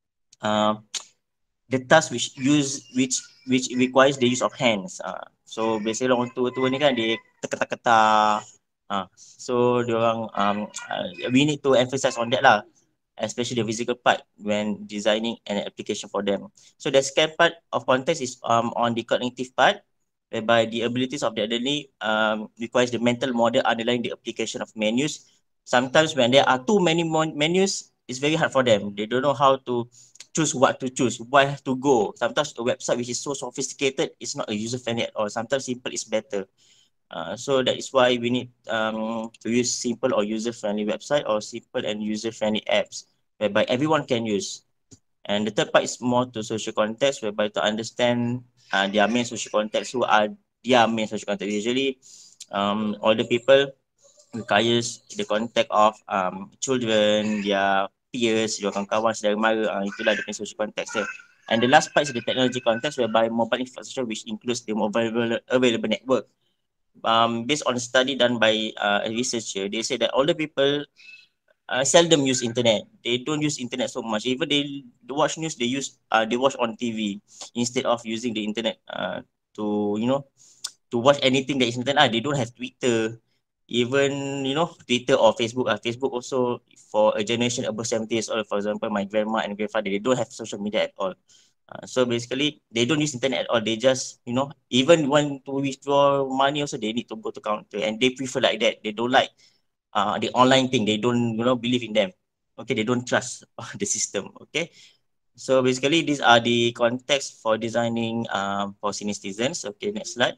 task which requires the use of hands. So basically orang tua-tua ni kan dia ketak-ketak. So diorang we need to emphasize on that lah, especially the physical part when designing an application for them. So the second part of context is on the cognitive part, whereby the abilities of the elderly requires the mental model underlying the application of menus. Sometimes when there are too many menus, it's very hard for them. They don't know how to choose what to choose, where to go. Sometimes a website which is so sophisticated is not a user-friendly at all. Sometimes simple is better. So that is why we need to use simple or user-friendly website or simple and user-friendly apps, whereby everyone can use. And the third part is more to social context, whereby to understand their main social context, who are their main social context. Usually, older people requires the contact of children, their peers, your kawan-kawan, saudara mara, itulah the social context dia. And the last part is the technology context, whereby mobile infrastructure, which includes the mobile available network. Based on a study done by a researcher, they say that older people seldom use internet. They don't use internet so much. Even they watch news, they watch on TV instead of using the internet to watch anything that is internet. They don't have Twitter, even Twitter or Facebook. Facebook also for a generation above 70 years old. For example, my grandma and grandfather, they don't have social media at all. So basically, they don't use internet at all. They just, even want to withdraw money also, they need to go to counter, and they prefer like that. They don't like the online thing. They don't, believe in them. Okay, they don't trust the system. Okay, so basically, these are the context for designing for senior citizens. Okay, next slide.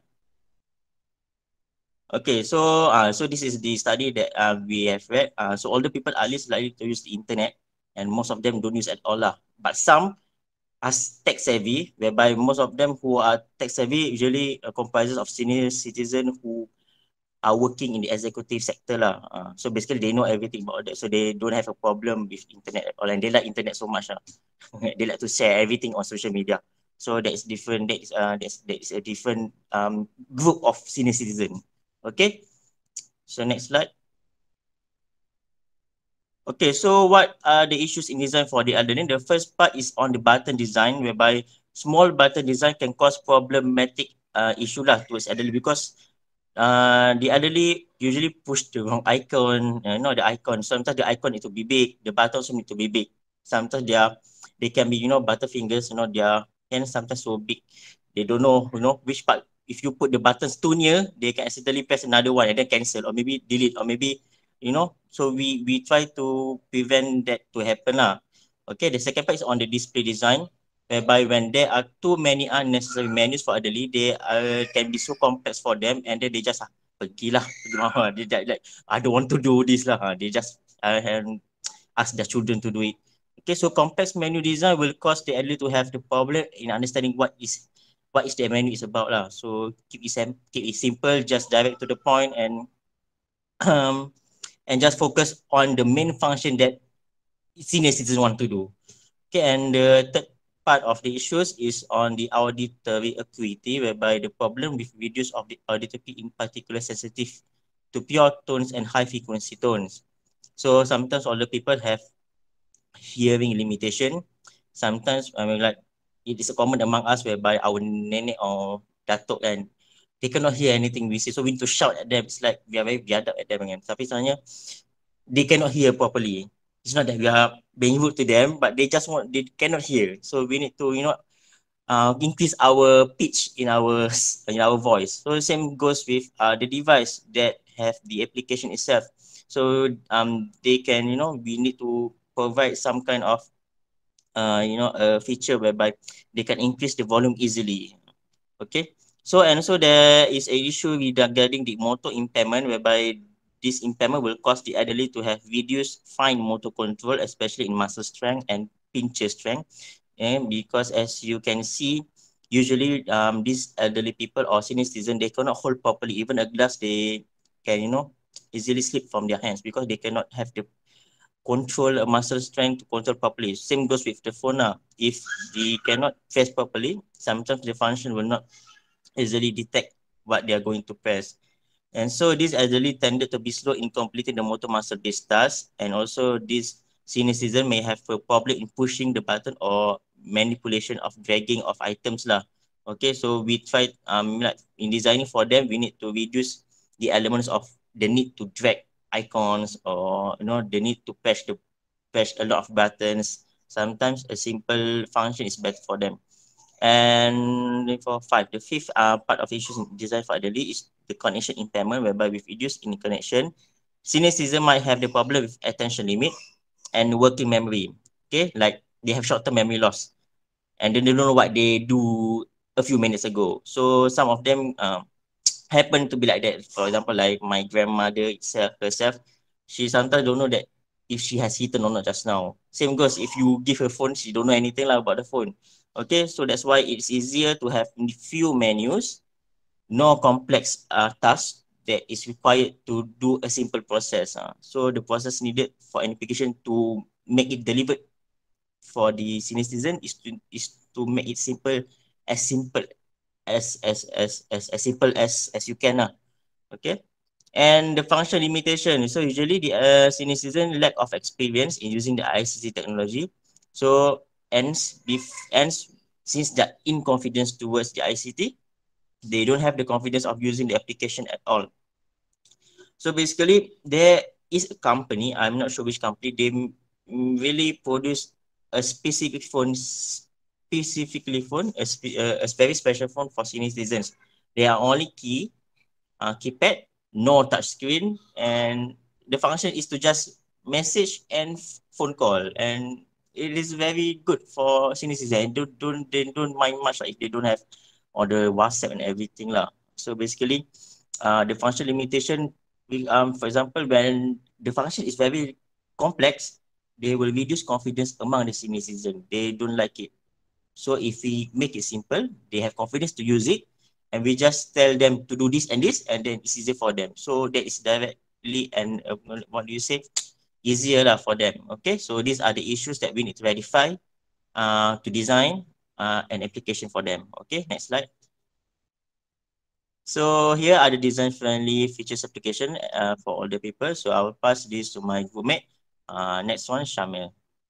Okay, so this is the study that we have read. So older people are least likely to use the internet, and most of them don't use at all lah. But some are tech savvy, whereby most of them who are tech savvy usually comprises of senior citizens who are working in the executive sector lah. So basically they know everything about that, so they don't have a problem with internet at all, and they like internet so much lah. They like to share everything on social media. So that is different. That is a different group of senior citizen. Okay, so next slide. Okay, so what are the issues in design for the elderly? The first part is on the button design, whereby small button design can cause problematic issue lah towards elderly, because the elderly usually push the wrong icon, the icon. Sometimes the icon need to be big, the button also need to be big. Sometimes they can be, butterfingers, their hands sometimes so big. They don't know, which part. If you put the buttons too near, they can accidentally press another one and then cancel, or maybe delete, or maybe, so we try to prevent that to happen lah. Okay, the second part is on the display design, whereby when there are too many unnecessary menus for elderly, they can be so complex for them, and then they just pergilah, they like, I don't want to do this lah. They just ask their children to do it. Okay, so complex menu design will cause the elderly to have the problem in understanding what is the menu is about lah. So keep it simple, just direct to the point, and just focus on the main function that senior citizens want to do. Okay, and the third part of the issues is on the auditory acuity, whereby the problem with reduce of the auditory, in particular sensitive to pure tones and high frequency tones. So sometimes older people have hearing limitation. Sometimes like it is common among us, whereby our nenek or datuk kan, they cannot hear anything we say, so we need to shout at them. It's like we are very biadab at them kan. Tapi sebenarnya they cannot hear properly. It's not that we are being rude to them, but they cannot hear. So we need to increase our pitch in our voice. So the same goes with the device that have the application itself. So they can, we need to provide some kind of a feature whereby they can increase the volume easily. Okay, So and also there is a issue regarding the motor impairment, whereby this impairment will cause the elderly to have reduced fine motor control, especially in muscle strength and pincher strength. And because as you can see, usually these elderly people or senior citizens, they cannot hold properly. Even a glass, they can, you know, easily slip from their hands because they cannot have the control muscle strength to control properly. Same goes with the phone now. If they cannot press properly, sometimes the function will not easily detect what they are going to press. And so this elderly tended to be slow in completing the motor muscle-based task, and also this senior citizen may have a problem in pushing the button or manipulation of dragging of items lah. Okay, so we tried like in designing for them, we need to reduce the elements of the need to drag icons, or you know, the need to press a lot of buttons. Sometimes a simple function is better for them. And for the fifth part of issues in design for elderly is the connection impairment, whereby with reduced in connection, senior citizen might have the problem with attention limit and working memory. Okay, like they have short-term memory loss, and then they don't know what they do a few minutes ago. So some of them happen to be like that. For example, like my grandmother herself, she sometimes don't know that if she has eaten or not just now. Same goes if you give her phone, she don't know anything about the phone. Okay, so that's why it's easier to have few menus, no complex tasks that is required to do a simple process. So the process needed for an application to make it delivered for the senior citizen is to make it simple as simple as you can. Okay. And the function limitation. So usually the senior citizen lack of experience in using the ICT technology. So hence since they're in confidence towards the ICT, they don't have the confidence of using the application at all. So basically, there is a company, I'm not sure which company, they really produce a specific phone, a very special phone for senior citizens. They are only keypad, no touch screen, and the function is to just message and phone call, and it is very good for senior citizens. They don't mind much if they don't have all the WhatsApp and everything lah. So basically, the function limitation will, for example, when the function is very complex, they will reduce confidence among the senior citizen. They don't like it. So if we make it simple, they have confidence to use it, and we just tell them to do this, and then it's easy for them. So that is directly and what do you say, easier lah for them. Okay, so these are the issues that we need to verify to design an application for them. Okay, next slide. So here are the design-friendly features application for all the people. So I will pass this to my groupmate. Next one, Shamil.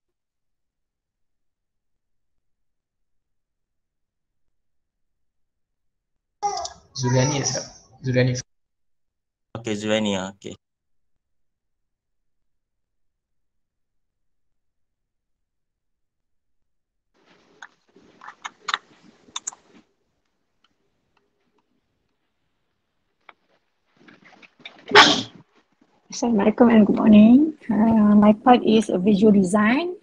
Zuriani, Zuriani. Okay, Zuriani. Okay. Assalamualaikum and good morning. My part is a visual design.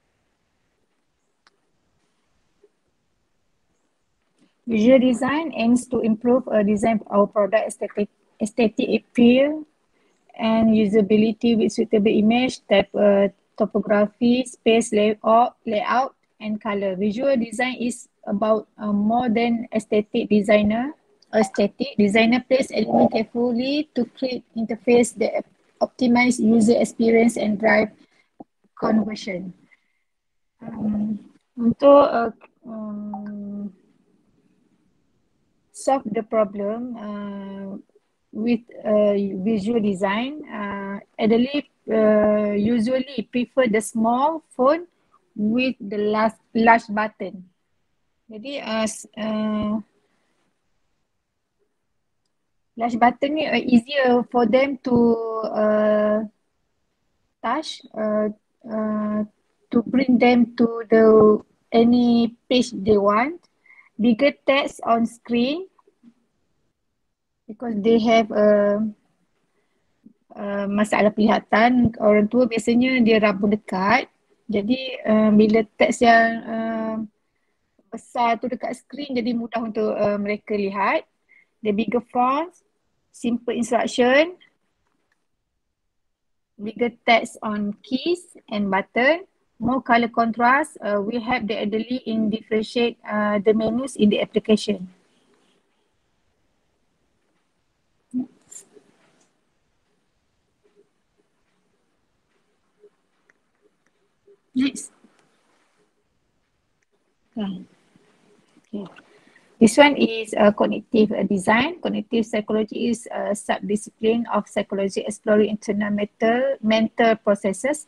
Visual design aims to improve a design of our product aesthetic appeal and usability with suitable image, type, topography, space layout, and color. Visual design is about more than aesthetic. Designer places element carefully to create interface that optimize user experience and drive conversion. Untuk solve the problem with visual design, elderly usually prefer the small phone with the large button. Jadi large button ni easier for them to touch, to bring them to any page they want. Bigger text on screen because they have masalah penglihatan. Orang tua biasanya dia rabun dekat. Jadi bila teks yang besar tu dekat skrin jadi mudah untuk mereka lihat. The bigger fonts, simple instruction, bigger text on keys and button, more color contrast will help the elderly in differentiate the menus in the application. Next. Okay. This one is cognitive design. Cognitive psychology is a subdiscipline of psychology exploring internal mental processes.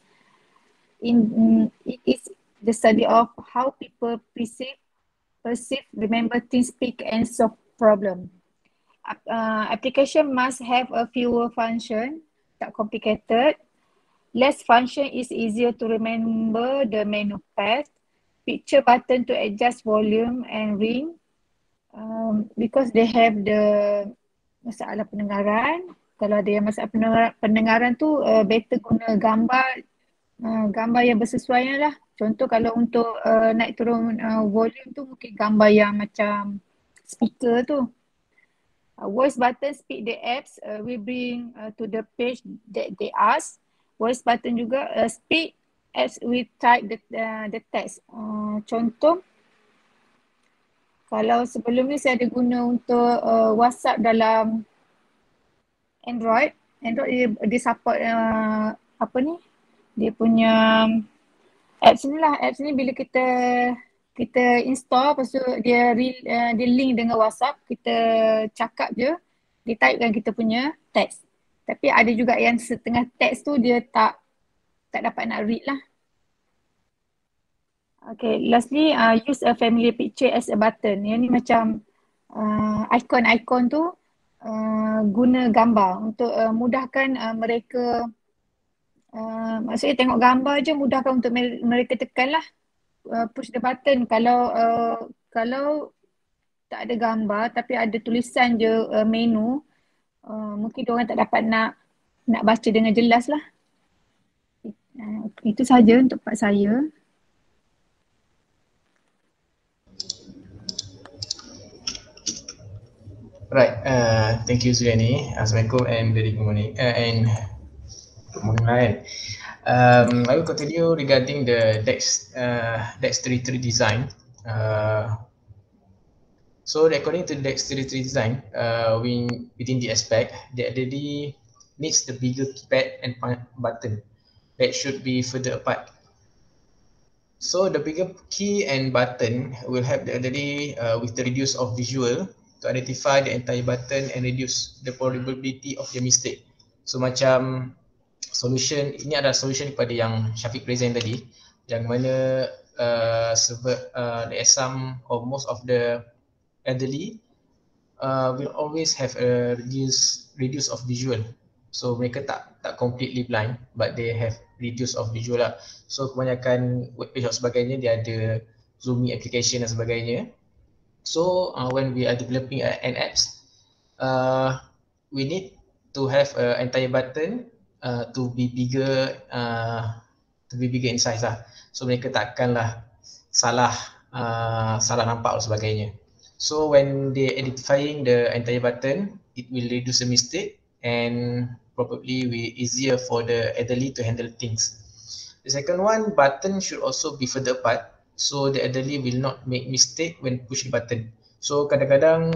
It is the study of how people perceive, remember things, speak and solve problem. Application must have a fewer function, tak complicated. Less function is easier to remember the menu path. Picture button to adjust volume and ring. Because they have the masalah pendengaran. Kalau ada yang masalah pendengaran tu better guna gambar yang bersesuaian lah. Contoh kalau untuk naik turun volume tu mungkin gambar yang macam speaker tu. Voice button speak the apps we bring to the page that they ask. Voice button juga speak as we type the text. Contoh, kalau sebelum ni saya ada guna untuk WhatsApp dalam Android dia support apa ni? Dia punya apps ni lah. Apps ni bila kita install, lepas tu dia link dengan WhatsApp, kita cakap je, dia typekan kita punya teks. Tapi ada juga yang setengah teks tu dia tak dapat nak read lah. Okay, lastly, use a familiar picture as a button. Yang ni macam icon-icon tu guna gambar untuk mudahkan mereka, maksudnya tengok gambar je mudahkan untuk mereka tekan lah. Push the button. Kalau tak ada gambar tapi ada tulisan je menu, mungkin diorang tak dapat nak baca dengan jelas lah. Itu saja untuk part saya. Right, thank you Suriani. Assalamualaikum and very good morning. And good morning Ryan. I will continue regarding the dexterity design. So according to dexterity design, within the aspect, the elderly needs the bigger keypad and button that should be further apart. So the bigger key and button will help the elderly with the reduce of visual to identify the entire button and reduce the probability of the mistake. So macam solution, ini adalah solution kepada yang Syafiq present tadi, yang mana there are some or most of the elderly will always have a reduce of visual. So mereka tak completely blind, but they have reduce of visual lah. So kebanyakan webpage dan sebagainya dia ada zooming application dan sebagainya. So when we are developing an apps, we need to have an entire button to be bigger in size lah. So mereka takkanlah salah nampak dan sebagainya. So when they identifying the entire button, it will reduce the mistake and probably be easier for the elderly to handle things. The second one, button should also be further apart, so the elderly will not make mistake when push the button. So kadang-kadang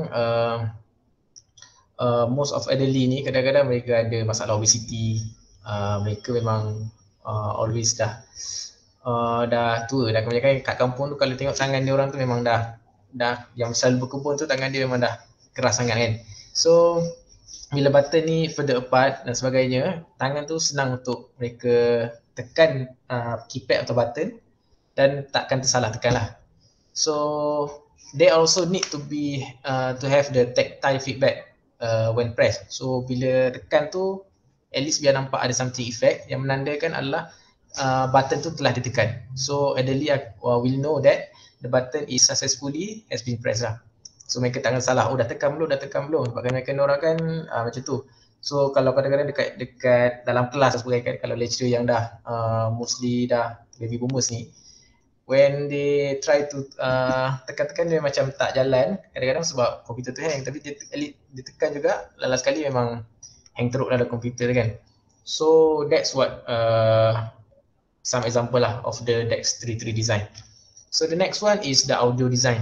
most of elderly ni kadang-kadang mereka ada masalah obesity. Mereka memang always dah tua dah. Kebanyakan kat kampung tu kalau tengok tangan dia orang tu memang dah yang selalu berkebun tu tangan dia memang dah keras sangat kan. So bila button ni further apart dan sebagainya, tangan tu senang untuk mereka tekan keypad atau button dan takkan tersalah tekan lah. So they also need to be to have the tactile feedback when pressed. So bila tekan tu at least biar nampak ada something effect yang menandakan adalah button tu telah ditekan. So elderly will know that the button is successfully has been pressed lah. So mereka tak akan salah, oh dah tekan belum. Sebab kadang-kadang orang kan macam tu. So kalau kadang-kadang dekat dalam kelas sebagainya, kalau lecturer yang dah mostly dah baby boomers ni, when they try to tekan-tekan dia macam tak jalan, kadang-kadang sebab komputer tu hang, tapi dia tekan juga, last kali memang hang teruk dalam komputer kan. So that's what some example lah of the DEX33 design. So the next one is the audio design.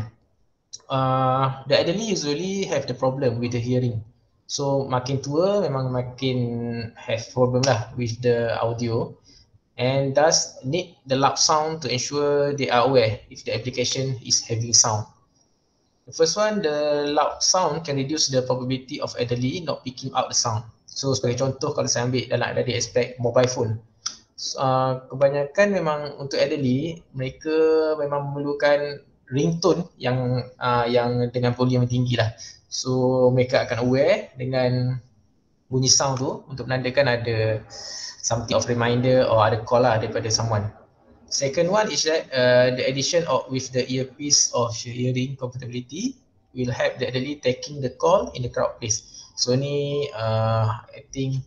The elderly usually have the problem with the hearing. So makin tua memang makin have problem lah with the audio, and thus need the loud sound to ensure they are aware if the application is having sound. The first one, the loud sound can reduce the probability of elderly not picking out the sound. So sebagai contoh, kalau saya ambil dalam dari aspek mobile phone, kebanyakan memang untuk elderly, mereka memang memerlukan ringtone yang dengan volume yang tinggi lah. So mereka akan aware dengan bunyi sound tu untuk menandakan ada something of reminder or ada call lah daripada someone. Second one is that the addition of with the earpiece or hearing compatibility will help the elderly taking the call in the crowd place. So ni I think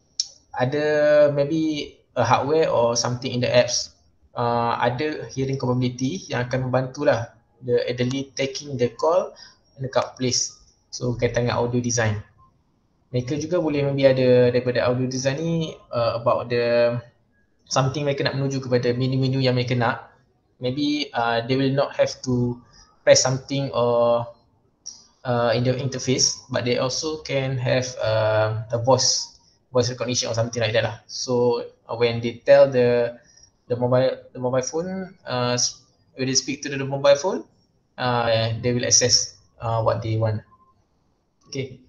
ada maybe a hardware or something in the apps, ada hearing compatibility yang akan membantulah the elderly taking the call in the crowd place. So kaitan dengan audio design. Mereka juga boleh maybe ada daripada audio design ni about the something mereka nak menuju kepada menu-menu yang mereka nak. Maybe they will not have to press something or in the interface, but they also can have the voice recognition or something like that lah. So when they tell the mobile phone, when they speak to the mobile phone, they will access what they want. Okay.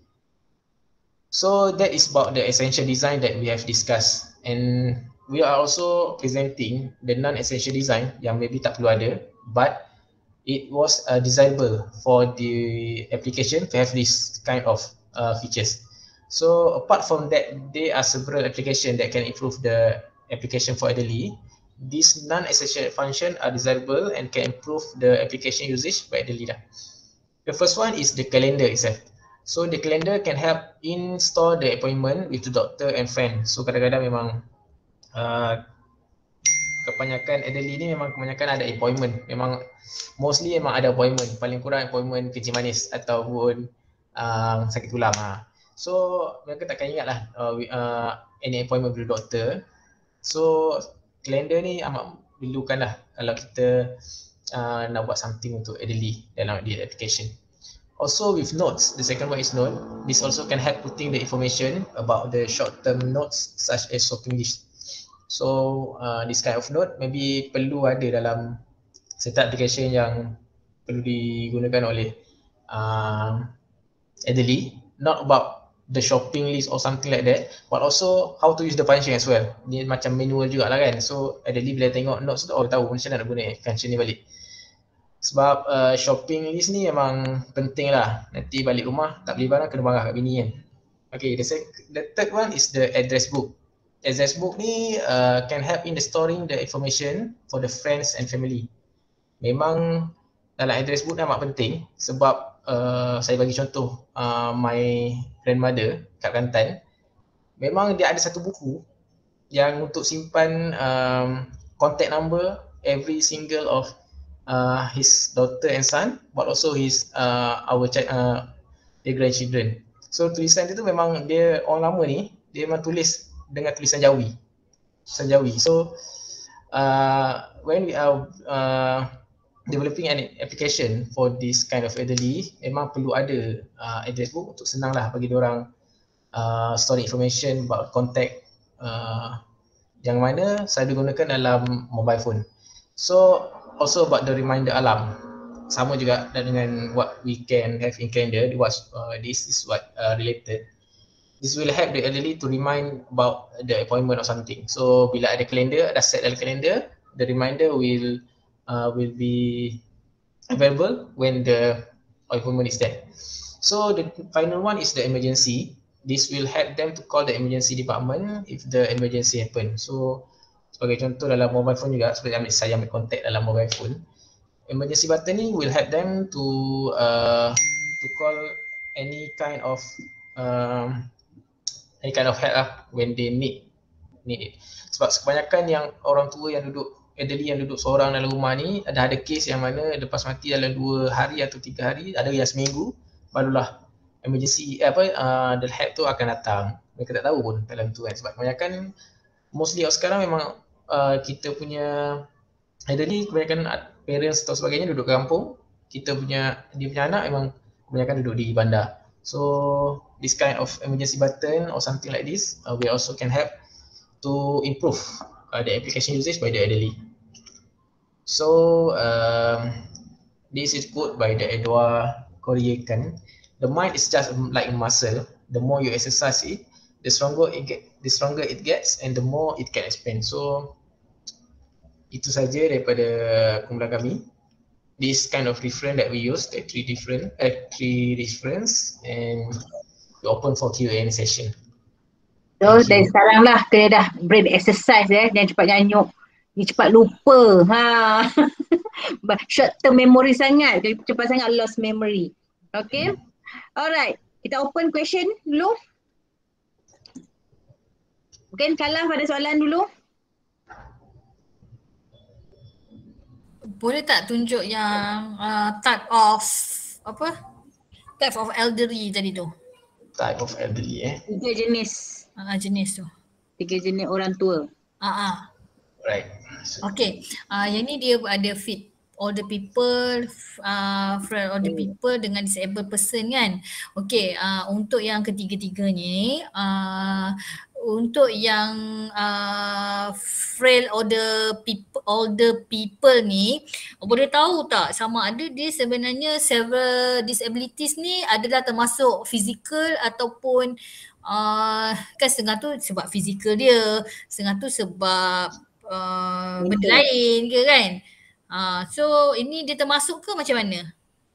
So that is about the essential design that we have discussed, and we are also presenting the non-essential design yang maybe tak perlu ada, but it was desirable for the application to have this kind of features. So apart from that, there are several applications that can improve the application for elderly. These non-essential functions are desirable and can improve the application usage by elderly. The first one is the calendar itself. So the calendar can help in-store the appointment with the doctor and friend. So kadang-kadang memang kebanyakan elderly ni memang kebanyakan ada appointment. Memang mostly memang ada appointment. Paling kurang appointment kencing manis ataupun sakit tulang. So mereka takkan ingat lah any appointment with the doctor. So calendar ni amat perlukan lah kalau kita nak buat something untuk elderly dalam the application. Also with notes, the second one is note. This also can help putting the information about the short-term notes such as shopping list. So this kind of note maybe perlu ada dalam setiap application yang perlu digunakan oleh elderly. Not about the shopping list or something like that, but also how to use the function as well. Ni macam manual juga lah kan. So elderly bila tengok notes tu, tahu macam mana nak guna function ni balik. Sebab shopping list ni memang penting lah. Nanti balik rumah tak beli barang kena marah kat bini kan. Okay, the third one is the address book. Address book ni can help in the storing the information for the friends and family. Memang dalam address book ni amat penting sebab saya bagi contoh my grandmother kat Kelantan, memang dia ada satu buku yang untuk simpan contact number every single of his daughter and son, but also his their grandchildren. So tulisan dia tu memang dia orang lama ni dia memang tulis dengan tulisan Jawi. So when we are developing an application for this kind of elderly, memang perlu ada address book untuk senang lah bagi diorang store information about contact yang mana selalu digunakan dalam mobile phone. So also about the reminder alarm, sama juga dengan what we can have in calendar. This is what related. This will help the elderly to remind about the appointment or something. So bila ada calendar, ada set dalam calendar, the reminder will be available when the appointment is there. So the final one is the emergency. This will help them to call the emergency department if the emergency happen. So sebagai contoh dalam mobile phone juga, seperti saya ambil contact dalam mobile phone, emergency button ni will help them to call any kind of help lah when they need it. Sebab kebanyakan yang orang tua yang duduk elderly yang duduk seorang dalam rumah ni, ada kes yang mana lepas mati dalam 2 hari atau 3 hari, ada yang seminggu, barulah emergency the help tu akan datang. Mereka tak tahu pun dalam tu kan, sebab kebanyakan mostly sekarang memang kita punya elderly, kebanyakan parents atau sebagainya duduk kampung. Dia punya anak memang kebanyakan duduk di bandar. So this kind of emergency button or something like this, we also can help to improve the application usage by the elderly. So this is put by the Edward Corrigan. The mind is just like a muscle. The more you exercise it, the stronger it gets, and the more it can expand. So itu saja daripada kumpulan kami. This kind of reference that we use, the three reference, and we open for Q&A session. So dari sekarang lah kena dah brain exercise jangan cepat nyanyuk, ni cepat lupa. Short term memory sangat, cepat sangat lost memory. Okay, alright, kita open question dulu. Mungkin Kalaf ada soalan dulu. Boleh tak tunjuk yang type of elderly tadi tu? Type of elderly 3 jenis. Jenis tu. 3 jenis orang tua. Right. Okay. Yang ni dia ada fit older people, friend older people dengan disabled person kan. Okay. Untuk yang ketiga-tiganya untuk yang frail older people ni, boleh tahu tak sama ada dia sebenarnya several disabilities ni adalah termasuk fizikal ataupun kan setengah tu sebab fizikal dia, setengah tu sebab benda lain ke kan. So ini dia termasuk ke macam mana?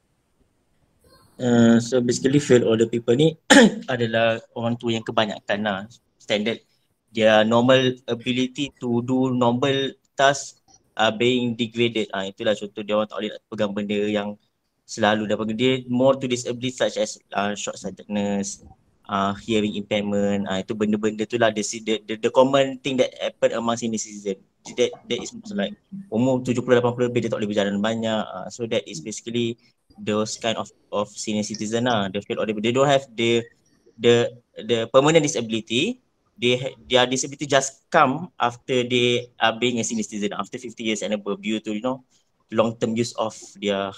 So basically frail older people ni adalah orang tua yang kebanyakan lah. Standard, their normal ability to do normal tasks are being degraded. Itulah contoh dia orang tak boleh nak pegang benda yang selalu dapat dia, more to disability such as short-sightedness, hearing impairment. Itu benda-benda tu lah the common thing that happen among senior citizen. That is like umur 70-80 lebih dia tak boleh berjalan banyak. So that is basically those kind of senior citizen lah. They don't have the permanent disability. Their disability just come after they are being a senior citizen, after 50 years and above, due to long-term use of their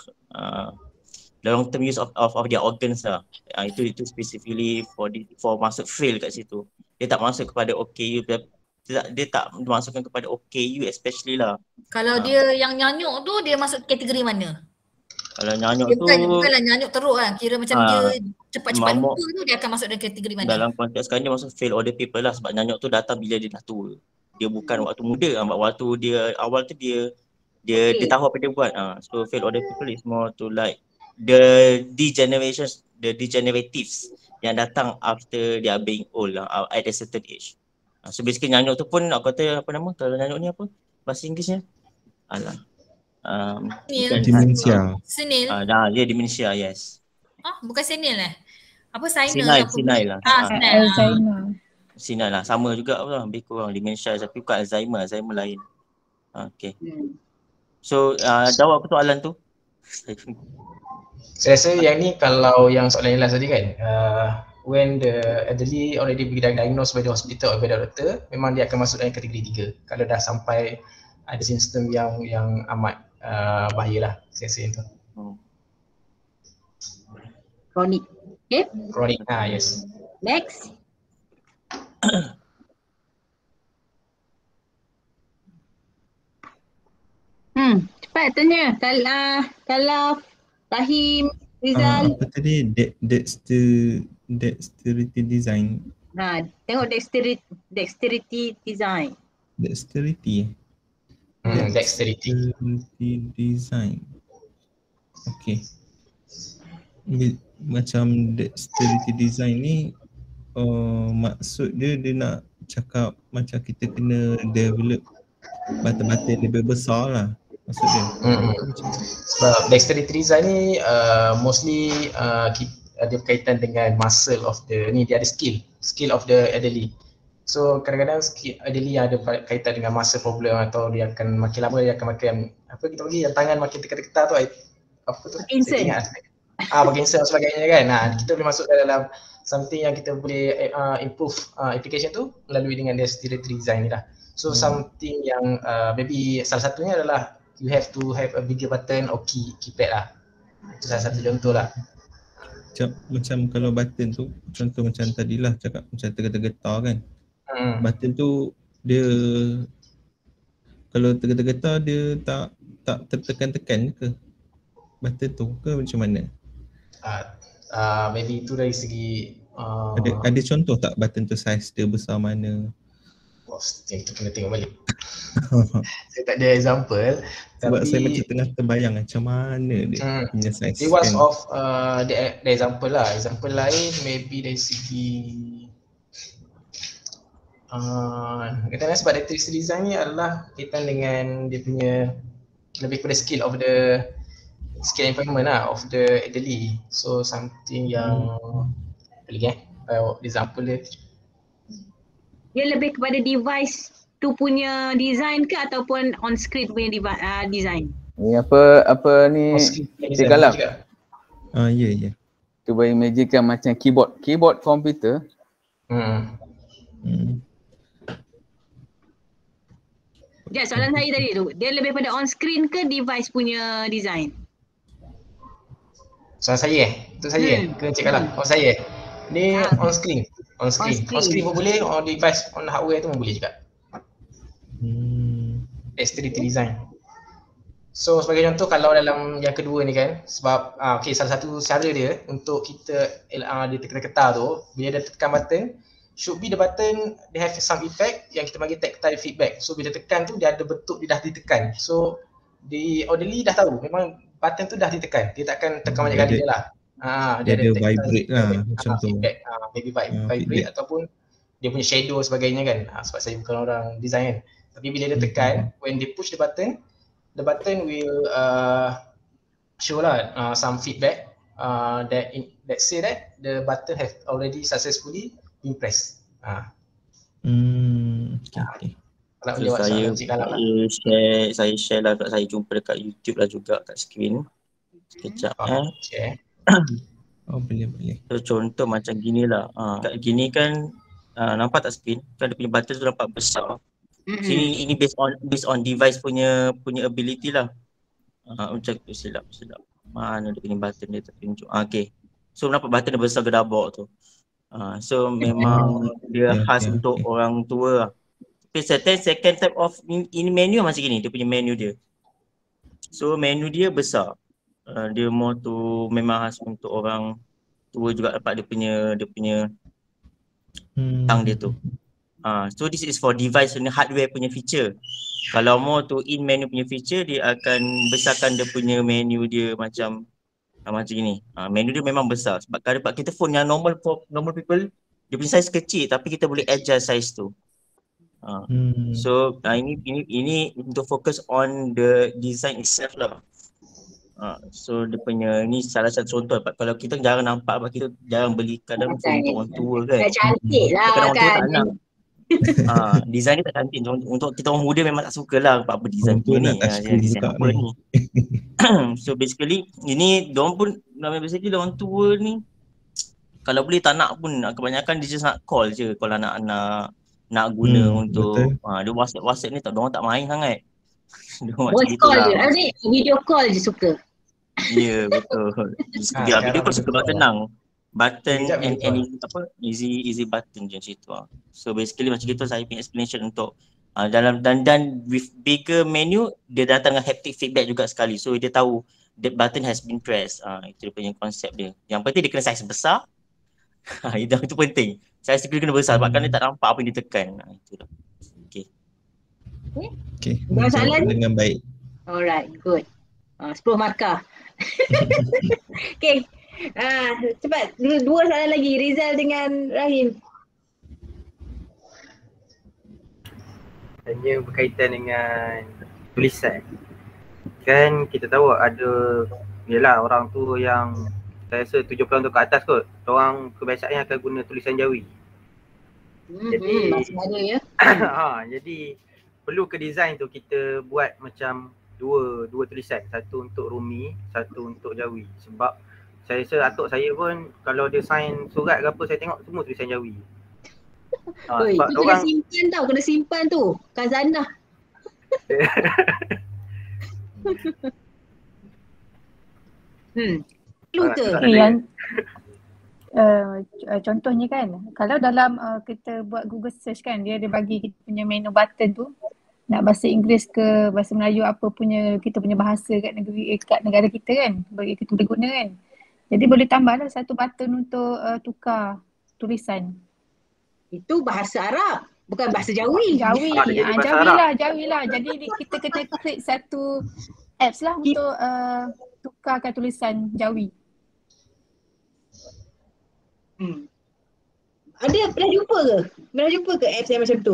their organs lah. Itu specifically for masuk frail kat situ. Dia tak masuk kepada OKU, dia tak masukkan kepada OKU especially lah. Kalau dia yang nyanyuk tu dia masuk kategori mana? Kalau nyanyuk tu bukanlah nyanyuk teruk kan, kira macam dia cepat-cepat lupa tu, dia akan masuk dalam kategori mana? Dalam konteks sekarang dia masuk fail older people lah, sebab nyanyuk tu datang bila dia dah tua. Dia bukan waktu muda, waktu dia awal tu dia tahu apa dia buat. So fail older people is more to like the degeneratives yang datang after they are being old lah, at a certain age. So basically nyanyuk tu pun aku kata apa nama, kalau nyanyuk ni apa bahasa Inggerisnya? Dementia. Senil. Dia dementia, yes. Bukan senil apa senile lah. Senile lah, sama juga lah, lebih kurang dementia tapi bukan Alzheimer lain. Okay. So jawab persoalan tu. Saya rasa yang ni kalau yang soalan last tadi kan, when the elderly already be diagnosed by the hospital or by the doctor, memang dia akan masuk dalam kategori 3 kalau dah sampai ada sistem yang amat bahayalah, saya rasa itu. Chronic. Okay. Chronic, yes. Next. Cepat tanya. Kalau Rahim, Rizal. Apa tadi? Dexterity design. Tengok dexterity design. Dexterity. Dexterity design. Okay. Macam dexterity design ni maksud dia nak cakap macam kita kena develop batin-batin lebih besar lah maksud dia. Sebab dexterity design ni mostly ada berkaitan dengan muscle of the ni, dia ada skill of the elderly. So kadang-kadang sikit daily ada kaitan dengan masa problem atau dia akan makin lama dia akan makin apa kita panggil yang tangan makin tekan-tekan tu apa tu? Parkinson. Parkinson dan sebagainya kan. Kita boleh masuk dalam something yang kita boleh improve application tu melalui dengan dia utility design ni lah. So something yang maybe salah satunya adalah you have to have a bigger button or keypad lah. Itu salah satu contoh lah. Macam kalau button tu contoh macam tadilah cakap macam tergetar-getar kan. Button tu dia kalau tergetar-getar dia tak tertekan-tekan ke button tu ke macam mana? Maybe itu dari segi ada contoh tak button tu size dia besar mana? Kita kena tengok balik. Saya tak ada example. Sebab tapi saya macam tengah terbayang macam mana dia punya size. It was of the example lah. Example lain maybe dari segi katakanlah sebab data design ni adalah kaitan dengan dia punya lebih kepada skill of the skill environment lah of the elderly. So something yang example dia lebih kepada device tu punya design ke ataupun on screen punya design? Ni apa ni Galang? Ya. Cuba imagine macam keyboard komputer. Ya, soalan saya tadi tu, dia lebih pada on screen ke device punya design? Soalan saya Untuk saya ke Cik Galang? Oh saya ni on screen. On screen pun boleh, on device, on hardware tu pun boleh juga. Dexterity design. So sebagai contoh kalau dalam yang kedua ni kan, sebab salah satu cara dia untuk kita dia tekan-ketar tu, bila dia tekan button, should be the button they have some effect yang kita panggil tactile feedback. So bila tekan tu dia ada bentuk dia dah ditekan. So the orderly dah tahu memang button tu dah ditekan. Dia takkan tekan banyak kali je lah. Dia ada vibrate lah macam tu. Feedback, maybe vibrate ataupun dia punya shadow sebagainya kan. Sebab saya bukan orang design kan. Tapi bila dia tekan, when they push the button will show lah some feedback that say that the button have already successfully been pressed. Okay. Kalau saya share lah, saya jumpa dekat YouTube lah juga kat screen. Sekejap boleh. So contoh macam gini lah. Kat gini kan nampak tak screen? Kan dia punya button tu nampak besar. Sini ini based on device punya ability lah. Macam tu silap. Mana dia punya button dia tertunjuk. Okay. So nampak button dia besar gedabak tu. So memang dia khas untuk orang tua lah. Tapi second type of ini menu macam gini, dia punya menu dia. So menu dia besar. Dia more tu memang khas untuk orang tua juga, dapat dia punya tang dia tu. So this is for device punya hardware punya feature. Kalau more tu in menu punya feature, dia akan besarkan dia punya menu dia macam gini. Menu dia memang besar sebab kalau kita phone yang normal people, dia punya size kecil tapi kita boleh adjust size tu. So ini untuk fokus on the design itself lah. So dia punya ni salah satu contoh. Kalau kita jarang nampak, kita jarang beli kadang untuk orang tua kan. Cantik lah kadang orang tua kan. tak nak. Design dia tak cantik. Untuk kita orang muda memang tak suka lah apa design tu ni. Design apa ni. So basically ini diorang pun basically orang tua ni kalau boleh tak nak pun, kebanyakan dia just nak call je kalau nak guna untuk dia WhatsApp ni diorang tak main sangat. Voice call je, ni video call je suka. Ya betul. Video call suka tenang. Button and easy button je macam tu. So basically macam gitu saya punya explanation untuk dalam dan with bigger menu dia datang dengan haptic feedback juga sekali. So dia tahu the button has been pressed. Itu dia punya konsep dia. Yang penting dia kena size besar. Itu penting. Size dia kena besar sebab kan dia tak nampak apa yang dia tekan. Itulah. Okay. Soalan dengan baik. Alright, good. 10 markah. Okay. Cepat, dua soalan lagi. Rizal dengan Rahim. Hanya berkaitan dengan tulisan. Kan kita tahu ada orang tu yang saya rasa 70 tahun tu ke atas kot. Orang kebiasaannya akan guna tulisan Jawi. Jadi masih ada ya. jadi perlu ke design tu kita buat macam dua tulisan, satu untuk Rumi, satu untuk Jawi. Sebab saya rasa atuk saya pun kalau dia sign surat ke apa saya tengok semua tulisan Jawi. Oi, Sebab tu orang kena simpan tau, kena simpan tu. Khazanah. Perlu ke? Yang contohnya kan, kalau dalam kita buat Google search kan, dia bagi kita punya menu button tu, nak bahasa Inggeris ke bahasa Melayu apa punya kita punya bahasa kat negara kita kan, bagi kita boleh guna kan. Jadi boleh tambahlah satu button untuk tukar tulisan. Itu bahasa Arab, bukan bahasa Jawi. Jawi. Jawi lah. Jadi kita kena klik satu apps lah untuk tukarkan tulisan Jawi. Ada pernah jumpa ke apps yang macam tu?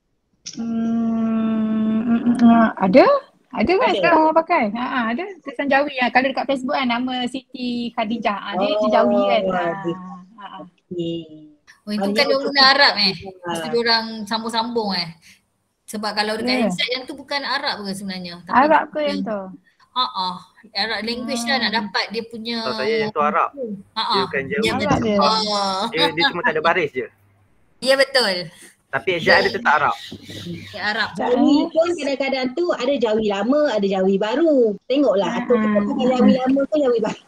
Ada kan sekarang orang pakai. Ada tulisan Jawi lah. Kalau dekat Facebook kan nama Siti Khadijah. Dia Jawi kan. Okey. Oh, itu kan dia guna Arab Mesti dia orang sambung-sambung Sebab kalau dekat website yang tu bukan Arab ke sebenarnya. Tapi Arab ke yang tu? Arab language lah nak dapat dia punya. Saya yang tu Arab. Dia bukan Jawi. Dia cuma tak ada baris je. Ya betul. Tapi ejaan dia tetap Arab. Arab. Jawi pun kadang-kadang tu ada Jawi lama, ada Jawi baru. Tengoklah atau kita pakai Jawi lama ke Jawi baru.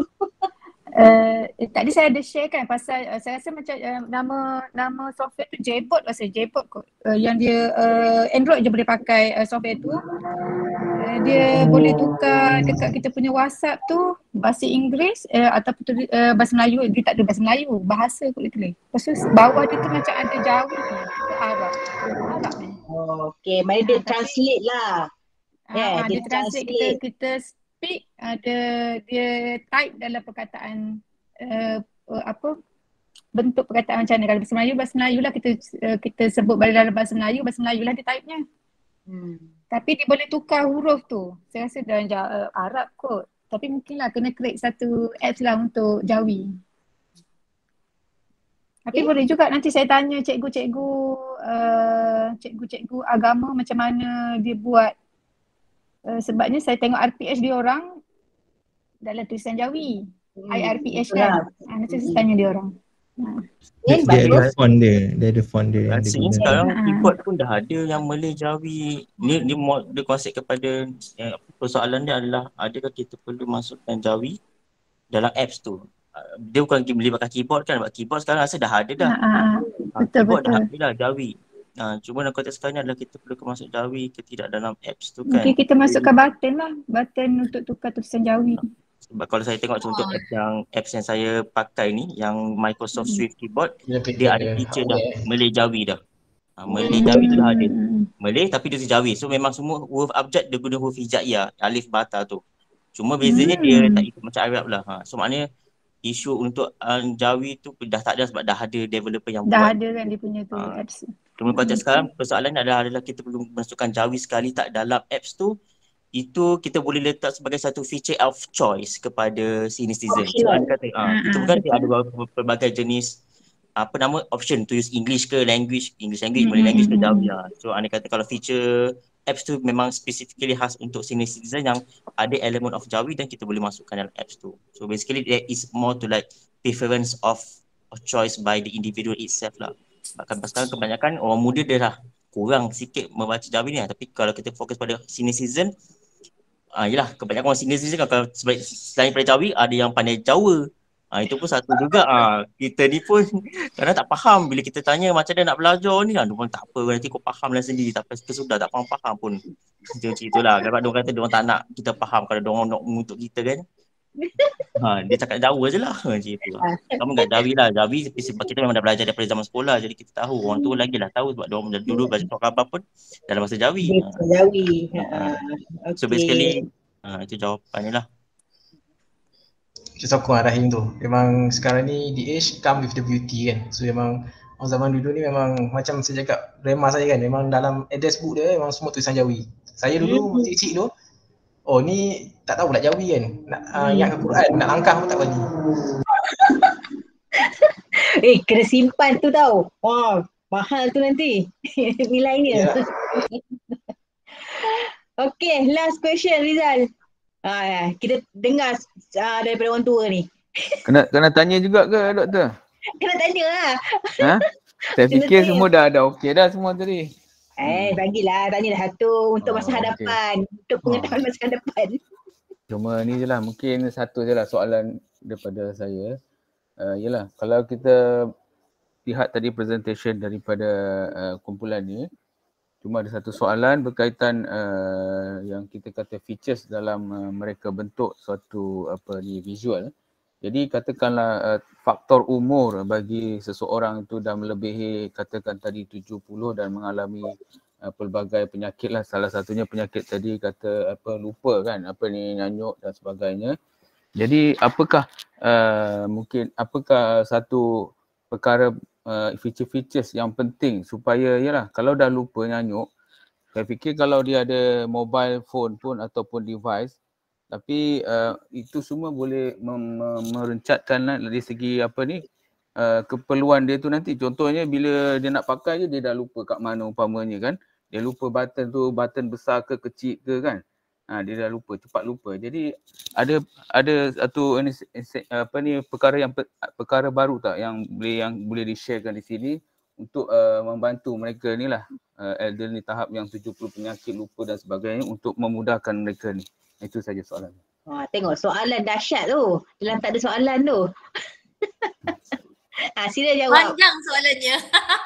Tadi saya ada share kan pasal saya rasa macam nama software tu Jbot kot. Yang dia Android je boleh pakai software tu. Dia boleh tukar dekat kita punya WhatsApp tu bahasa Inggeris ataupun bahasa Melayu. Dia tak ada bahasa Melayu, bahasa kot dia tulis. Lepas tu bawah dia tu macam ada Jawi ke Arab. Okey, mari dia translate lah. Dia translate kita speak, dia type dalam perkataan bentuk perkataan macam mana. Kalau bahasa Melayu lah kita sebut dalam bahasa Melayu lah dia type-nya. Tapi dia boleh tukar huruf tu. Saya rasa dalam Arab kot. Tapi mungkinlah kena create satu apps lah untuk Jawi. Tapi boleh juga nanti saya tanya cikgu-cikgu agama macam mana dia buat. Sebabnya saya tengok RPH dia orang dalam tulisan Jawi. IRPH kan. Nanti saya tanya dia orang. Dia ada font dia. Rasanya sekarang keyboard pun dah ada yang Malay Jawi. Dia konsep kepada persoalan dia adalah adakah kita perlu masukkan Jawi dalam apps tu. Dia bukan melibatkan keyboard kan. Sebab keyboard sekarang rasa dah ada dah. Keyboard dah ada dah Jawi. Cuma dalam konteks sekarang adalah kita perlu masuk Jawi ke tidak dalam apps tu kan. Mungkin kita masukkan button lah. Button untuk tukar tulisan Jawi. Sebab kalau saya tengok contoh apps yang saya pakai ni, yang Microsoft Swift Keyboard, dia ada feature dah Malay Jawi dah. Malay Jawi tu dah ada. Malay tapi dia Jawi. So memang semua huruf abjad dia guna huruf hijaiyah, alif bata tu. Cuma bezanya dia tak ikut macam Arab lah. So maknanya isu untuk Jawi tu dah tak ada sebab dah ada developer yang dah buat. Dah ada kan dia punya tu apps. Cuma konteks sekarang persoalan adalah kita perlu masukkan Jawi sekali tak dalam apps tu. Itu kita boleh letak sebagai satu feature of choice kepada senior citizen. So anda kata kita bukan ada pelbagai jenis option to use English ke English language, Malay language ke Jawi. So anda kata kalau feature apps tu memang specifically khas untuk senior citizen yang ada element of Jawi dan kita boleh masukkan dalam apps tu. So basically there is more to like preference of choice by the individual itself lah. Bahkan sekarang kebanyakan orang muda dia dah kurang sikit membaca Jawi ni lah. Tapi kalau kita fokus pada senior citizen, yelah kebanyakan orang senior citizen kalau selain pada Jawi ada yang pandai Jawa. Itu pun satu juga. Kita ni pun kadang tak faham bila kita tanya macam mana nak belajar ni lah. Diorang tak apa, nanti kau faham lah sendiri. Tak apa, sudah tak faham pun. Macam itulah. Kalau diorang kata diorang tak nak kita faham kalau diorang nak mengutuk kita kan. Dia cakap Jawa je lah. Macam itu lah. Kamu kat Jawi lah. Jawi sebab kita memang dah belajar daripada zaman sekolah. Jadi kita tahu. Orang tu lagi lah tahu sebab diorang dulu belajar surat khabar pun dalam bahasa Jawi. Jawi. So basically itu jawapannya lah. Saya sokong Rahim tu. Memang sekarang ni the age come with the beauty kan. So memang orang zaman dulu ni memang macam saya cakap remah saya kan. Memang dalam address book dia memang semua tulisan Jawi. Saya dulu kecil-kecil tu, oh ni tak tahu pula Jawi kan. Nak ingat Al-Quran, nak langkah pun tak bagi. Kena simpan tu tau. Mahal tu nanti nilainya. Yalah. Okay, last question Rizal. Kita dengar daripada orang tua ni. Kena tanya juga ke doktor? Kena tanya lah. Ha? Saya Kena fikir tanya. semua dah okey dah semua tadi. Bagilah, tanya dah satu untuk masa okey. hadapan. Untuk pengetahuan masa hadapan. Cuma ni je lah, mungkin satu je lah soalan daripada saya. Yelah, kalau kita lihat tadi presentation daripada kumpulan ni, cuma ada satu soalan berkaitan yang kita kata features dalam mereka bentuk suatu visual. Jadi katakanlah faktor umur bagi seseorang itu dah melebihi katakan tadi 70 dan mengalami pelbagai penyakit lah. Salah satunya penyakit tadi kata lupa kan, nyanyuk dan sebagainya. Jadi apakah apakah satu perkara feature-features yang penting supaya kalau dah lupa nyanyuk, saya fikir kalau dia ada mobile phone pun ataupun device, tapi itu semua boleh merencatkan dari segi keperluan dia tu nanti. Contohnya bila dia nak pakai je dia dah lupa kat mana umpamanya kan. Dia lupa button tu, button besar ke kecil ke kan. Dia dah lupa, cepat lupa. Jadi ada satu perkara baru tak yang boleh di-sharekan di sini untuk membantu mereka ni lah, elderly tahap yang 70 penyakit lupa dan sebagainya, untuk memudahkan mereka ni. Itu saja soalan. Tengok soalan dahsyat tu. Dalam tak ada soalan tu. Sila jawab. Panjang soalannya.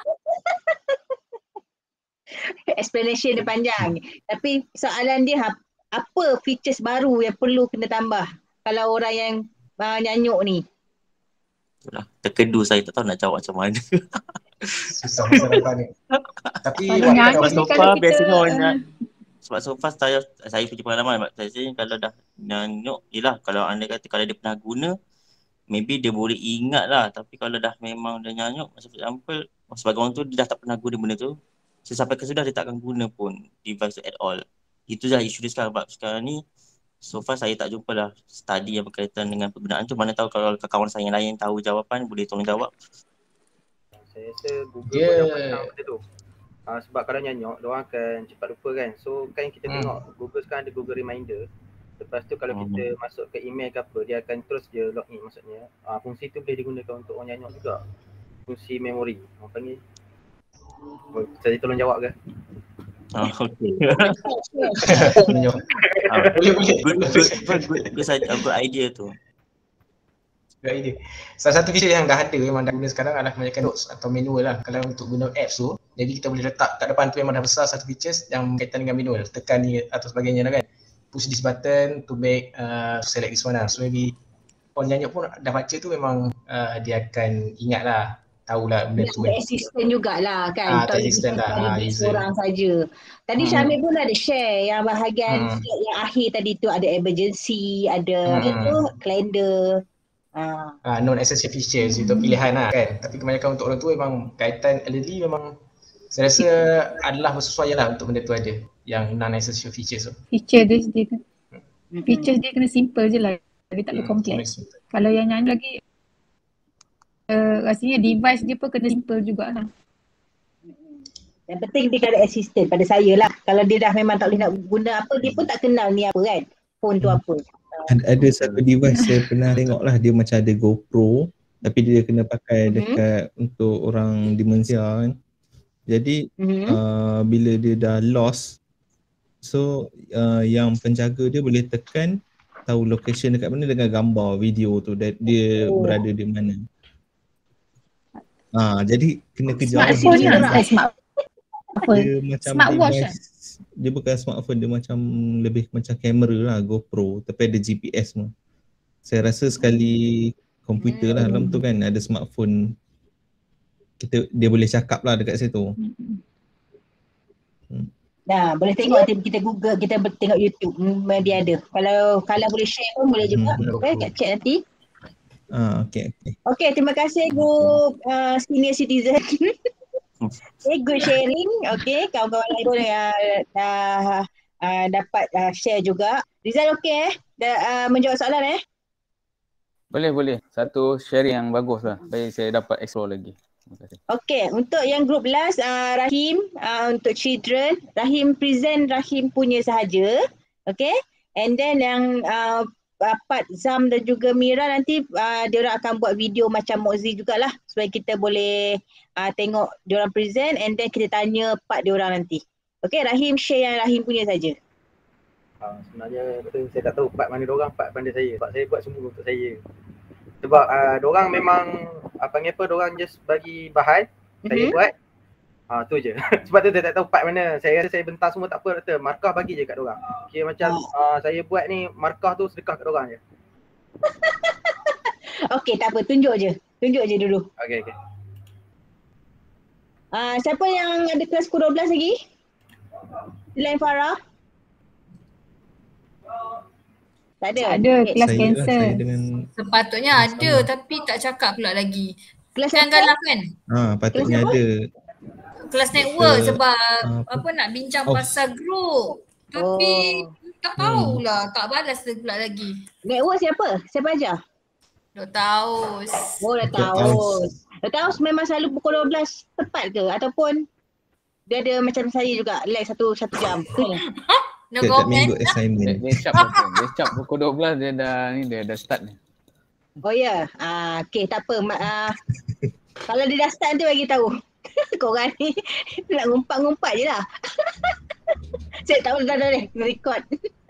Explanation dia panjang. Tapi soalan dia apa features baru yang perlu kena tambah kalau orang yang nyanyuk ni? Itulah, terkedu saya tak tahu nak jawab macam mana. Susah masalah ni. Tapi so far biasanya orang sebab so far saya punya pengalaman saya kalau dah nyanyuk, yelah kalau anda kata kalau dia pernah guna, maybe dia boleh ingat lah. Tapi kalau dah memang dah nyanyuk, macam example sebagai orang tu dia dah tak pernah guna benda tu, sampai ke sudah dia tak akan guna pun device tu at all. Itu dah isu dia sekarang. Sebab sekarang ni so far saya tak jumpa lah study yang berkaitan dengan penggunaan tu. Mana tahu kalau kawan saya yang lain tahu jawapan, boleh tolong jawab. Saya rasa Google pun dah pasang benda tu. Sebab kalau nyanyuk, diorang akan cepat lupa kan. So kan kita tengok Google sekarang ada Google Reminder. Lepas tu kalau kita masuk ke email ke apa, dia akan terus dia login maksudnya. Fungsi tu boleh digunakan untuk orang nyanyuk juga. Fungsi memori. Orang panggil. Saya tolong jawab ke? Okay. Good idea tu. Good idea. Salah satu feature yang dah ada, memang dah guna sekarang adalah kebanyakan notes atau manual lah. Kalau untuk guna apps tu, jadi kita boleh letak kat depan tu memang dah besar satu features yang berkaitan dengan manual. Tekan ni atau sebagainya lah kan. Push this button to make select this one lah. So maybe orang nyanyuk pun dah baca tu memang dia akan ingat lah. Tahulah benda tu. Ada assistant jugalah kan. Tak assistant lah. Seorang saja. Tadi Syamil pun ada share yang bahagian yang akhir tadi tu ada emergency, ada calendar. Non-essential features itu pilihan lah kan. Tapi kebanyakan untuk orang tua memang kaitan elderly memang saya rasa adalah bersesuaian lah untuk benda tu ada. Yang non-essential features tu. Features dia kena simple je lah. Dia tak perlu kompleks. Kalau yang nyanyi lagi rasanya device dia pun kena simple jugalah. Yang penting dia ada assistant pada saya lah. Kalau dia dah memang tak boleh nak guna apa, dia pun tak kenal ni apa kan. Phone tu apa. Ada satu device saya pernah tengok lah, dia macam ada GoPro tapi dia kena pakai dekat untuk orang demensia kan. Jadi bila dia dah lost, so yang penjaga dia boleh tekan tahu location dekat mana dengan gambar video tu dia berada di mana. Jadi kena kejar. Smartphone lah. Dia macam device. Dia bukan smartphone, dia macam lebih macam kamera lah, GoPro, tapi ada GPS semua. Saya rasa sekali komputer lah dalam tu kan, ada smartphone, dia boleh cakap lah dekat situ. Nah, boleh tengok kita Google, kita tengok YouTube, dia ada. Kalau boleh share pun boleh juga. Kat chat nanti. Okay, terima kasih group senior citizen. Good sharing. Okay, kawan-kawan lain pun dah dapat share juga. Rizal menjawab soalan Boleh. Satu sharing yang bagus lah. Baik saya dapat explore lagi. Okay, untuk yang group last, Rahim, untuk children, Rahim present Rahim punya sahaja. Okay, and then yang Pat, Zam dan juga Mira nanti diorang akan buat video macam Mozi jugalah supaya kita boleh tengok diorang present and then kita tanya part diorang nanti. Okay, Rahim share yang Rahim punya saja. Sebenarnya betul saya tak tahu part mana diorang, part pandai saya sebab saya buat semua untuk saya. Sebab diorang memang diorang just bagi bahan, saya buat. Tu je. Sebab tu saya tak tahu part mana. Saya rasa saya bentar semua tak apa, doktor. Markah bagi je kat diorang. Kira macam saya buat ni markah tu sedekah kat diorang je. Okey, tak apa, tunjuk je. Tunjuk je dulu. Okey. Siapa yang ada kelas 12 lagi? Selain Farah? Tak ada. Ada kelas cancel. Sepatutnya ada tapi tak cakap pula lagi. Kelas kan galak kan? Patutnya ada. Kelas network sebab nak bincang pasal group. Tapi tak tahu pula, tak balas pula lagi. Network siapa? Siapa ajar? Dr. Taus. Oh, Dr. Taus. Dr. Taus memang selalu pukul 12 tepat ke? Ataupun dia ada macam saya juga, lag satu jam. No comment. Dia cap pukul 12 dia dah start ni. Oh ya. Okey, tak apa. Kalau dia dah start nanti bagi tahu. Korang ni nak ngumpat-ngumpat je lah. Saya tahu dah record.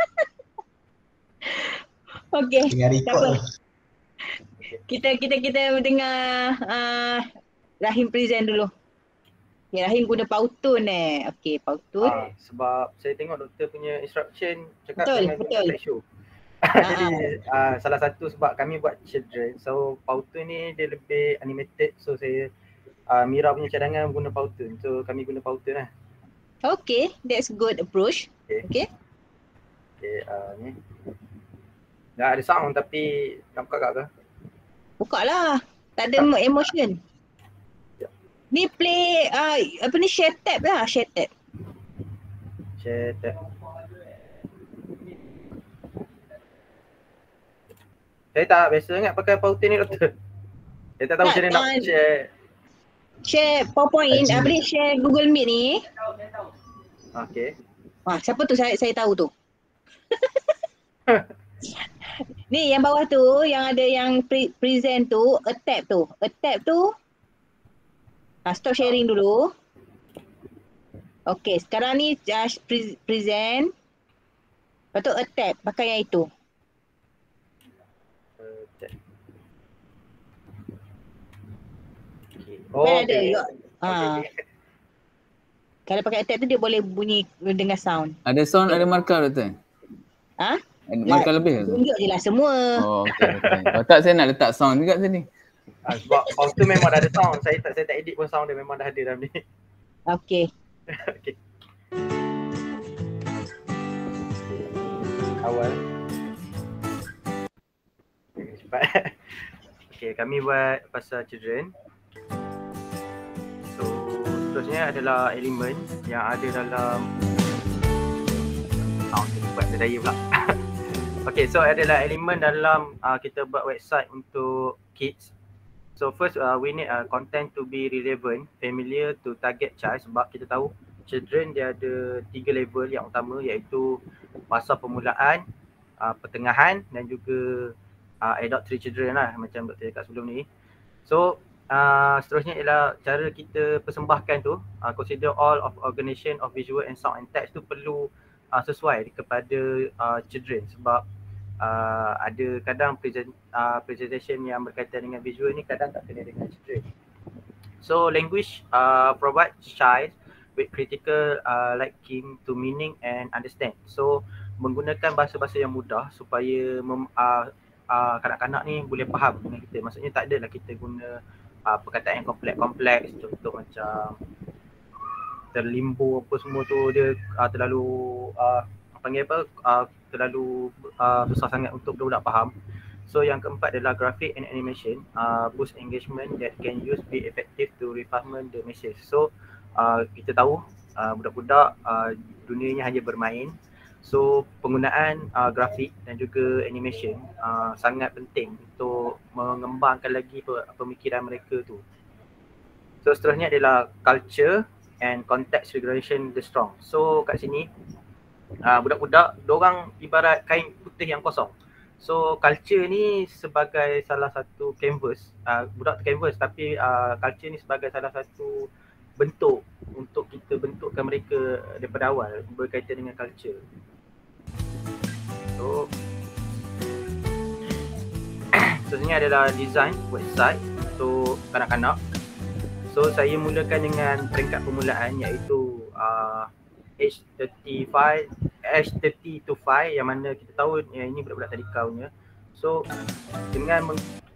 Okey. Tengah record. Kita dengar Rahim present dulu. Okay, Rahim guna Powtoon Okey, Powtoon. Sebab saya tengok doktor punya instruction cakap betul. Slide show. Jadi salah satu sebab kami buat children, so Powtoon ni dia lebih animated, so saya Mira punya cadangan guna Powtoon, so kami guna Powtoon lah. Okay, that's good approach. Okay. Ni dah ada sound tapi nak buka ke? Buka lah, tak ada emotion. Ni play share tab lah, share tab. Saya tak biasa sangat pakai Powtoon ni doktor. Saya tak tahu macam mana nak share PowerPoint, share Google Meet ni. Okey. Siapa tu saya tahu tu. Ni yang bawah tu yang ada yang present tu, a tab tu. Stop sharing dulu. Okey, sekarang ni present. Lepas tu a tab, pakai yang itu. Ada. Kalau pakai tab tu dia boleh bunyi dengan sound. Ada sound, ada markah doktor? Markah lebih ke? Tunjuk je lah semua. Oh, okey. Kalau tak saya nak letak sound juga sini. Sebab Powtoon memang dah ada sound. Saya tak edit pun sound dia memang dah ada dalam ni. Okey. Okey. Awal. Cepat. Okey, kami buat pasal children. So, seterusnya adalah elemen yang ada dalam buat daya pula. Okay, so adalah elemen dalam kita buat website untuk kids. So first we need content to be relevant, familiar to target child, sebab kita tahu children dia ada 3 level yang utama, iaitu fasa permulaan, pertengahan dan juga adult 3 children lah macam doktor cakap sebelum ni. So seterusnya ialah cara kita persembahkan tu, consider all of organization of visual and sound and text tu perlu sesuai kepada children, sebab ada kadang presentation yang berkaitan dengan visual ni kadang tak kena dengan children. So language provide child with critical liking to meaning and understand. So menggunakan bahasa-bahasa yang mudah supaya kanak-kanak ni boleh faham dengan kita. Maksudnya tak adalah kita guna perkataan yang kompleks, contoh macam terlimbu apa semua tu, dia terlalu terlalu susah sangat untuk budak-budak faham. So yang keempat adalah graphic and animation, boost engagement that can use be effective to refinement the message. So kita tahu budak-budak dunianya hanya bermain. So penggunaan grafik dan juga animation sangat penting untuk mengembangkan lagi pemikiran mereka tu. So seterusnya adalah culture and context regulation the strong. So kat sini budak-budak diorang ibarat kain putih yang kosong. So culture ni sebagai salah satu canvas, budak tu canvas tapi culture ni sebagai salah satu bentuk untuk kita bentukkan mereka daripada awal berkaitan dengan culture. So seterusnya adalah design website untuk kanak-kanak. So saya mulakan dengan peringkat permulaan iaitu age 30 to 5 yang mana kita tahu yang ini budak-budak tadika punya. So dengan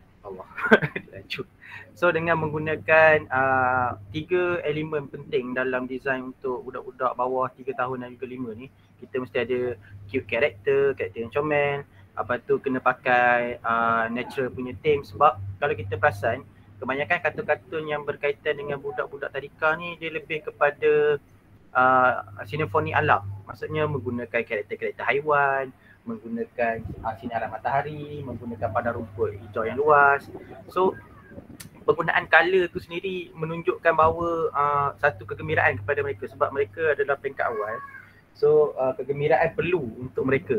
So dengan menggunakan 3 elemen penting dalam design untuk budak-budak bawah 3 tahun dan juga 5 ni, kita mesti ada cute character, karakter yang comel. Apa tu kena pakai natural punya theme, sebab kalau kita perasan kebanyakan kartun-kartun yang berkaitan dengan budak-budak tadika ni dia lebih kepada sinfoni alam. Maksudnya menggunakan karakter-karakter haiwan, menggunakan sinaran matahari, menggunakan padang rumput hijau yang luas. So penggunaan colour tu sendiri menunjukkan bahawa satu kegembiraan kepada mereka sebab mereka adalah peringkat awal. So kegembiraan perlu untuk mereka.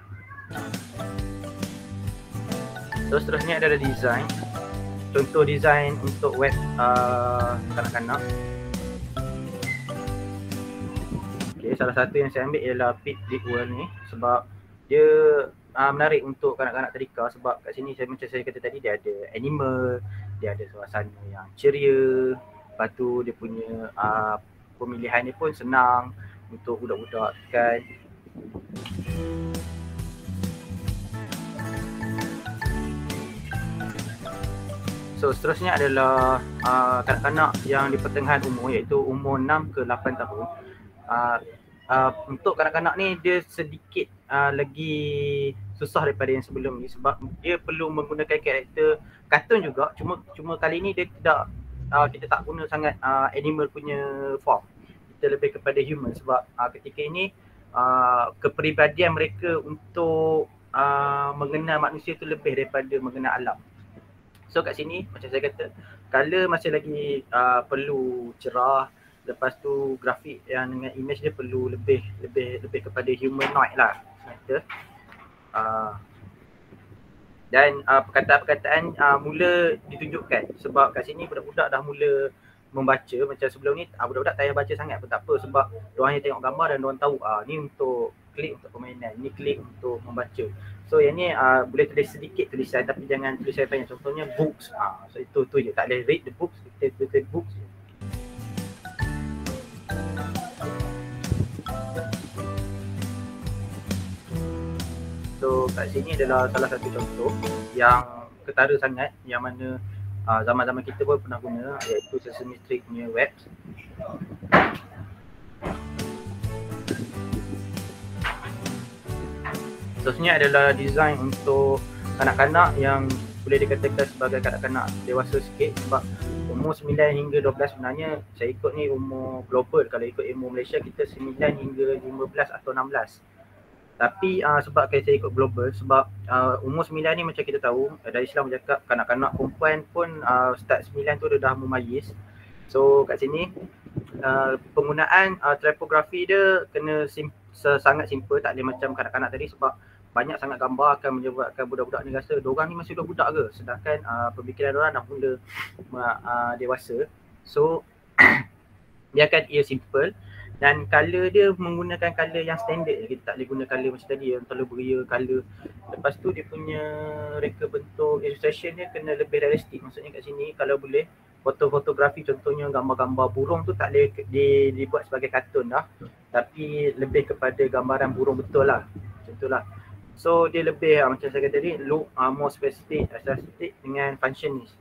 So seterusnya adalah design. Contoh design untuk web kanak-kanak. Okay, salah satu yang saya ambil ialah Pit Big World ni sebab dia menarik untuk kanak-kanak tadika sebab kat sini macam saya kata tadi dia ada animal, dia ada suasana yang ceria, lepas tu dia punya pemilihan ni pun senang untuk budak-budak kan. So seterusnya adalah kanak-kanak yang di pertengahan umur iaitu umur 6 ke 8 tahun. Untuk kanak-kanak ni dia sedikit lagi susah daripada yang sebelum ni sebab dia perlu menggunakan karakter kartun juga, cuma kali ni dia tidak kita tak guna sangat animal punya form. Kita lebih kepada human sebab ketika ini kepribadian mereka untuk mengenal manusia tu lebih daripada mengenal alam. So kat sini macam saya kata color masih lagi perlu cerah. Lepas tu grafik yang dengan image dia perlu lebih kepada humanoid lah kata. Dan perkataan-perkataan mula ditunjukkan sebab kat sini budak-budak dah mula membaca. Macam sebelum ni budak-budak tak payah baca sangat pun tak apa sebab diorang hanya tengok gambar dan diorang tahu ni untuk klik untuk permainan, ni klik untuk membaca. So yang ni boleh tulis sedikit tulisan tapi jangan tulisan banyak, contohnya books. So itu je, tak boleh read the books, kita tulis books je. So kat sini adalah salah satu contoh yang ketara sangat yang mana zaman-zaman kita pun pernah guna iaitu Sesame Street punya webs. Seterusnya adalah design untuk kanak-kanak yang boleh dikatakan sebagai kanak-kanak dewasa sikit sebab umur 9 hingga 12 sebenarnya saya ikut ni umur global. Kalau ikut umur Malaysia kita 9 hingga 15 atau 16. Tapi sebab saya ikut global sebab umur 9 ni macam kita tahu dari Islam bercakap kanak-kanak perempuan pun start 9 tu dia dah memayis. So kat sini penggunaan typografi dia kena sangat simple, tak boleh macam kanak-kanak tadi sebab banyak sangat gambar akan menyebabkan budak-budak ni rasa diorang ni masih budak-budak ke sedangkan pemikiran diorang dah mula dewasa. So biarkan ia simple. Dan colour dia menggunakan colour yang standard je. Kita tak boleh guna colour macam tadi yang terlalu beria colour. Lepas tu dia punya reka bentuk illustration dia kena lebih realistik. Maksudnya kat sini kalau boleh fotografi contohnya gambar-gambar burung tu tak boleh dibuat sebagai kartun dah. Tapi lebih kepada gambaran burung betul lah. Contohlah. So dia lebih macam saya kata tadi look more specific, aesthetic dengan functionist.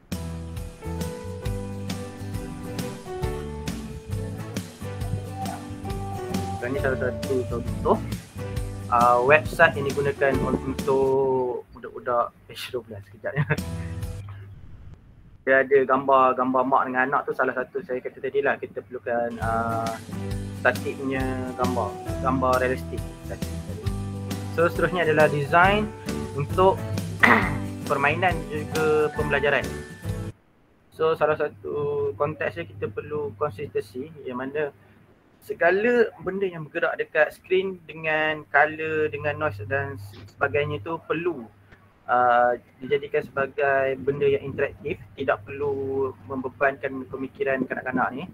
Ini salah satu contoh website yang digunakan untuk budak-budak age 12 sekejap ya. Dia ada gambar mak dengan anak tu, salah satu saya kata tadi lah kita perlukan statik punya gambar realistik. So seterusnya adalah design untuk permainan juga pembelajaran. So salah satu konteks dia kita perlu konsistensi, yang mana segala benda yang bergerak dekat skrin dengan color, dengan noise dan sebagainya tu perlu dijadikan sebagai benda yang interaktif, tidak perlu membebankan pemikiran kanak-kanak ni.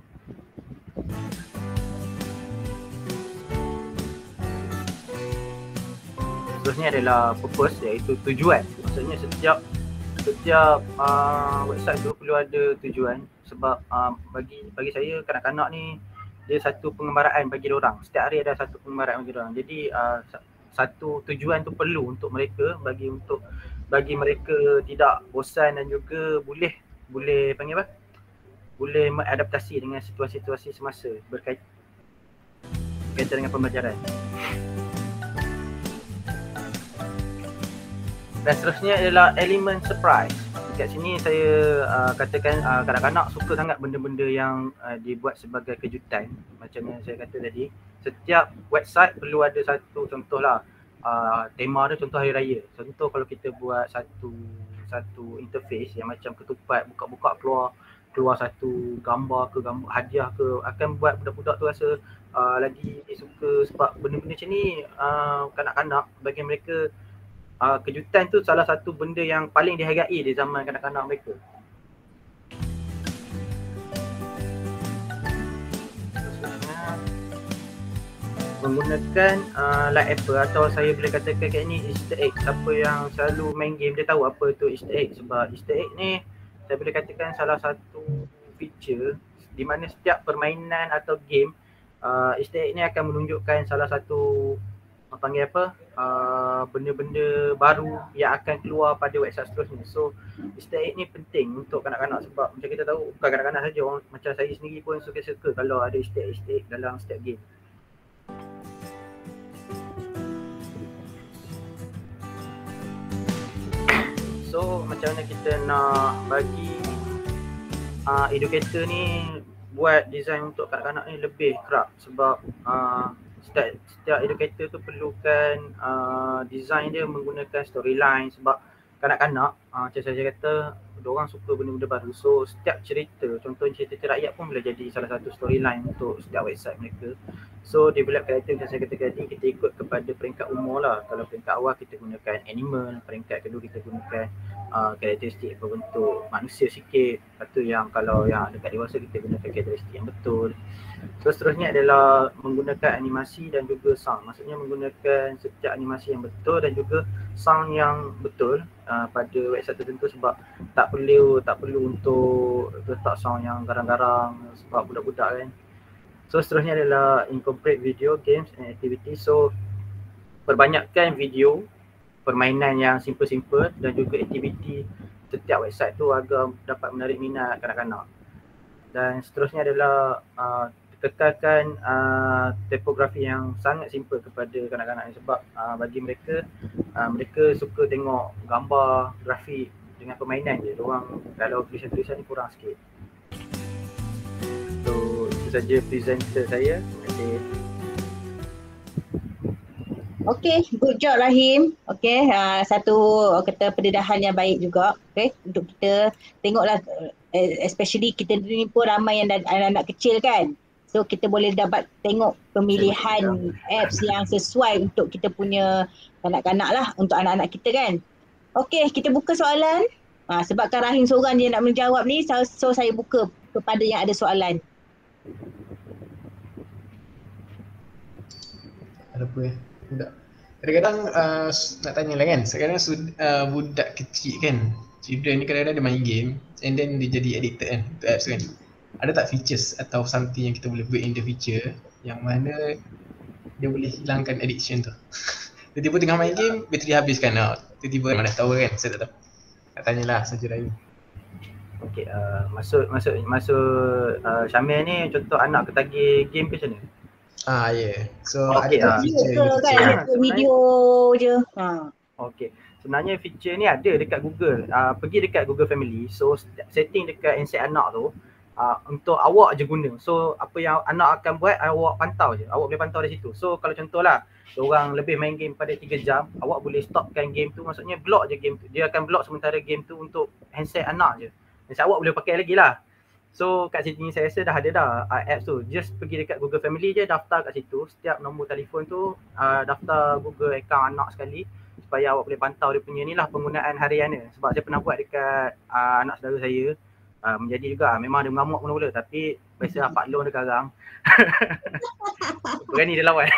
Seterusnya adalah purpose, iaitu tujuan. Maksudnya setiap website tu perlu ada tujuan, sebab bagi saya kanak-kanak ni dia satu pengembaraan bagi diorang. Setiap hari ada satu pengembaraan bagi diorang. Jadi satu tujuan tu perlu untuk mereka, bagi mereka tidak bosan dan juga boleh panggil apa? Boleh mengadaptasi dengan situasi-situasi semasa berkaitan dengan pembelajaran. Dan seterusnya adalah elemen surprise. Dekat sini saya katakan kanak-kanak suka sangat benda-benda yang dibuat sebagai kejutan. Macam yang saya kata tadi, setiap website perlu ada satu contohlah tema dia, contoh hari raya. Contoh kalau kita buat satu interface yang macam ketupat, buka-buka keluar satu gambar hadiah ke, akan buat budak-budak tu rasa lagi suka, sebab benda-benda macam ni kanak-kanak bagi mereka kejutan tu salah satu benda yang paling dihargai di zaman kanak-kanak mereka. Menggunakan like apple, atau saya boleh katakan kat ni Easter egg. Siapa yang selalu main game dia tahu apa tu Easter egg, sebab Easter egg ni saya boleh katakan salah satu feature di mana setiap permainan atau game Easter egg ni akan menunjukkan salah satu panggil apa, benda-benda baru yang akan keluar pada website seterusnya. So Easter egg ni penting untuk kanak-kanak, sebab macam kita tahu bukan kanak-kanak saja, orang macam saya sendiri pun suka kalau ada Easter egg dalam setiap game. So macam mana kita nak bagi educator ni buat design untuk kanak-kanak ni lebih kerap, sebab setiap educator tu perlukan design dia menggunakan storyline, sebab kanak-kanak macam saya kata diorang suka benda-benda baru. So setiap cerita, contoh cerita rakyat pun boleh jadi salah satu storyline untuk setiap website mereka. So develop karakter macam saya kata tadi, kita ikut kepada peringkat umur lah. Kalau peringkat awal kita gunakan animal, peringkat kedua kita gunakan karakteristik berbentuk manusia sikit. Lepas tu yang kalau yang dekat dewasa kita gunakan karakteristik yang betul. So seterusnya adalah menggunakan animasi dan juga sound. Maksudnya menggunakan setiap animasi yang betul dan juga sound yang betul pada website tertentu, sebab tak perlu untuk letak sound yang garang-garang sebab budak-budak kan. So seterusnya adalah incorporate video, games and activities. So perbanyakkan video, permainan yang simple-simple dan juga aktiviti setiap website tu agar dapat menarik minat kanak-kanak. Dan seterusnya adalah kekalkan tipografi yang sangat simple kepada kanak-kanak ni, sebab bagi mereka suka tengok gambar, grafik dengan permainan je. Diorang kalau tulisan-tulisan ni kurang sikit. So itu saja presenter saya. Terima kasih. Okay, good job Rahim. Okay, satu kata pendedahan yang baik juga. Okay, untuk kita tengoklah, especially kita ni pun ramai yang anak-anak kecil kan. So kita boleh dapat tengok pemilihan apps yang sesuai untuk kita punya kanak-kanak lah, untuk anak-anak kita kan. Okay, kita buka soalan. Sebabkan Rahim seorang je nak menjawab ni, so saya buka kepada yang ada soalan. Ada apa ya? Budak. Kadang-kadang nak tanya lah kan, sekarang budak kecil kan, children ni kadang-kadang dia main game and then dia jadi addicted kan to apps kan. Ada tak features atau something yang kita boleh build in the feature yang mana dia boleh hilangkan addiction tu? Tiba-tiba tengah main game, bateri habis kan, tiba-tiba mana tahu kan, saya tak tahu. Nak tanyalah saja Rahim. Okay, masuk Syamil ni contoh anak ketagih game ke macam mana? Yeah. So okay, ada feature kan, video je. Okay, sebenarnya feature ni ada dekat Google. Pergi dekat Google Family. So setting dekat handset anak tu untuk awak je guna. So apa yang anak akan buat, awak pantau je. Awak boleh pantau dari situ. So kalau contohlah orang lebih main game pada 3 jam, awak boleh stopkan game tu, maksudnya block je game tu. Dia akan block sementara game tu untuk handset anak je. Handset awak boleh pakai lagi lah. So kat sini saya rasa dah ada dah apps tu. Just pergi dekat Google Family je, daftar kat situ. Setiap nombor telefon tu daftar Google account anak sekali supaya awak boleh pantau dia punya ni lah penggunaan harian dia. Sebab saya pernah buat dekat anak saudara saya. Menjadi juga memang dia mengamuk mula-mula tapi biasa Pak Long dia karang. Berani dia lawan.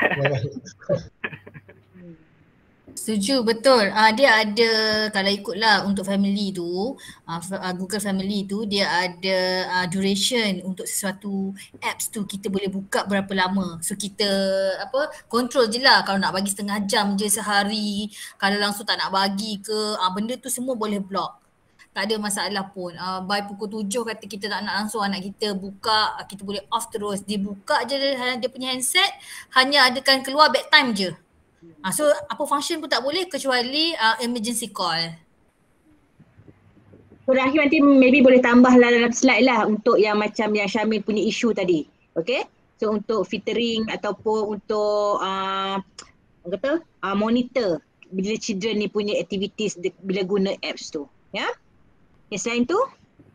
Setuju, betul. Dia ada, kalau ikutlah untuk family tu, Google Family tu dia ada duration untuk sesuatu apps tu kita boleh buka berapa lama. So kita control je lah, kalau nak bagi setengah jam je sehari, kalau langsung tak nak bagi ke, benda tu semua boleh block. Tak ada masalah pun. By pukul 7 kata kita tak nak langsung anak kita buka, kita boleh off terus. Dia buka je dia punya handset, hanya adakan keluar bedtime je. So apa function pun tak boleh kecuali emergency call. So Rahim nanti maybe boleh tambah lah dalam slide lah untuk yang macam yang Syamil punya isu tadi. Okay? So untuk filtering ataupun untuk monitor bila children ni punya activities bila guna apps tu. Ya? Okay, selain tu?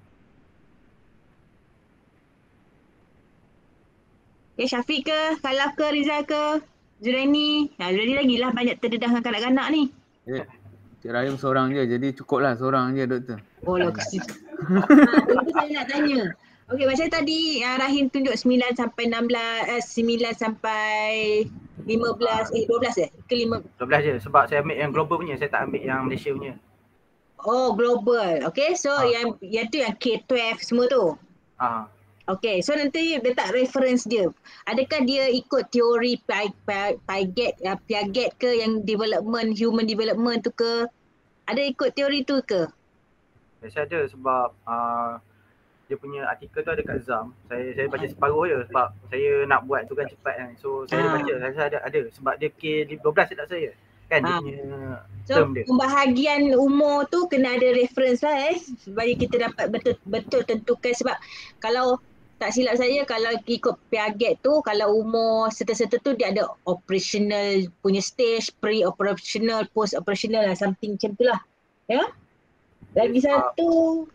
Okay, Syafiq ke, Khalaf ke, Rizal ke? Zuraini. Zuraini lagi lah banyak terdedah dengan kanak-kanak ni. Cik Rahim seorang je, jadi cukup lah seorang je doktor. Oh lah kesian. Itu saya nak tanya. Okey, macam tadi Rahim tunjuk 9 sampai 16, 9 sampai 15, 12 ke 5? 12 je sebab saya ambil yang global punya, saya tak ambil yang Malaysia punya. Oh, global. Okay, so yang tu yang K12 semua tu? Okay, so nanti letak reference dia. Adakah dia ikut teori Piaget ke yang human development tu ke? Ada ikut teori tu ke? Saya ada sebab dia punya artikel tu ada kat Zam. Saya baca separuh je sebab saya nak buat tu kan cepat kan. So saya baca, saya ada sebab dia K12 tak saya. Kan dia punya term dia. So pembahagian umur tu kena ada reference lah supaya kita dapat betul tentukan sebab kalau tak silap saya kalau ikut Piaget tu kalau umur serta-serta tu dia ada operational punya stage, pre-operational, post-operational lah something macam tu lah. Ya? Lagi satu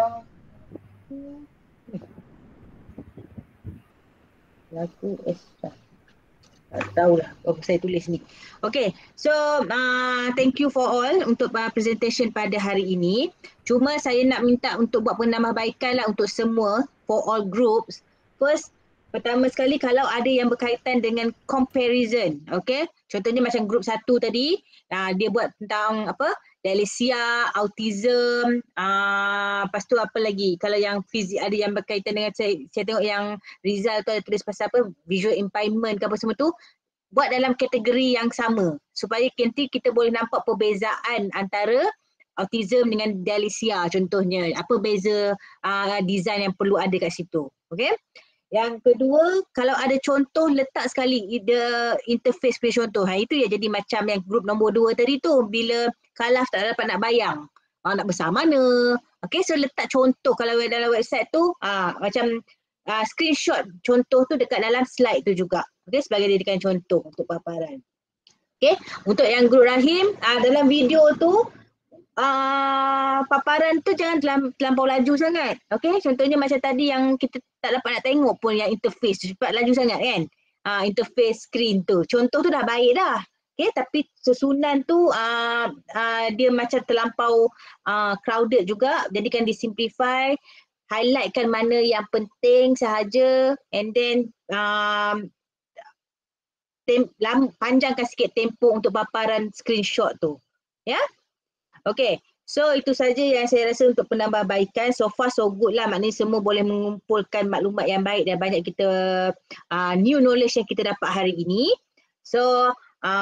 lagu extra. Tak tahulah apa saya tulis ni. Okay, so thank you for all untuk presentation pada hari ini. Cuma saya nak minta untuk buat penambahbaikan lah untuk semua for all groups. First, pertama sekali kalau ada yang berkaitan dengan comparison, okay. Contohnya macam group 1 tadi, dia buat tentang apa? Dyslexia, autism, lepas tu apa lagi? Kalau yang ada yang berkaitan dengan saya tengok yang Rizal tu ada tulis pasal apa? Visual impairment ke apa semua tu. Buat dalam kategori yang sama supaya nanti kita boleh nampak perbezaan antara autism dengan dyslexia contohnya. Apa beza design yang perlu ada kat situ. Okay. Yang kedua, kalau ada contoh letak sekali the interface punya contoh. Itu ya jadi macam yang group nombor 2 tadi tu bila Khalaf tak dapat nak bayang. Nak besar mana. Okay, so letak contoh kalau dalam website tu macam screenshot contoh tu dekat dalam slide tu juga. Okay, sebagai jadikan contoh untuk paparan. Okay, untuk yang group Rahim dalam video tu paparan tu jangan terlampau laju sangat. Okay, contohnya macam tadi yang kita tak dapat nak tengok pun yang interface cepat laju sangat kan. Interface screen tu. Contoh tu dah baik dah. Okay, tapi susunan tu dia macam terlampau crowded juga. Jadikan disimplify, highlightkan mana yang penting sahaja and then panjangkan sikit tempoh untuk paparan screenshot tu. Ya? Okay. So itu saja yang saya rasa untuk penambahbaikan. So far so good lah, maknanya semua boleh mengumpulkan maklumat yang baik dan banyak kita new knowledge yang kita dapat hari ini. So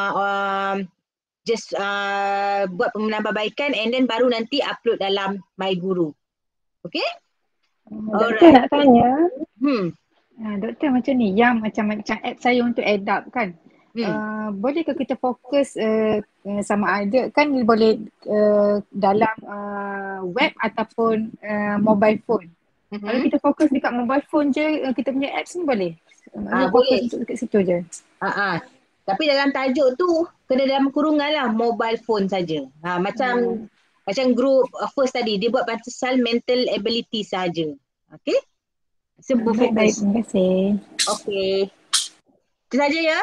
just buat penambahbaikan and then baru nanti upload dalam My Guru. Okay? Doktor nak tanya. Doktor macam ni, yang macam app saya untuk adapt kan. Bolehkah kita fokus sama ada kan boleh dalam web ataupun mobile phone. Kalau kita fokus dekat mobile phone je kita punya apps ni boleh? Boleh. Fokus dekat situ je. Tapi dalam tajuk tu kena dalam kurungan lah mobile phone saja. Macam group first tadi dia buat pasal mental ability saja. Okay? Semua Baik, fokus. terima kasih. Okey. Itu saja ya.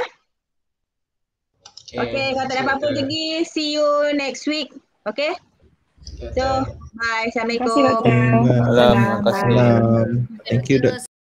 Okay, kalau tak ada apa-apa lagi, see you next week. Okay? So, bye. Terima kasih, Assalamualaikum. Doktor. Salam, terima kasih. Salam. Thank you, Dok.